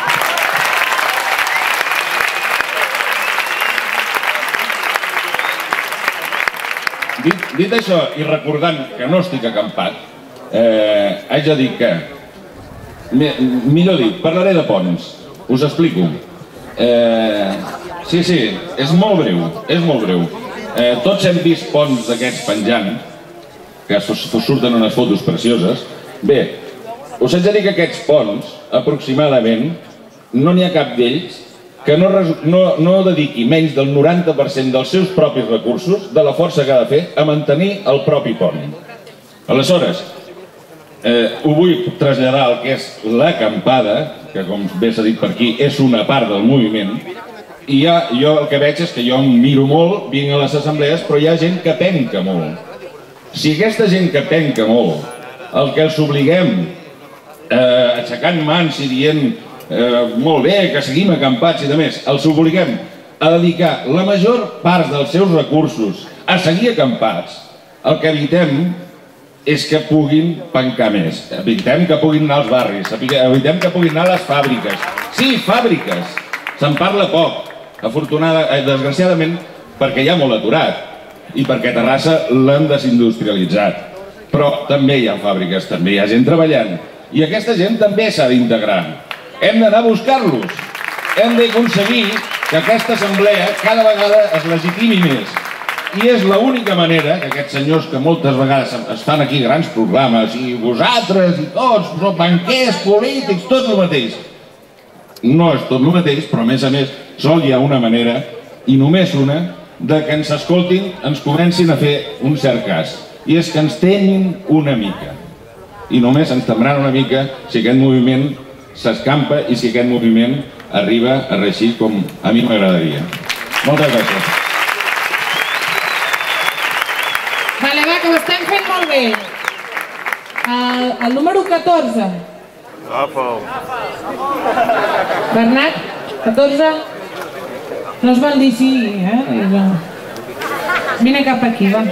Dit, dit això, i recordant que no estic acampat, eh, haig de dir que, millor dit, parlaré de ponts, us explico. Eh, sí, sí, és molt breu, és molt breu. Eh, tots hem vist ponts d'aquests penjant, que surten unes fotos precioses. Bé, us haig de dir que aquests ponts, aproximadament, no n'hi ha cap d'ells que no, no, no dediqui menys del noranta per cent dels seus propis recursos, de la força que ha de fer, a mantenir el propi pont. Aleshores, eh, ho vull traslladar al que és l'acampada, que com bé s'ha dit per aquí, és una part del moviment. I ja, jo el que veig és que jo em miro molt, vinc a les assemblees, però hi ha gent que penca molt. Si aquesta gent que penca molt, el que els obliguem eh, aixecant mans i dient eh, molt bé, que seguim acampats i de més, els obliguem a dedicar la major part dels seus recursos a seguir acampats, el que evitem és que puguin pencar més. Evitem que puguin anar als barris, evitem que puguin anar a les fàbriques. Sí, fàbriques, se'n parla poc. Afortunada, eh, desgraciadament, perquè hi ha molt aturat i perquè Terrassa l'han desindustrialitzat. Però també hi ha fàbriques, també hi ha gent treballant. I aquesta gent també s'ha d'integrar. Hem d'anar a buscar-los. Hem d'aconseguir que aquesta assemblea cada vegada es legitimi més. I és l'única manera que aquests senyors que moltes vegades estan aquí grans programes i vosaltres i tots, banquers, polítics, tot el mateix. No és tot el mateix, però a més a més sol hi ha una manera, i només una, de que ens escoltin, ens comencin a fer un cert cas. I és que ens tenyin una mica. I només ens tembran una mica si aquest moviment s'escampa i si aquest moviment arriba a reeixir com a mi m'agradaria. Moltes gràcies. Vale, va, que ho estem fent molt bé. El, el número catorze. Bernat, catorze. No es val dir sí, eh? Vine cap aquí, va.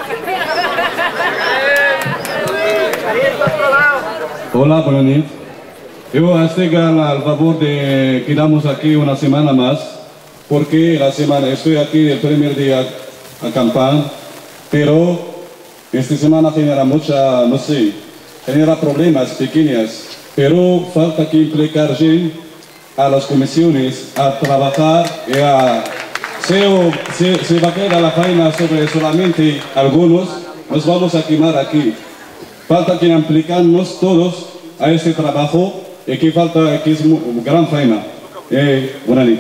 Hola, buenas noches. Yo estoy a favor de quedarnos aquí una semana más, porque la semana estoy aquí el primer día a acampar, pero esta semana genera mucha, no sé, genera problemas pequeños, pero falta que implicar gente a las comisiones a trabajar y a... Si se va a quedar la faena sobre solamente algunos, nos vamos a quemar aquí. Falta que implicarnos todos a este trabajo y que falta que es una gran faena. Eh, buenas noches.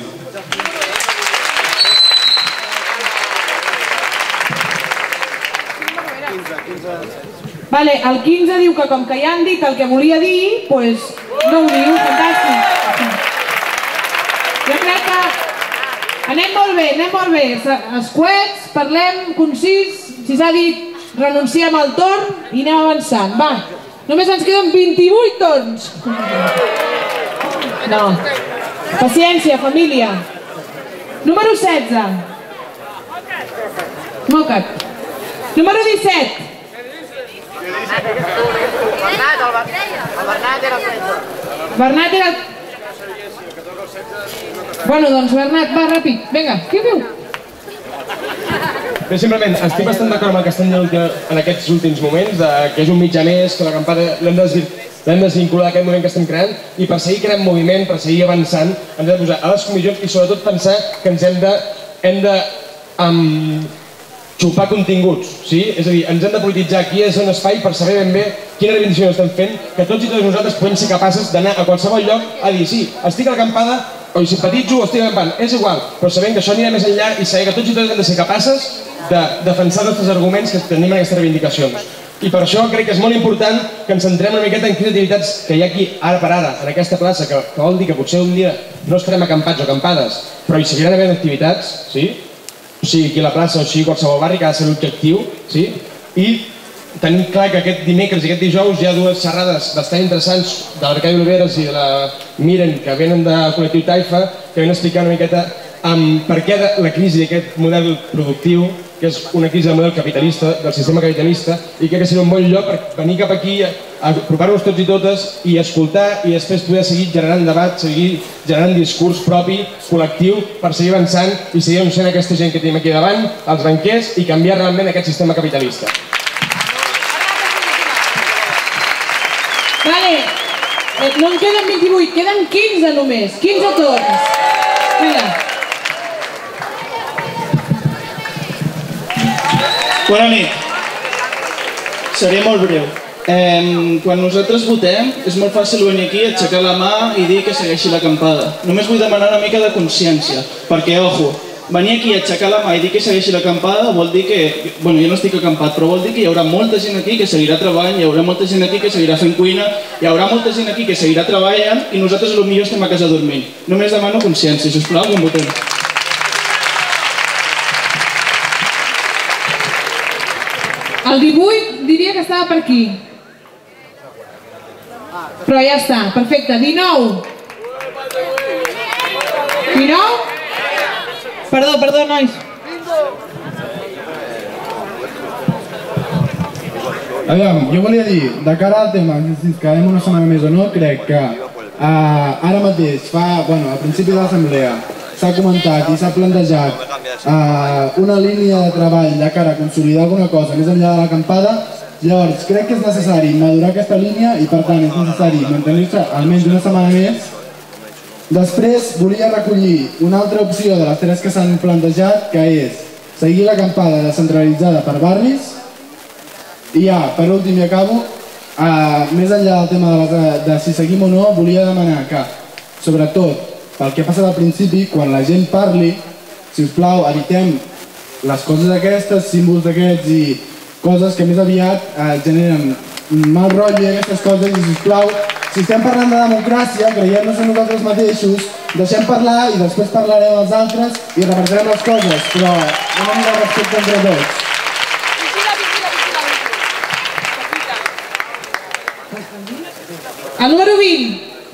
Vale, el quinze diu que com que ja han dit el que volia dir, doncs no ho diu, fantàstic. Jo crec que anem molt molt bé, anem molt bé. Escuets, parlem, concís, si s'ha dit, renunciem al torn i anem avançant. Va, només ens queden vint-i-vuit torns. No. Paciència, família. Número setze. Moca't. Número disset. Bernat, el Bernat era el tretze. Bernat era... Bueno, doncs Bernat, va, ràpid. Vinga, què feu? Bé, simplement, estic bastant d'acord amb el que estan dient en aquests últims moments, que és un mitjà més, que la campanya l'hem desvinculat d'aquest moment que estem creant, i per seguir creant moviment, per seguir avançant, ens hem de posar a les comissions i sobretot pensar que ens hem de, hem de um, xupar continguts, sí? És a dir, ens hem de polititzar aquí, és un espai per saber ben bé quina reivindicació estem fent, que tots i totes nosaltres podem ser capaces d'anar a qualsevol lloc a dir, sí, estic a l'acampada, o hi simpatitzo o estic acampant, és igual, però sabent que això anirà més enllà i saber que tots i totes hem de ser capaces de defensar els nostres arguments que tenim en aquestes reivindicacions. I per això crec que és molt important que ens centrem una miqueta en quines activitats que hi ha aquí ara per ara, en aquesta plaça, que, que vol dir que potser un dia no estarem acampats o acampades, però hi seguiran havent activitats, sí? O sigui, aquí a la plaça o sigui qualsevol barri que ha de ser l'objectiu, sí? I tenim clar que aquest dimecres i aquest dijous hi ha dues xerrades bastant interessants de l'Arcadi Oliveres i de la Miren, que venen del col·lectiu Taifa, que venen a explicar una miqueta um, per què la crisi d'aquest model productiu, que és una crisi del model capitalista, del sistema capitalista, i crec que serà un bon lloc per venir cap aquí, a apropar-nos tots i totes i escoltar i després poder seguir generant debat, seguir generant discurs propi, col·lectiu, per seguir avançant i seguir anunciant aquesta gent que tenim aquí davant, els banquers, i canviar realment aquest sistema capitalista. Vale, no en queden vint-i-vuit, queden quinze només, quinze torns. Vinga. Bona nit. Seré molt breu. Eh, quan nosaltres votem és molt fàcil venir aquí, aixecar la mà i dir que segueixi l'acampada. Només vull demanar una mica de consciència, perquè, ojo, venir aquí a aixecar la mà i dir que segueixi l'acampada vol dir que, bueno, jo no estic acampat, però vol dir que hi haurà molta gent aquí que seguirà treballant, hi haurà molta gent aquí que seguirà fent cuina, hi haurà molta gent aquí que seguirà treballant i nosaltres potser estem a casa dormint. Només demano consciència, sisplau, que em votem. El divuit diria que estava per aquí. Però ja està, perfecte. dinou. dinou? Perdó, perdó, nois. Aviam, jo volia dir, de cara al tema, si ens quedem una setmana més o no, crec que uh, ara mateix, fa, bueno, al principi de l'assemblea, s'ha comentat i s'ha plantejat uh, una línia de treball de cara a consolidar alguna cosa més enllà de l'acampada. Llavors, crec que és necessari madurar aquesta línia i, per tant, és necessari mantenir-se almenys una setmana més. Després, volia recollir una altra opció de les tres que s'han plantejat, que és seguir l'acampada descentralitzada per barris. I ja, per últim i acabo, uh, més enllà del tema de, les, de si seguim o no, volia demanar que, sobretot, pel que ha passat al principi, quan la gent parli, si us plau, evitem les coses aquestes, símbols d'aquests i coses que més aviat eh, generen mal rotllo i aquestes coses, i si us plau, si estem parlant de democràcia, creiem-nos en nosaltres mateixos, deixem parlar i després parlarem els altres i repartirem les coses, però una mica de respecte entre tots. El número vint.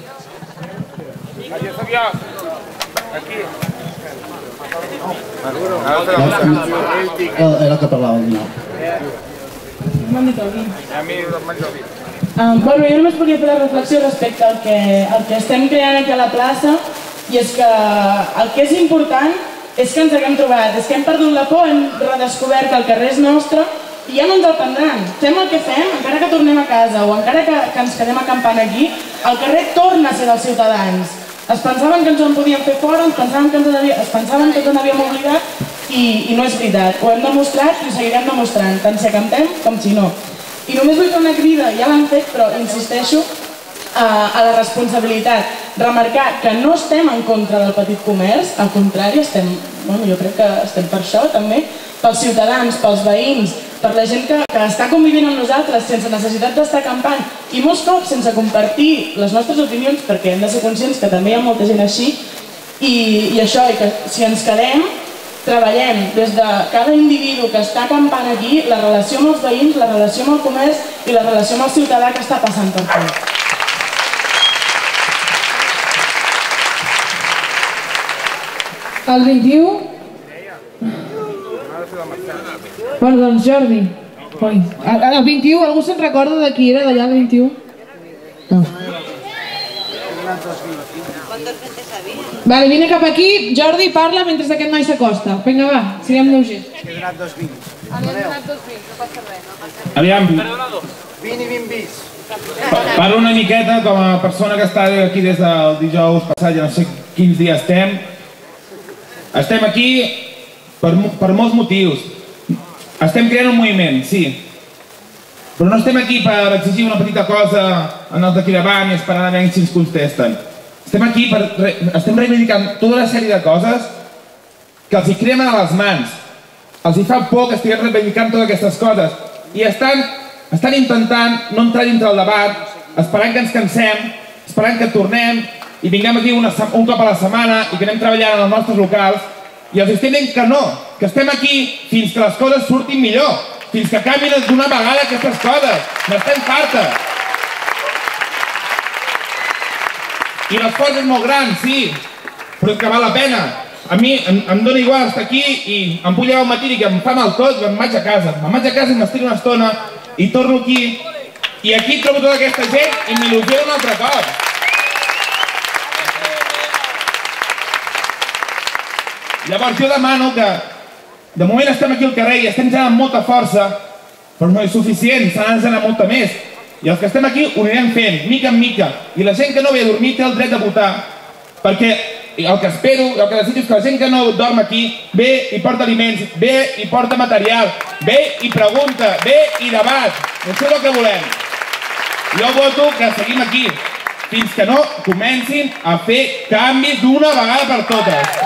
Era el que parlava el dinou. M'han dit el vint. Bueno, jo només volia fer la reflexió respecte al que, al que estem creant aquí a la plaça, i és que el que és important és que ens haguem trobat, és que hem perdut la por, hem redescobert que el carrer és nostre i ja no ens el prendran. Fem el que fem, encara que tornem a casa o encara que, que ens quedem acampant aquí, el carrer torna a ser dels ciutadans. Es pensaven que ens en podien fer fora, ens pensaven que ens, havia, es pensaven que ens en havíem oblidat i, i no és veritat. Ho hem demostrat i ho seguirem demostrant, tant si acampem com si no. I només vull fer una crida, ja l'han fet, però insisteixo, a, a la responsabilitat. Remarcar que no estem en contra del petit comerç, al contrari, estem, bueno, jo crec que estem per això també, pels ciutadans, pels veïns, per la gent que, que està convivint amb nosaltres sense necessitat d'estar acampant i molts cops sense compartir les nostres opinions, perquè hem de ser conscients que també hi ha molta gent així, i, i això, i que si ens quedem treballem des de cada individu que està acampant aquí, la relació amb els veïns, la relació amb el comerç i la relació amb el ciutadà que està passant per aquí. El vint-i-u? Perdó, Jordi. El vint-i-u, algú se'n recorda de qui era d'allà el vint-i-u? No. Vale, vine cap aquí, Jordi parla mentre aquest noi s'acosta. Vinga, va, siguem lleugers. He donat dos vins. He donat dos vins, no passa res, no passa res. Aviam, vint i vint bis. parlo una miqueta com a persona que està aquí des del dijous passat, ja no sé quins dies estem. Estem aquí per, per molts motius. Estem creant un moviment, sí. Però no estem aquí per exigir una petita cosa en els d'aquí davant i esperar a veure si ens contesten. Estem aquí per... estem reivindicant tota una sèrie de coses que els hi cremen a les mans. Els hi fa por que estiguem reivindicant totes aquestes coses. I estan, estan intentant no entrar dintre el debat, esperant que ens cansem, esperant que tornem i vinguem aquí una, un cop a la setmana i que anem treballant en els nostres locals i els estem dient que no, que estem aquí fins que les coses surtin millor, fins que canvien d'una vegada aquestes coses. N'estem fartes. I l'esforç és molt gran, sí, però és que val la pena. A mi em, em dóna igual estar aquí i em vull llevar un matí i que em fa mal tot i em vaig a casa. Me'n vaig a casa i m'estiro una estona i torno aquí i aquí trobo tota aquesta gent i m'il·lusiono un altre cop. Llavors jo demano que de moment estem aquí al carrer i estem generant molta força, però no és suficient, s'ha de generar molta més. I els que estem aquí ho anirem fent, mica en mica. I la gent que no ve a dormir té el dret de votar, perquè el que espero, el que desitjo és que la gent que no dorm aquí ve i porta aliments, ve i porta material, ve i pregunta, ve i debat. Això és el que volem. Jo voto que seguim aquí, fins que no comencin a fer canvis d'una vegada per totes.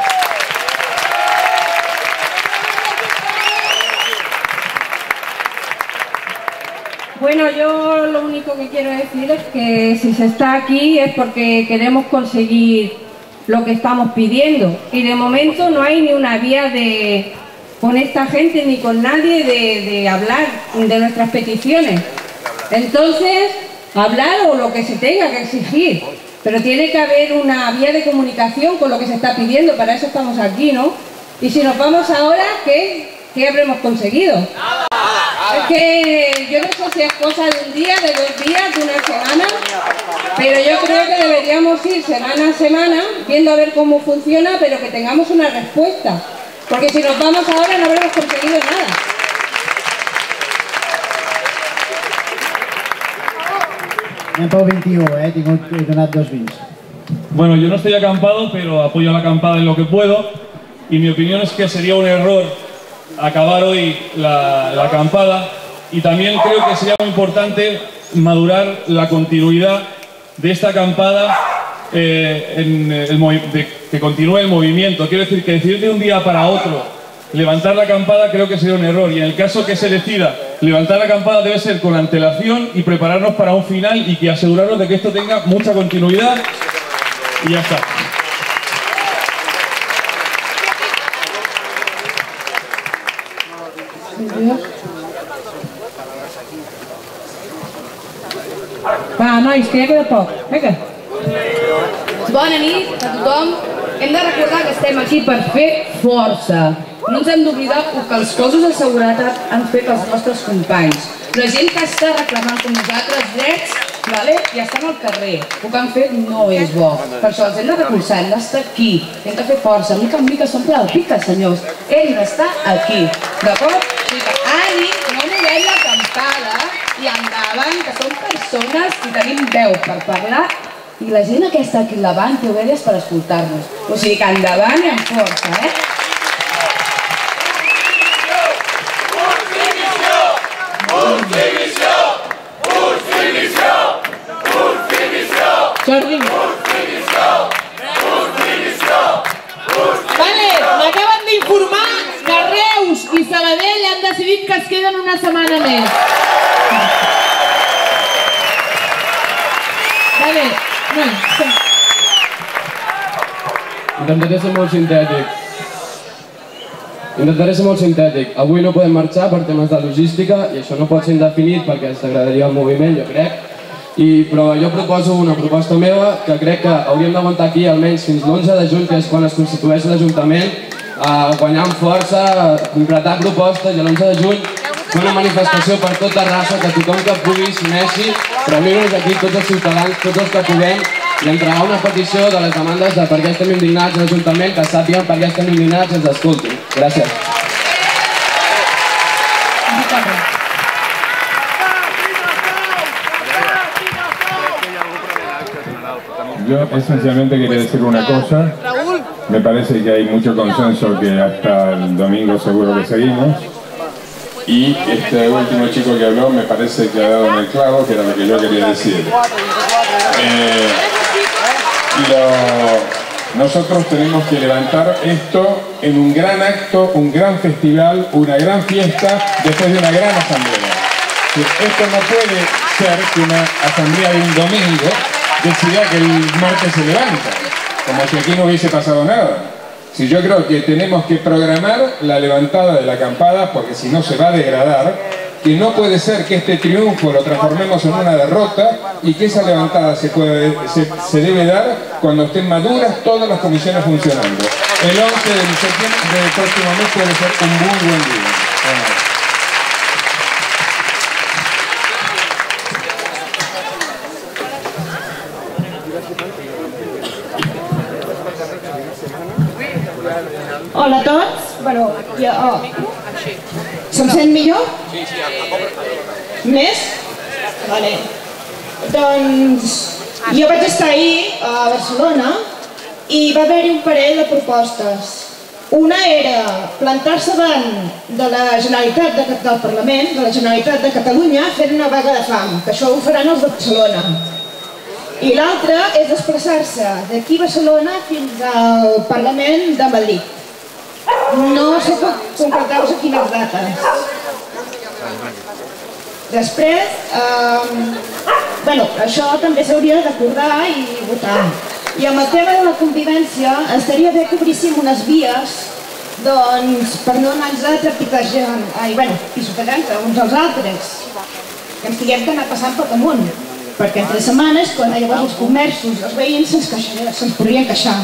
Bueno, yo lo único que quiero decir es que si se está aquí es porque queremos conseguir lo que estamos pidiendo. Y de momento no hay ni una vía de, con esta gente ni con nadie de, de hablar de nuestras peticiones. Entonces, hablar o lo que se tenga que exigir. Pero tiene que haber una vía de comunicación con lo que se está pidiendo. Para eso estamos aquí, ¿no? Y si nos vamos ahora, ¿qué, qué habremos conseguido? Es que yo no sé si es cosa de un día, de dos días, de una semana, pero yo creo que deberíamos ir semana a semana viendo a ver cómo funciona, pero que tengamos una respuesta. Porque si nos vamos ahora no habremos conseguido nada. Anem pel vint-i-u, eh? He donat dos vins. Bueno, yo no estoy acampado, pero apoyo a la acampada en lo que puedo. Y mi opinión es que sería un error acabar hoy la, la acampada. Y también creo que sería muy importante madurar la continuidad de esta acampada, eh, en el, de, que continúe el movimiento. Quiero decir que decidir de un día para otro levantar la acampada creo que sería un error. Y en el caso que se decida levantar la acampada debe ser con antelación y prepararnos para un final y que asegurarnos de que esto tenga mucha continuidad. Y ya está. Va, nois, que ja queda poc. Vinga. Bona nit a tothom. Hem de recordar que estem aquí per fer força. No ens hem d'oblidar que els cossos de seguretat han fet els nostres companys. La gent que està reclamant com nosaltres drets, vale? I estan al carrer. El que han fet no és bo. Per això els hem de recolzar, hem d'estar aquí. Hem de fer força. Mica en mica s'omple el pica, senyors. Hem d'estar aquí. D'acord? Ànim, no movem l'acampada i endavant, que som persones i tenim veu per parlar i la gent aquesta aquí al davant té orelles per escoltar-nos. O sigui que endavant i amb força, eh? Jordi. Vale, m'acaben d'informar que Reus i Sabadell han decidit que es queden una setmana més. Vale, no. Intentaré ser molt sintètic. Intentaré ser molt sintètic. Avui no podem marxar per temes de logística i això no pot ser indefinit perquè es degradaria el moviment, jo crec. I, però jo proposo una proposta meva que crec que hauríem d'aguantar aquí almenys fins l'onze de juny, que és quan es constitueix l'Ajuntament, eh, guanyar amb força, concretar propostes i l'onze de juny fer una manifestació per tot Terrassa, que tothom que pugui s'uneixi, reunir-nos aquí tots els ciutadans, tots els que puguem, i entregar una petició de les demandes de per què estem indignats a l'Ajuntament, que sàpiguen per què estem indignats i ens escoltin. Gràcies. Yo esencialmente quería decir una cosa. Me parece que hay mucho consenso que hasta el domingo seguro que seguimos. Y este último chico que habló me parece que ha dado en el clavo, que era lo que yo quería decir. Eh, lo, nosotros tenemos que levantar esto en un gran acto, un gran festival, una gran fiesta, después de una gran asamblea. Esto no puede ser que una asamblea de un domingo decida que el martes se levanta, como si aquí no hubiese pasado nada. Si yo creo que tenemos que programar la levantada de la acampada, porque si no se va a degradar, que no puede ser que este triunfo lo transformemos en una derrota y que esa levantada se, puede, se, se debe dar cuando estén maduras todas las comisiones funcionando. El once de septiembre del próximo mes puede ser un muy buen día. Bueno. Hola a tots. Bueno, jo... Oh. Se'm sent millor? Més? Vale. Doncs jo vaig estar ahir a Barcelona i va haver-hi un parell de propostes. Una era plantar-se davant de la Generalitat de, del Parlament, de la Generalitat de Catalunya, fent una vaga de fam, que això ho faran els de Barcelona. I l'altra és desplaçar-se d'aquí a Barcelona fins al Parlament de Madrid. No sé concretar-vos a quines dates. Després, eh, bueno, això també s'hauria d'acordar i votar. I amb el tema de la convivència estaria bé que obríssim unes vies doncs, per no anar-nos a trepitejant, ai, bueno, pisotejant-se uns als altres, que ens tinguem d'anar passant per damunt, perquè entre setmanes, quan llavors els comerços, els veïns, se'ns se podrien queixar.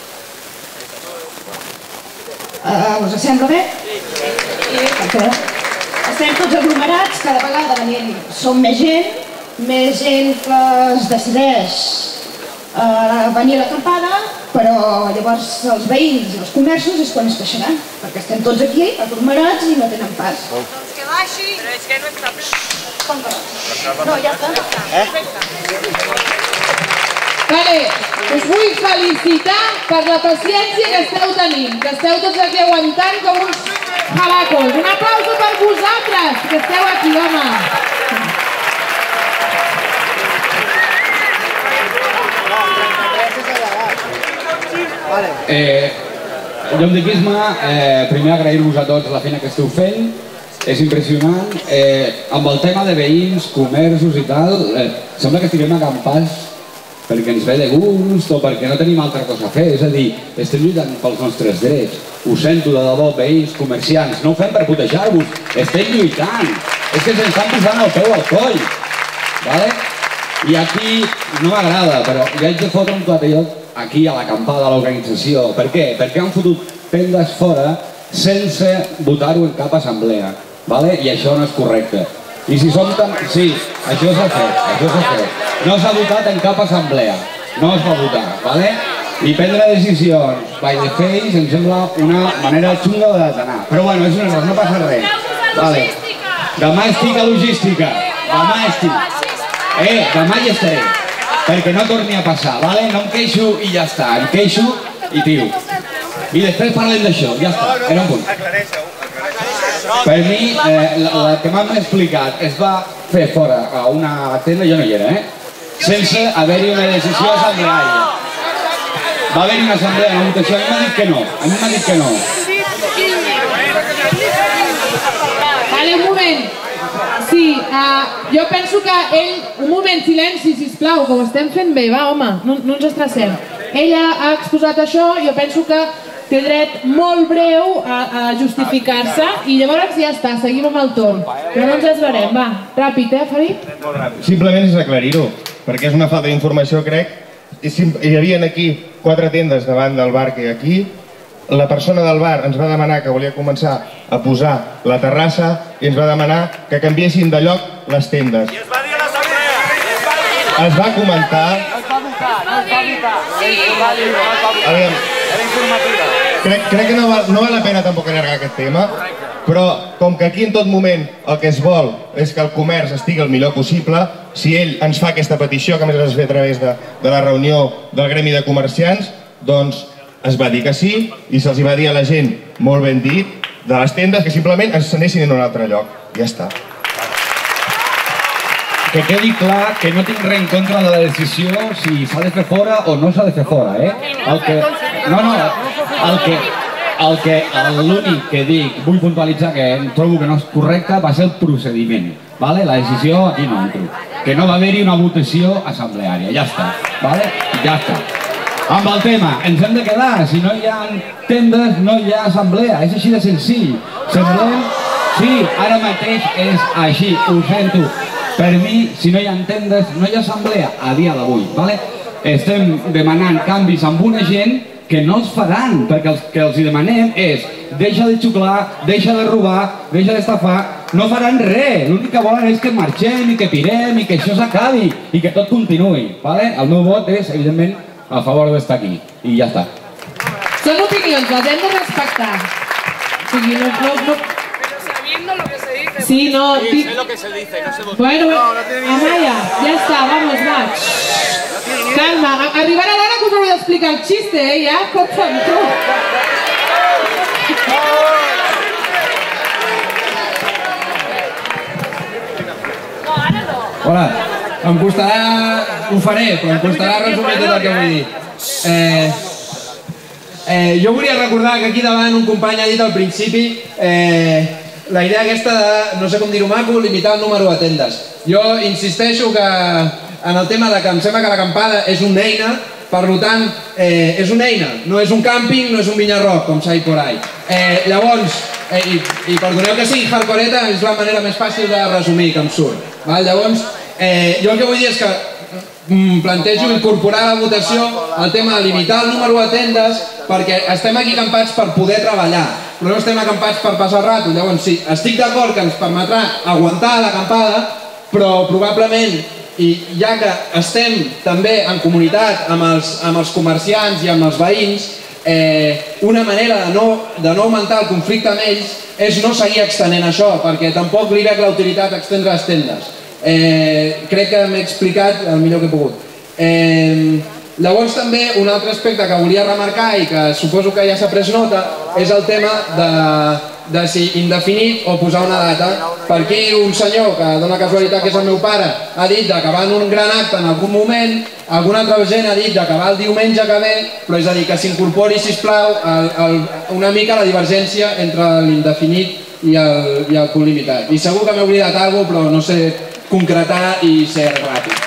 Uh, us sembla bé? Sí. Perquè estem tots aglomerats, cada vegada venint, som més gent, més gent que es decideix uh, venir a l'acampada, però llavors els veïns i els comerços és quan es queixaran, perquè estem tots aquí aglomerats i no tenen pas. Doncs que baixi. Però és que no està bé. Com que no? No, ja està. Eh? Vale, us vull felicitar per la paciència que esteu tenint, que esteu tots aquí aguantant com uns jalacos. Un aplauso per vosaltres, que esteu aquí, home. Eh, Llom d'Equisme, eh, primer agrair-vos a tots la feina que esteu fent. És impressionant. Eh, amb el tema de veïns, comerços i tal, eh, sembla que estiguem acampats perquè ens ve de gust o perquè no tenim altra cosa a fer. És a dir, estem lluitant pels nostres drets. Ho sento de debò, veïns, comerciants. No ho fem per putejar-vos. Estem lluitant. És que se'ns estan posant el peu al coll. Vale? I aquí no m'agrada, però hi haig de fotre un platellot aquí a l'acampada, a l'organització. Per què? Perquè han fotut tendes fora sense votar-ho en cap assemblea. Vale? I això no és correcte. I si som tan... Sí, això s'ha fet, això s'ha fet. No s'ha votat en cap assemblea. No es va votar, vale? I prendre decisions by the face em sembla una manera xunga d'anar. Però bueno, és un error, no passa res. Vale. Demà estic a logística. Demà estic. Eh, demà hi estaré. Perquè no torni a passar, vale? No em queixo i ja està. Em queixo i tio. I després parlem d'això, ja està. Era un punt. Per mi, eh, la que m'han explicat es va fer fora a una tenda, jo no hi era, eh? Sense haver-hi una decisió assembleària. Va haver-hi una assemblea, una votació, a mi m'ha dit que no, a mi m'ha dit que no. Vale, un moment. Sí, uh, jo penso que ell... Un moment, silenci, sisplau, que ho estem fent bé, va, home, no, no ens estressem. Ell ha, ha exposat això, jo penso que té dret molt breu a, a justificar-se i llavors ja està, seguim amb el torn. Però no ens esverem, va, ràpid, eh, Felip? Simplement és aclarir-ho, perquè és una falta d'informació, crec. Hi havia aquí quatre tendes davant del bar que hi ha aquí. La persona del bar ens va demanar que volia començar a posar la terrassa i ens va demanar que canviessin de lloc les tendes. I es va dir a l'assemblea. Es va comentar... No es va votar, no es va votar. Sí. Aviam, Era informativa. crec, crec que no val, no val la pena tampoc allargar aquest tema, però com que aquí en tot moment el que es vol és que el comerç estigui el millor possible, si ell ens fa aquesta petició, que a més es ve a través de, de la reunió del gremi de comerciants, doncs es va dir que sí i se'ls va dir a la gent, molt ben dit, de les tendes que simplement ens anessin a un altre lloc. Ja està. Que quedi clar que no tinc res en contra de la decisió si s'ha de fer fora o no s'ha de fer fora, eh? El que... No, no, el que... El que... L'únic que dic, vull puntualitzar que em trobo que no és correcte, va ser el procediment, vale? La decisió aquí no entro. Que no va haver-hi una votació assembleària, ja està, vale? Ja està. Amb el tema, ens hem de quedar, si no hi ha tendes no hi ha assemblea, és així de senzill. Semblem... Sí, ara mateix és així, ho sento. Per mi, si no hi ha tendes, no hi ha assemblea a dia d'avui, vale? Estem demanant canvis amb una gent que no els faran, perquè el que els demanem és deixa de xuclar, deixa de robar, deixa d'estafar, no faran res, l'únic que volen és que marxem i que tirem i que això s'acabi i que tot continuï, vale? El meu vot és, evidentment, a favor d'estar aquí, i ja està. Són opinions, les hem de respectar. O sigui, no... no, no... Pero sabiendo lo que se dice. Sí, no... Sí, ti- sé lo que se dice, no sé votar. Bueno, No, no tiene ni idea. Amaya, ja està, vamos, va. Calma, a- arribarà l'hora que us hauré d'explicar el xiste, eh, ja? Cop amb tu. Hola, em costarà, ho faré, però em costarà resumir tot el que vull dir. Eh, eh, jo volia recordar que aquí davant un company ha dit al principi eh, la idea aquesta de, no sé com dir-ho maco, limitar el número de tendes. Jo insisteixo que en el tema de que em sembla que l'acampada és una eina, per tant, eh, és una eina, no és un càmping, no és un vinyarroc, com s'ha dit por ahí. Eh, llavors, eh, i, i perdoneu que sigui hardcoreta, és la manera més fàcil de resumir que em surt. Val? Llavors, eh, jo el que vull dir és que mm, plantejo incorporar a la votació el tema de limitar el número de tendes perquè estem aquí acampats per poder treballar, però no estem acampats per passar el rato. Llavors, sí, estic d'acord que ens permetrà aguantar l'acampada, però probablement, i ja que estem també en comunitat amb els, amb els comerciants i amb els veïns, eh, una manera de no, de no augmentar el conflicte amb ells és no seguir extenent això, perquè tampoc li veig la utilitat d'extendre les tendes. Eh, crec que m'he explicat el millor que he pogut. Eh, llavors també un altre aspecte que volia remarcar i que suposo que ja s'ha pres nota és el tema de, de si indefinit o posar una data. Per aquí un senyor, que dona casualitat que és el meu pare, ha dit d'acabar en un gran acte en algun moment, alguna altra gent ha dit d'acabar el diumenge que ve, però és a dir, que s'incorpori, sisplau, el, el, una mica la divergència entre l'indefinit i el, i el punt limitat. I segur que m'he oblidat alguna cosa, però no sé concretar y ser rápido.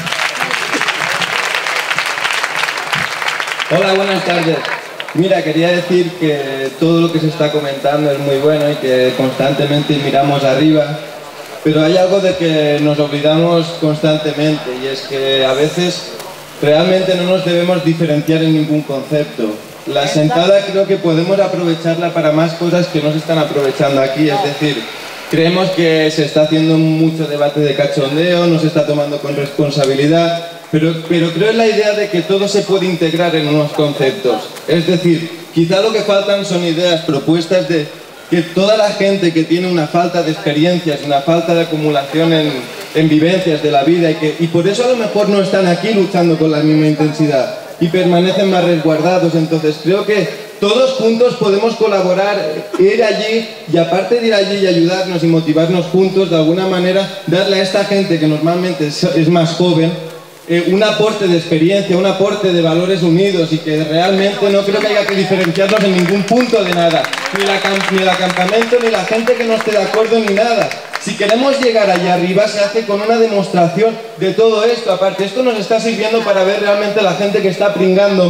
Hola, buenas tardes. Mira, quería decir que todo lo que se está comentando es muy bueno y que constantemente miramos arriba, pero hay algo de que nos olvidamos constantemente y es que a veces realmente no nos debemos diferenciar en ningún concepto. La sentada creo que podemos aprovecharla para más cosas que no se están aprovechando aquí, es decir, creemos que se está haciendo mucho debate de cachondeo, no se está tomando con responsabilidad, pero, pero creo en la idea de que todo se puede integrar en unos conceptos. Es decir, quizá lo que faltan son ideas, propuestas de que toda la gente que tiene una falta de experiencias, una falta de acumulación en, en vivencias de la vida y, que, y por eso a lo mejor no están aquí luchando con la misma intensidad y permanecen más resguardados. Entonces creo que todos juntos podemos colaborar, ir allí y aparte de ir allí y ayudarnos y motivarnos juntos, de alguna manera darle a esta gente que normalmente es, es más joven eh, un aporte de experiencia, un aporte de valores unidos y que realmente no creo que haya que diferenciarnos en ningún punto de nada, ni, la, ni el acampamento, ni la gente que no esté de acuerdo, ni nada. Si queremos llegar allá arriba se hace con una demostración de todo esto. Aparte, esto nos está sirviendo para ver realmente a la gente que está pringando más,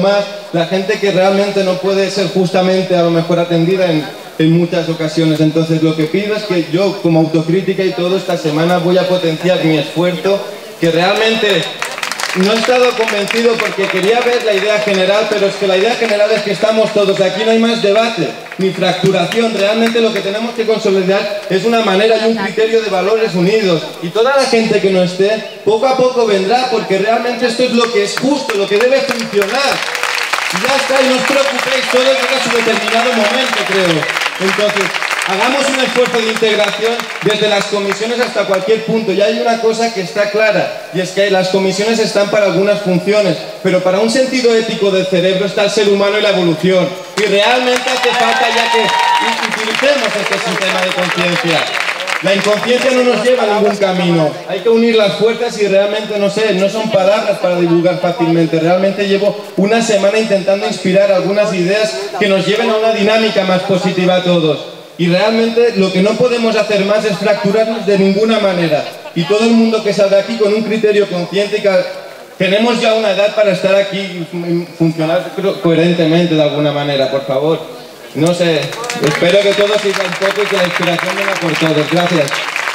la gente que realmente no puede ser justamente a lo mejor atendida en, en muchas ocasiones. Entonces lo que pido es que yo, como autocrítica y todo, esta semana voy a potenciar mi esfuerzo, que realmente no he estado convencido porque quería ver la idea general, pero es que la idea general es que estamos todos aquí, no hay más debate ni fracturación. Realmente lo que tenemos que consolidar es una manera y un criterio de valores unidos, y toda la gente que no esté poco a poco vendrá, porque realmente esto es lo que es justo, lo que debe funcionar. Y ya está, y no os preocupéis, todo llega a su determinado momento, creo. Entonces, hagamos un esfuerzo de integración desde las comisiones hasta cualquier punto. Y hay una cosa que está clara, y es que las comisiones están para algunas funciones, pero para un sentido ético del cerebro está el ser humano y la evolución. Y realmente hace falta ya que utilicemos este sistema de conciencia. La inconsciencia no nos lleva a ningún camino. Hay que unir las fuerzas y realmente, no sé, no son palabras para divulgar fácilmente. Realmente llevo una semana intentando inspirar algunas ideas que nos lleven a una dinámica más positiva a todos. Y realmente lo que no podemos hacer más es fracturarnos de ninguna manera. Y todo el mundo que salga aquí con un criterio consciente, y que tenemos ya una edad para estar aquí y funcionar coherentemente de alguna manera, por favor. No sé, espero que todos sigan un poco y que la inspiración venga por todos. Gracias.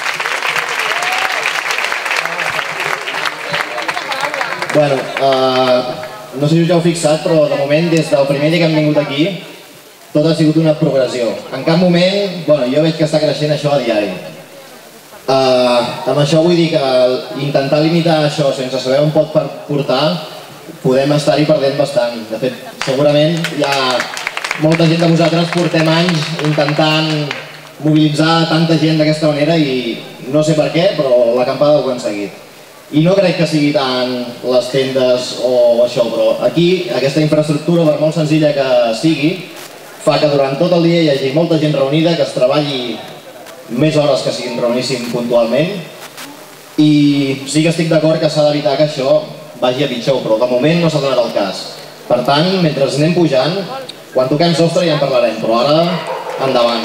Bueno, uh, no sé si us heu fixat, però de moment, des del primer dia que hem vingut aquí, tot ha sigut una progressió. En cap moment, bueno, jo veig que està creixent això a diari. Uh, amb això vull dir que intentar limitar això sense saber on pot portar, podem estar-hi perdent bastant. De fet, segurament hi ha molta gent de vosaltres portem anys intentant mobilitzar tanta gent d'aquesta manera i no sé per què, però l'acampada ho ha aconseguit. I no crec que sigui tant les tendes o això, però aquí aquesta infraestructura, per molt senzilla que sigui, fa que durant tot el dia hi hagi molta gent reunida, que es treballi més hores que si ens reuníssim puntualment, i sí que estic d'acord que s'ha d'evitar que això vagi a pitjor, però de moment no s'ha donat el cas. Per tant, mentre anem pujant, quan toquem sostre ja en parlarem, però ara, endavant.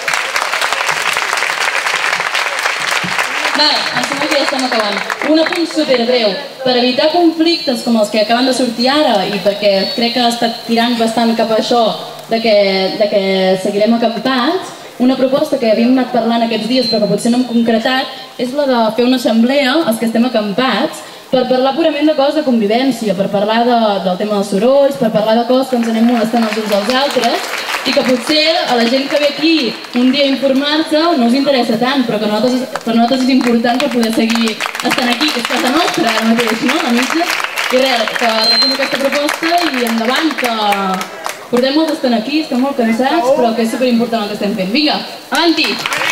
Vale, em sembla que ja estem acabant. Un apunt superbreu. Per evitar conflictes com els que acaben de sortir ara, i perquè crec que ha estat tirant bastant cap a això de que, de que seguirem acampats, una proposta que havíem anat parlant aquests dies però que potser no hem concretat és la de fer una assemblea, els que estem acampats, per parlar purament de coses de convivència, per parlar de, del tema dels sorolls, per parlar de coses que ens anem molestant els uns als altres, i que potser a la gent que ve aquí un dia a informar-se no us interessa tant, però que nosaltres, per nosaltres és important per poder seguir estant aquí, que és casa nostra ara mateix, no? A mitja. I res, que recullo aquesta proposta i endavant, que portem molt d'estar aquí, estem molt cansats, però que és superimportant el que estem fent. Vinga, avanti!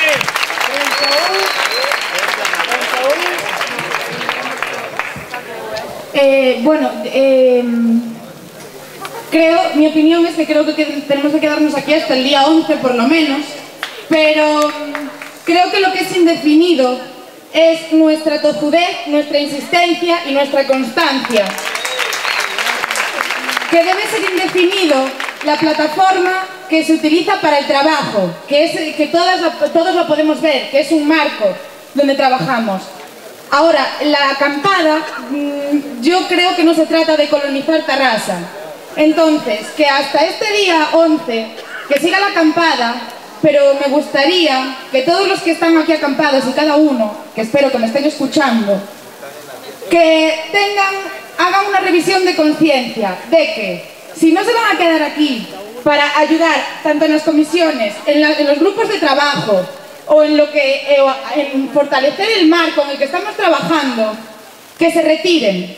Eh, bueno, eh, creo, mi opinión es que creo que tenemos que quedarnos aquí hasta el día once por lo menos, pero creo que lo que es indefinido es nuestra tozudez, nuestra insistencia y nuestra constancia. Que debe ser indefinido la plataforma que se utiliza para el trabajo, que, es, que todas, todos lo podemos ver, que es un marco donde trabajamos. Ahora, la acampada, yo creo que no se trata de colonizar Tarrasa. Entonces, que hasta este día once, que siga la acampada, pero me gustaría que todos los que están aquí acampados y cada uno, que espero que me estén escuchando, que tengan, hagan una revisión de conciencia de que si no se van a quedar aquí para ayudar tanto en las comisiones, en, la, en los grupos de trabajo, o en lo que eh, en fortalecer el marco en el que estamos trabajando, que se retiren.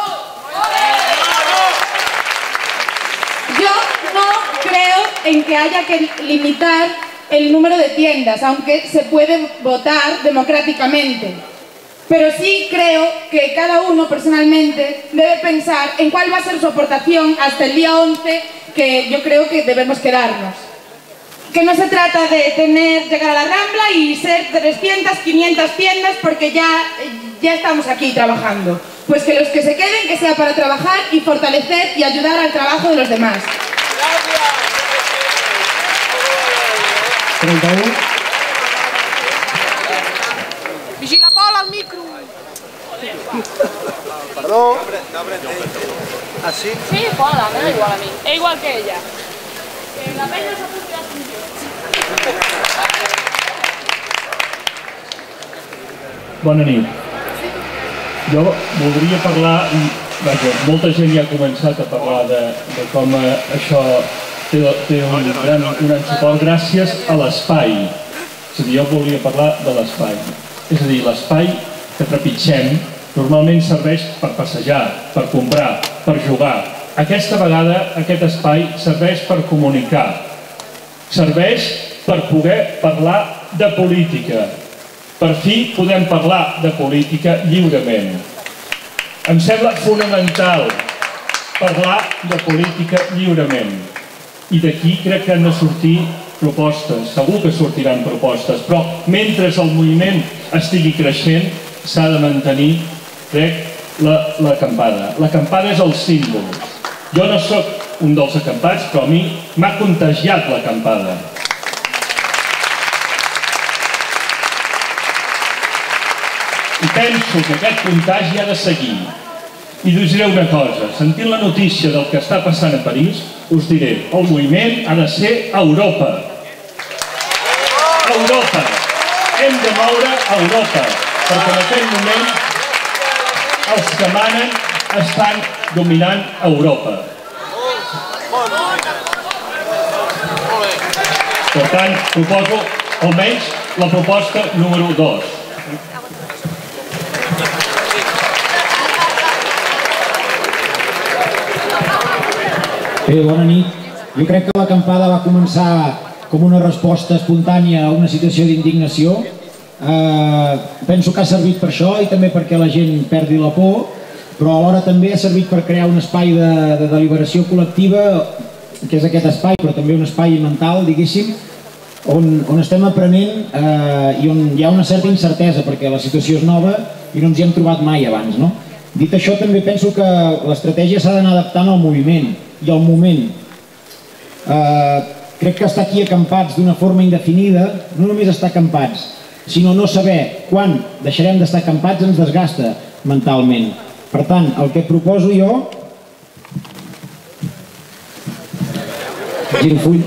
Yo no creo en que haya que limitar el número de tiendas, aunque se puede votar democráticamente. Pero sí creo que cada uno personalmente debe pensar en cuál va a ser su aportación hasta el día once, que yo creo que debemos quedarnos. Que no se trata de tener, llegar a la Rambla y ser trescientas, quinientas tiendas porque ya, ya estamos aquí trabajando. Pues que los que se queden, que sea para trabajar y fortalecer y ayudar al trabajo de los demás. trenta-u. Vigila Pola! el micro. Perdó. ¿Ah, sí? Sí, hola, me da igual a mí. Es igual que ella. Que la pena s'ha posat millor. Bona nit. Jo voldria parlar, vaja, molta gent ja ha començat a parlar de, de com això té, té un, gran, un gran suport gràcies a l'espai. És a dir, jo volia parlar de l'espai. És a dir, l'espai que trepitgem normalment serveix per passejar, per comprar, per jugar. Aquesta vegada aquest espai serveix per comunicar. Serveix per poder parlar de política. Per fi podem parlar de política lliurement. Em sembla fonamental parlar de política lliurement. I d'aquí crec que han de sortir propostes, segur que sortiran propostes, però mentre el moviment estigui creixent s'ha de mantenir, crec, la, la acampada. L'acampada és el símbol. Jo no sóc un dels acampats, però a mi m'ha contagiat l'acampada. I penso que aquest contagi ha de seguir. I us diré una cosa, sentint la notícia del que està passant a París, us diré, el moviment ha de ser a Europa. Europa. Hem de moure a Europa, perquè en aquest moment els que manen estan dominant Europa. Per tant, proposo almenys la proposta número dos. Bé, bona nit. Jo crec que l'acampada va començar com una resposta espontània a una situació d'indignació. Eh, penso que ha servit per això i també perquè la gent perdi la por, però alhora també ha servit per crear un espai de, de deliberació col·lectiva, que és aquest espai, però també un espai mental, diguéssim, on, on estem aprenent eh, i on hi ha una certa incertesa, perquè la situació és nova i no ens hi hem trobat mai abans, no? Dit això, també penso que l'estratègia s'ha d'anar adaptant al moviment i al moment. Eh, crec que estar aquí acampats d'una forma indefinida, no només estar acampats, sinó no saber quan deixarem d'estar acampats ens desgasta mentalment. Per tant, el que proposo jo... Girafull,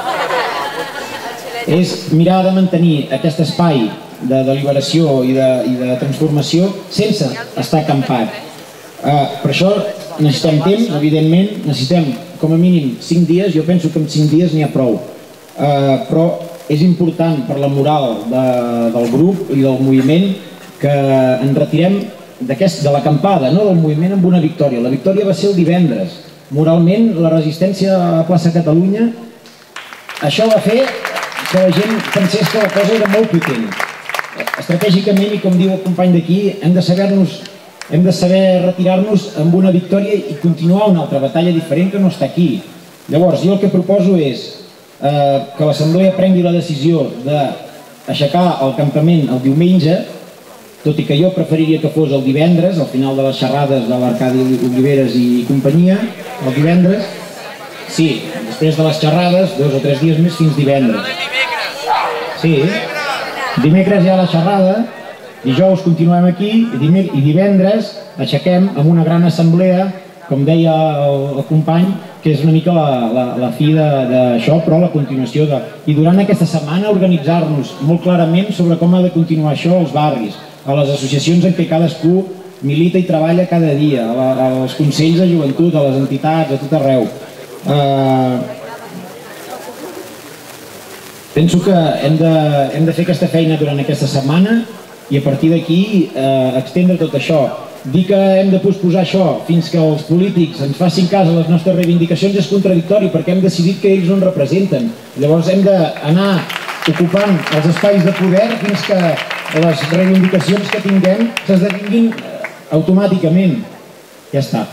és mirar de mantenir aquest espai de deliberació i de, i de transformació sense estar acampat. Eh, per això necessitem temps, evidentment, necessitem com a mínim cinc dies, jo penso que en cinc dies n'hi ha prou. Eh, però és important per la moral de, del grup i del moviment que ens retirem de l'acampada, no del moviment, amb una victòria. La victòria va ser el divendres. Moralment, la resistència a la plaça Catalunya, això va fer que la gent pensés que la cosa era molt potent. Estratègicament, i com diu el company d'aquí, hem de saber-nos hem de saber retirar-nos amb una victòria i continuar una altra batalla diferent que no està aquí. Llavors, jo el que proposo és eh, que l'Assemblea prengui la decisió d'aixecar el campament el diumenge, tot i que jo preferiria que fos el divendres, al final de les xerrades de l'Arcadi Oliveres i companyia, el divendres, sí, després de les xerrades, dos o tres dies més fins divendres. Sí, dimecres hi ha la xerrada, dijous continuem aquí i divendres aixequem amb una gran assemblea, com deia el, el company, que és una mica la, la, la fi d'això, però la continuació de... I durant aquesta setmana organitzar-nos molt clarament sobre com ha de continuar això als barris, a les associacions en què cadascú milita i treballa cada dia, a la, als consells de joventut, a les entitats, a tot arreu. Eh, penso que hem de, hem de fer aquesta feina durant aquesta setmana i a partir d'aquí eh, extendre tot això. Dir que hem de posposar això fins que els polítics ens facin cas a les nostres reivindicacions és contradictori perquè hem decidit que ells no ens representen. Llavors hem d'anar ocupant els espais de poder fins que les reivindicacions que tinguem s'esdevinguin automàticament. Ja està.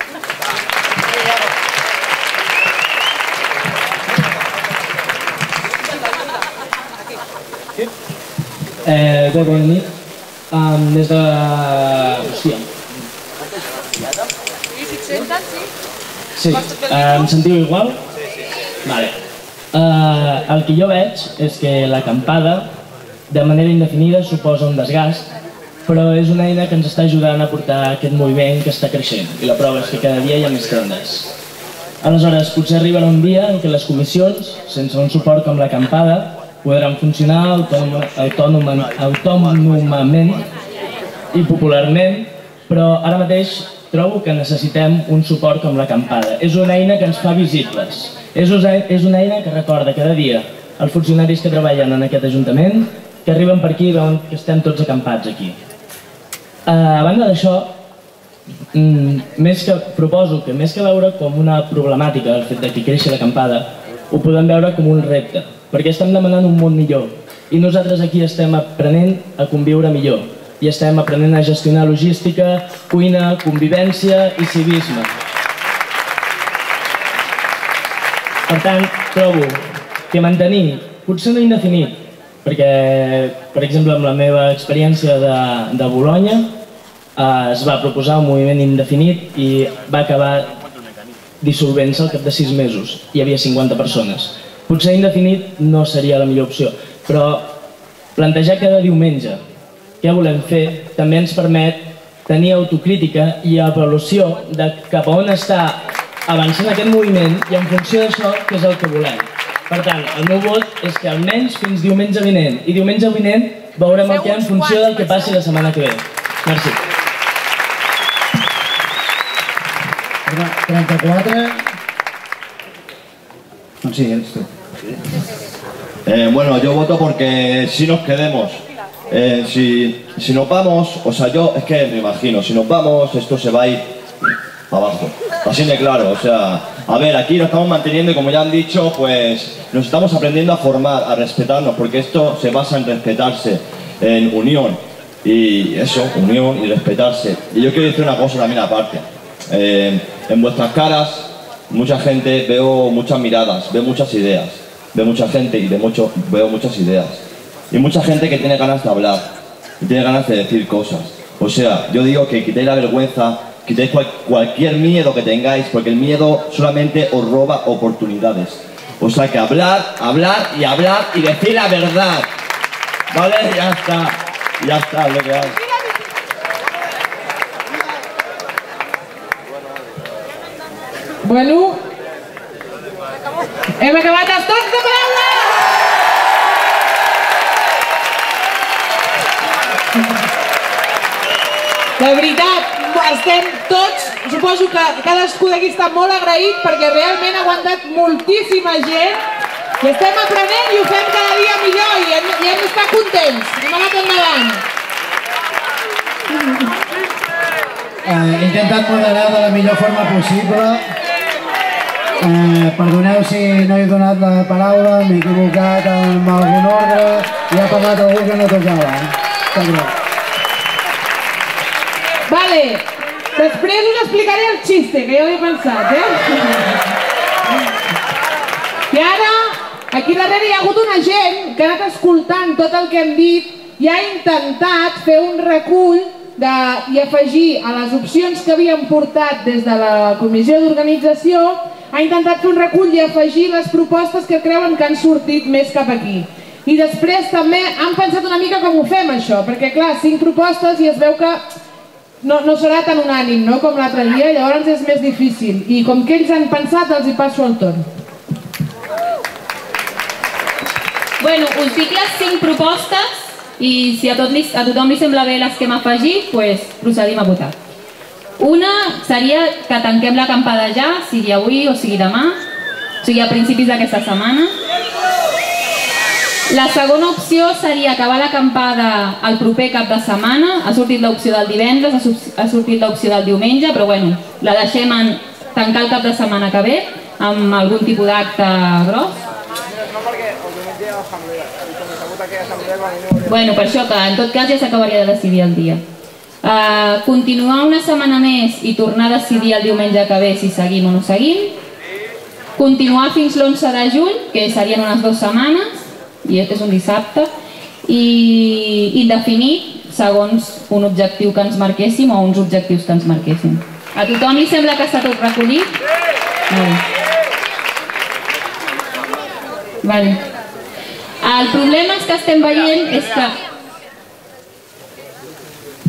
Eh, bé, bona nit. Um, des de... Hòstia. Sí, eh, em sentiu igual? Sí, sí. Vale. Eh, el que jo veig és que l'acampada, de manera indefinida, suposa un desgast però és una eina que ens està ajudant a portar aquest moviment que està creixent, i la prova és que cada dia hi ha més tendes. Aleshores, potser arribarà un dia en què les comissions, sense un suport com l'acampada, podran funcionar autònomament i popularment, però ara mateix trobo que necessitem un suport com l'acampada. És una eina que ens fa visibles. És una eina que recorda cada dia els funcionaris que treballen en aquest Ajuntament, que arriben per aquí i veuen que estem tots acampats aquí. A banda d'això, proposo que més que veure com una problemàtica el fet que creixi l'acampada, ho podem veure com un repte, perquè estem demanant un món millor i nosaltres aquí estem aprenent a conviure millor i estem aprenent a gestionar logística, cuina, convivència i civisme. Per tant, trobo que mantenir, potser no indefinit, perquè, per exemple, amb la meva experiència de Bolonya, es va proposar un moviment indefinit i va acabar dissolvent-se al cap de sis mesos. Hi havia cinquanta persones. Potser indefinit no seria la millor opció, però plantejar cada diumenge què volem fer també ens permet tenir autocrítica i avaluació de cap a on està avançant aquest moviment i en funció d'això què és el que volem. Per tant, el meu vot és que almenys fins diumenge vinent. I diumenge vinent veurem el que hi ha en funció del que passi la setmana que ve. Merci. trenta-quatre. No, sí, eres tú. Eh, bueno, yo voto porque si nos quedemos, eh, si, si nos vamos, o sea, yo es que me imagino, si nos vamos, esto se va a ir abajo. Así de claro, o sea, a ver, aquí nos estamos manteniendo y como ya han dicho, pues nos estamos aprendiendo a formar, a respetarnos, porque esto se basa en respetarse, en unión, y eso, unión y respetarse. Y yo quiero decir una cosa también aparte. Eh, en vuestras caras, mucha gente, veo muchas miradas, veo muchas ideas, veo mucha gente y de mucho, veo muchas ideas. Y mucha gente que tiene ganas de hablar, que tiene ganas de decir cosas. O sea, yo digo que quitéis la vergüenza, quitéis cual, cualquier miedo que tengáis, porque el miedo solamente os roba oportunidades. O sea que hablar, hablar y hablar y decir la verdad. ¿Vale? Ya está, ya está lo que hay. Bueno, hem acabat els torns de paraula! De veritat, estem tots, suposo que cadascú d'aquí està molt agraït perquè realment ha aguantat moltíssima gent i estem aprenent i ho fem cada dia millor i hem, i hem d'estar contents. Hem anat endavant. He intentat moderar de la millor forma possible. Eh, perdoneu si no he donat la paraula, m'he equivocat amb algun ordre i ha parlat algú que no tocava. Està greu. Vale, després us explicaré el xiste, que ja ho he pensat, eh? I ara, aquí darrere hi ha hagut una gent que ha anat escoltant tot el que hem dit i ha intentat fer un recull de, i afegir a les opcions que havíem portat des de la comissió d'organització, ha intentat fer un recull i afegir les propostes que creuen que han sortit més cap aquí. I després també han pensat una mica com ho fem això, perquè clar, cinc propostes i es veu que no, no serà tan unànim, no?, com l'altre dia, llavors és més difícil. I com que ells han pensat, els hi passo el torn. Bueno, us dic les cinc propostes i si a, tot li, a tothom li sembla bé les que hem afegit, doncs procedim a votar. Una seria que tanquem l'acampada ja, sigui avui o sigui demà, o sigui a principis d'aquesta setmana. La segona opció seria acabar l'acampada el proper cap de setmana. Ha sortit l'opció del divendres, ha sortit l'opció del diumenge, però bueno, la deixem en tancar el cap de setmana que ve amb algun tipus d'acte gros. No, perquè el diumenge hi ha assemblea, i com que s'ha votat aquella assemblea va venir... Bueno, per això que en tot cas ja s'acabaria de decidir el dia. Uh, continuar una setmana més i tornar a decidir el diumenge que ve si seguim o no seguim. Continuar fins l'onze de juny, que serien unes dues setmanes, i és un dissabte, i indefinit segons un objectiu que ens marquéssim o uns objectius que ens marquéssim. A tothom li sembla que està tot recollit? Vale. Vale. El problema és que estem veient és que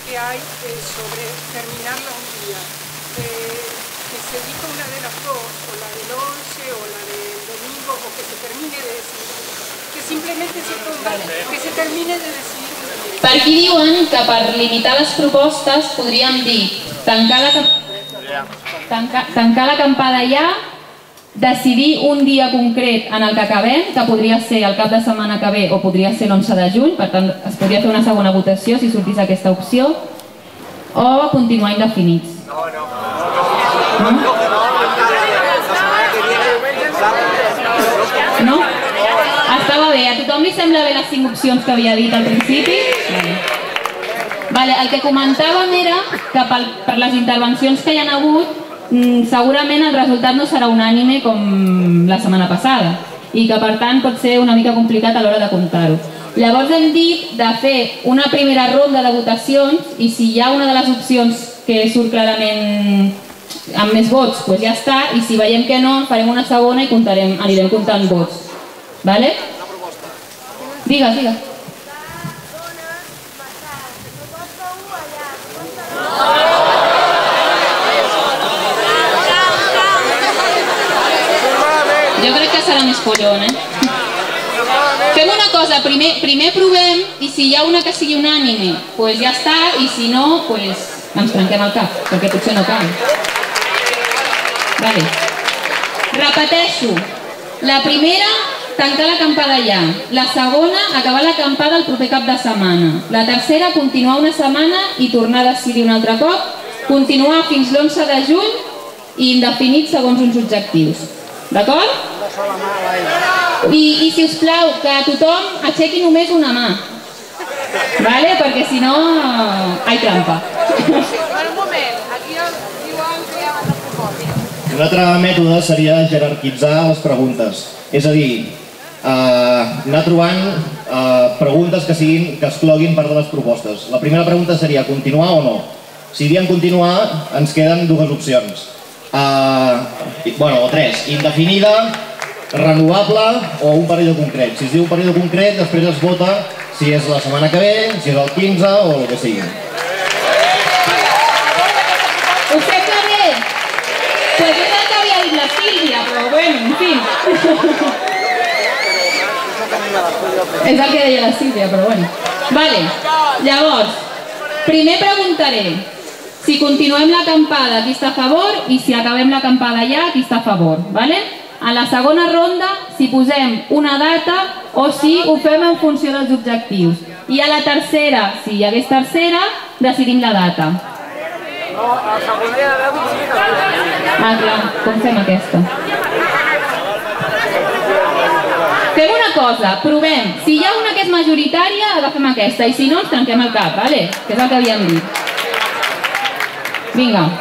que hay eh, sobre terminarla un día. Eh, que se elija una de las dos, o la del once o la del domingo, o que se termine de decidir. Que simplemente se ponga, que se termine de decidir. Per aquí diuen que per limitar les propostes podríem dir tancar la, tancar, tancar l'acampada ja, decidir un dia concret en el que acabem, que podria ser el cap de setmana que ve o podria ser l'onze de juny, per tant es podria fer una segona votació si sortís aquesta opció, o continuar indefinits. No, no. No? Estava bé, a tothom li sembla bé les cinc opcions que havia dit al principi? Vale. Vale, el que comentàvem era que per les intervencions que hi ha hagut segurament el resultat no serà unànime com la setmana passada i que per tant pot ser una mica complicat a l'hora de comptar-ho. Llavors hem dit de fer una primera ronda de votacions i si hi ha una de les opcions que surt clarament amb més vots, doncs ja està, i si veiem que no, farem una segona i comptarem, anirem comptant vots. Vale? Digues, digues. Jo crec que serà més collon, eh? Fem una cosa, primer, primer provem i si hi ha una que sigui unànime, doncs ja està, i si no, doncs ens trenquem el cap, perquè potser no cal. Vale. Repeteixo, la primera, tancar l'acampada ja. La segona, acabar l'acampada el proper cap de setmana. La tercera, continuar una setmana i tornar a decidir un altre cop. Continuar fins l'onze de juny i indefinit segons uns objectius. D'acord? I, i si us plau, que tothom aixequi només una mà. Vale? Perquè si no, hay trampa. Un moment, aquí diuen que hi ha una proposta. Un altre mètode seria jerarquitzar les preguntes. És a dir, eh, anar trobant eh, preguntes que siguin que excloguin part de les propostes. La primera pregunta seria continuar o no. Si diem continuar, ens queden dues opcions. Eh, bueno, o tres. Indefinida, renovable o un període concret. Si es diu un període concret, després es vota si és la setmana que ve, si és el quinze o el que sigui. Us sembla bé? Pues és el que havia dit la Sílvia, però bueno, en fi. És el que deia la Sílvia, però bueno. Vale, llavors, primer preguntaré si continuem l'acampada, qui està a favor, i si acabem l'acampada ja, qui està a favor, vale? A la segona ronda, si posem una data o si ho fem en funció dels objectius. I a la tercera, si hi hagués tercera, decidim la data. Ah, clar, com fem aquesta? Fem una cosa, provem. Si hi ha una que és majoritària, agafem aquesta, i si no, ens trenquem el cap, vale? Que és el que havíem dit. Vinga.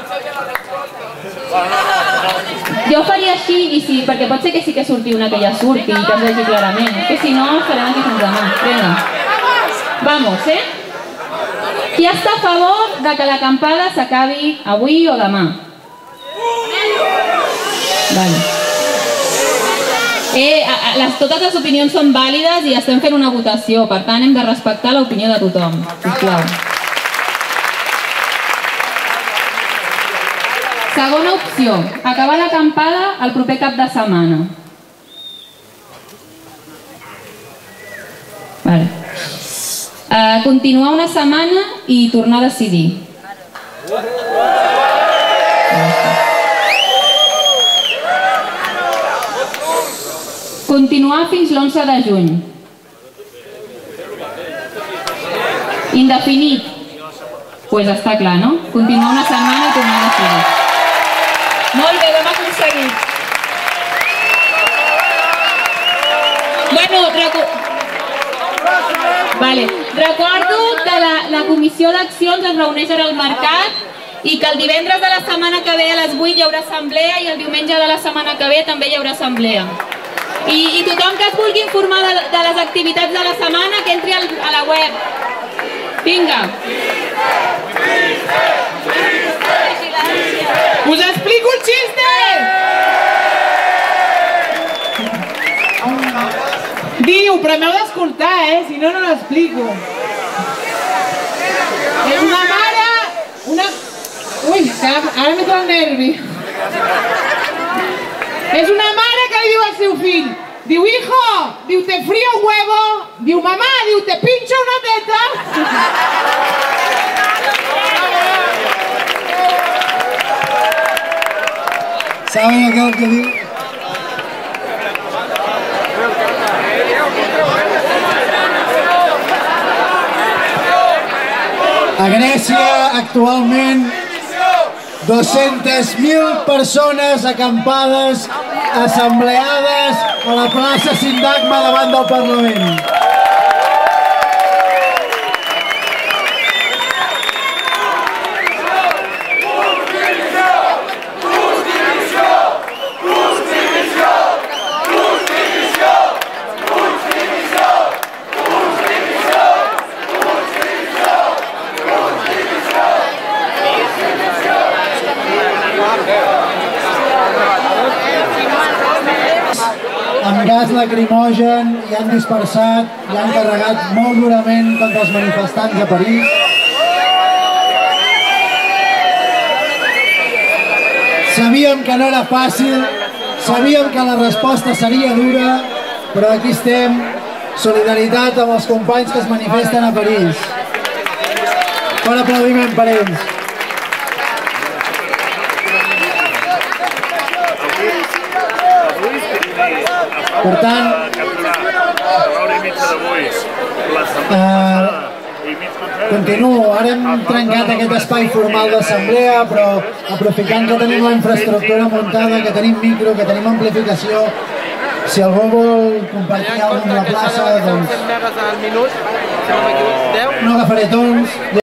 Jo faria així, i sí, perquè pot ser que sí que surti una que ja surti i que es vegi clarament. Que si no, farem aquí fins demà. Vinga. Vamos, eh? Qui està a favor de que l'acampada s'acabi avui o demà? Vale. Eh, les, totes les opinions són vàlides i estem fent una votació, per tant hem de respectar l'opinió de tothom, sisplau. Segona opció, acabar l'acampada el proper cap de setmana. Vale. Uh, continuar una setmana i tornar a decidir. Continuar fins l'onze de juny. Indefinit. Doncs pues està clar, no? Continuar una setmana i tornar a decidir. Molt bé, ho hem aconseguit. Bueno, recu... vale. Recordo que la, la comissió d'accions es reuneix ara al mercat i que el divendres de la setmana que ve a les vuit hi haurà assemblea i el diumenge de la setmana que ve també hi haurà assemblea. I, i tothom que es vulgui informar de, de les activitats de la setmana que entri al, a la web. Vinga. Us explico el xiste! Diu, però m'heu d'escoltar, eh? Si no, no l'explico. És una mare... Una... Ui, que ara m'he tret el nervi. És una mare que li diu al seu fill, diu, hijo, diu, te frío un huevo, diu, mamá, diu, te pincho una teta. Saben aquell que diu? A Grècia, actualment, dos-centes mil persones acampades, assembleades a la plaça Sintagma davant del Parlament. Amb gas lacrimogen i han dispersat i han carregat molt durament contra els manifestants a París. Sabíem que no era fàcil, sabíem que la resposta seria dura, però aquí estem, solidaritat amb els companys que es manifesten a París. Un aplaudiment per ells. Per tant, eh, continuo. Ara hem trencat aquest espai formal d'assemblea, però aprofitant que tenim la infraestructura muntada, que tenim micro, que tenim amplificació, si algú vol compartir alguna cosa a la plaça, doncs no agafaré tons.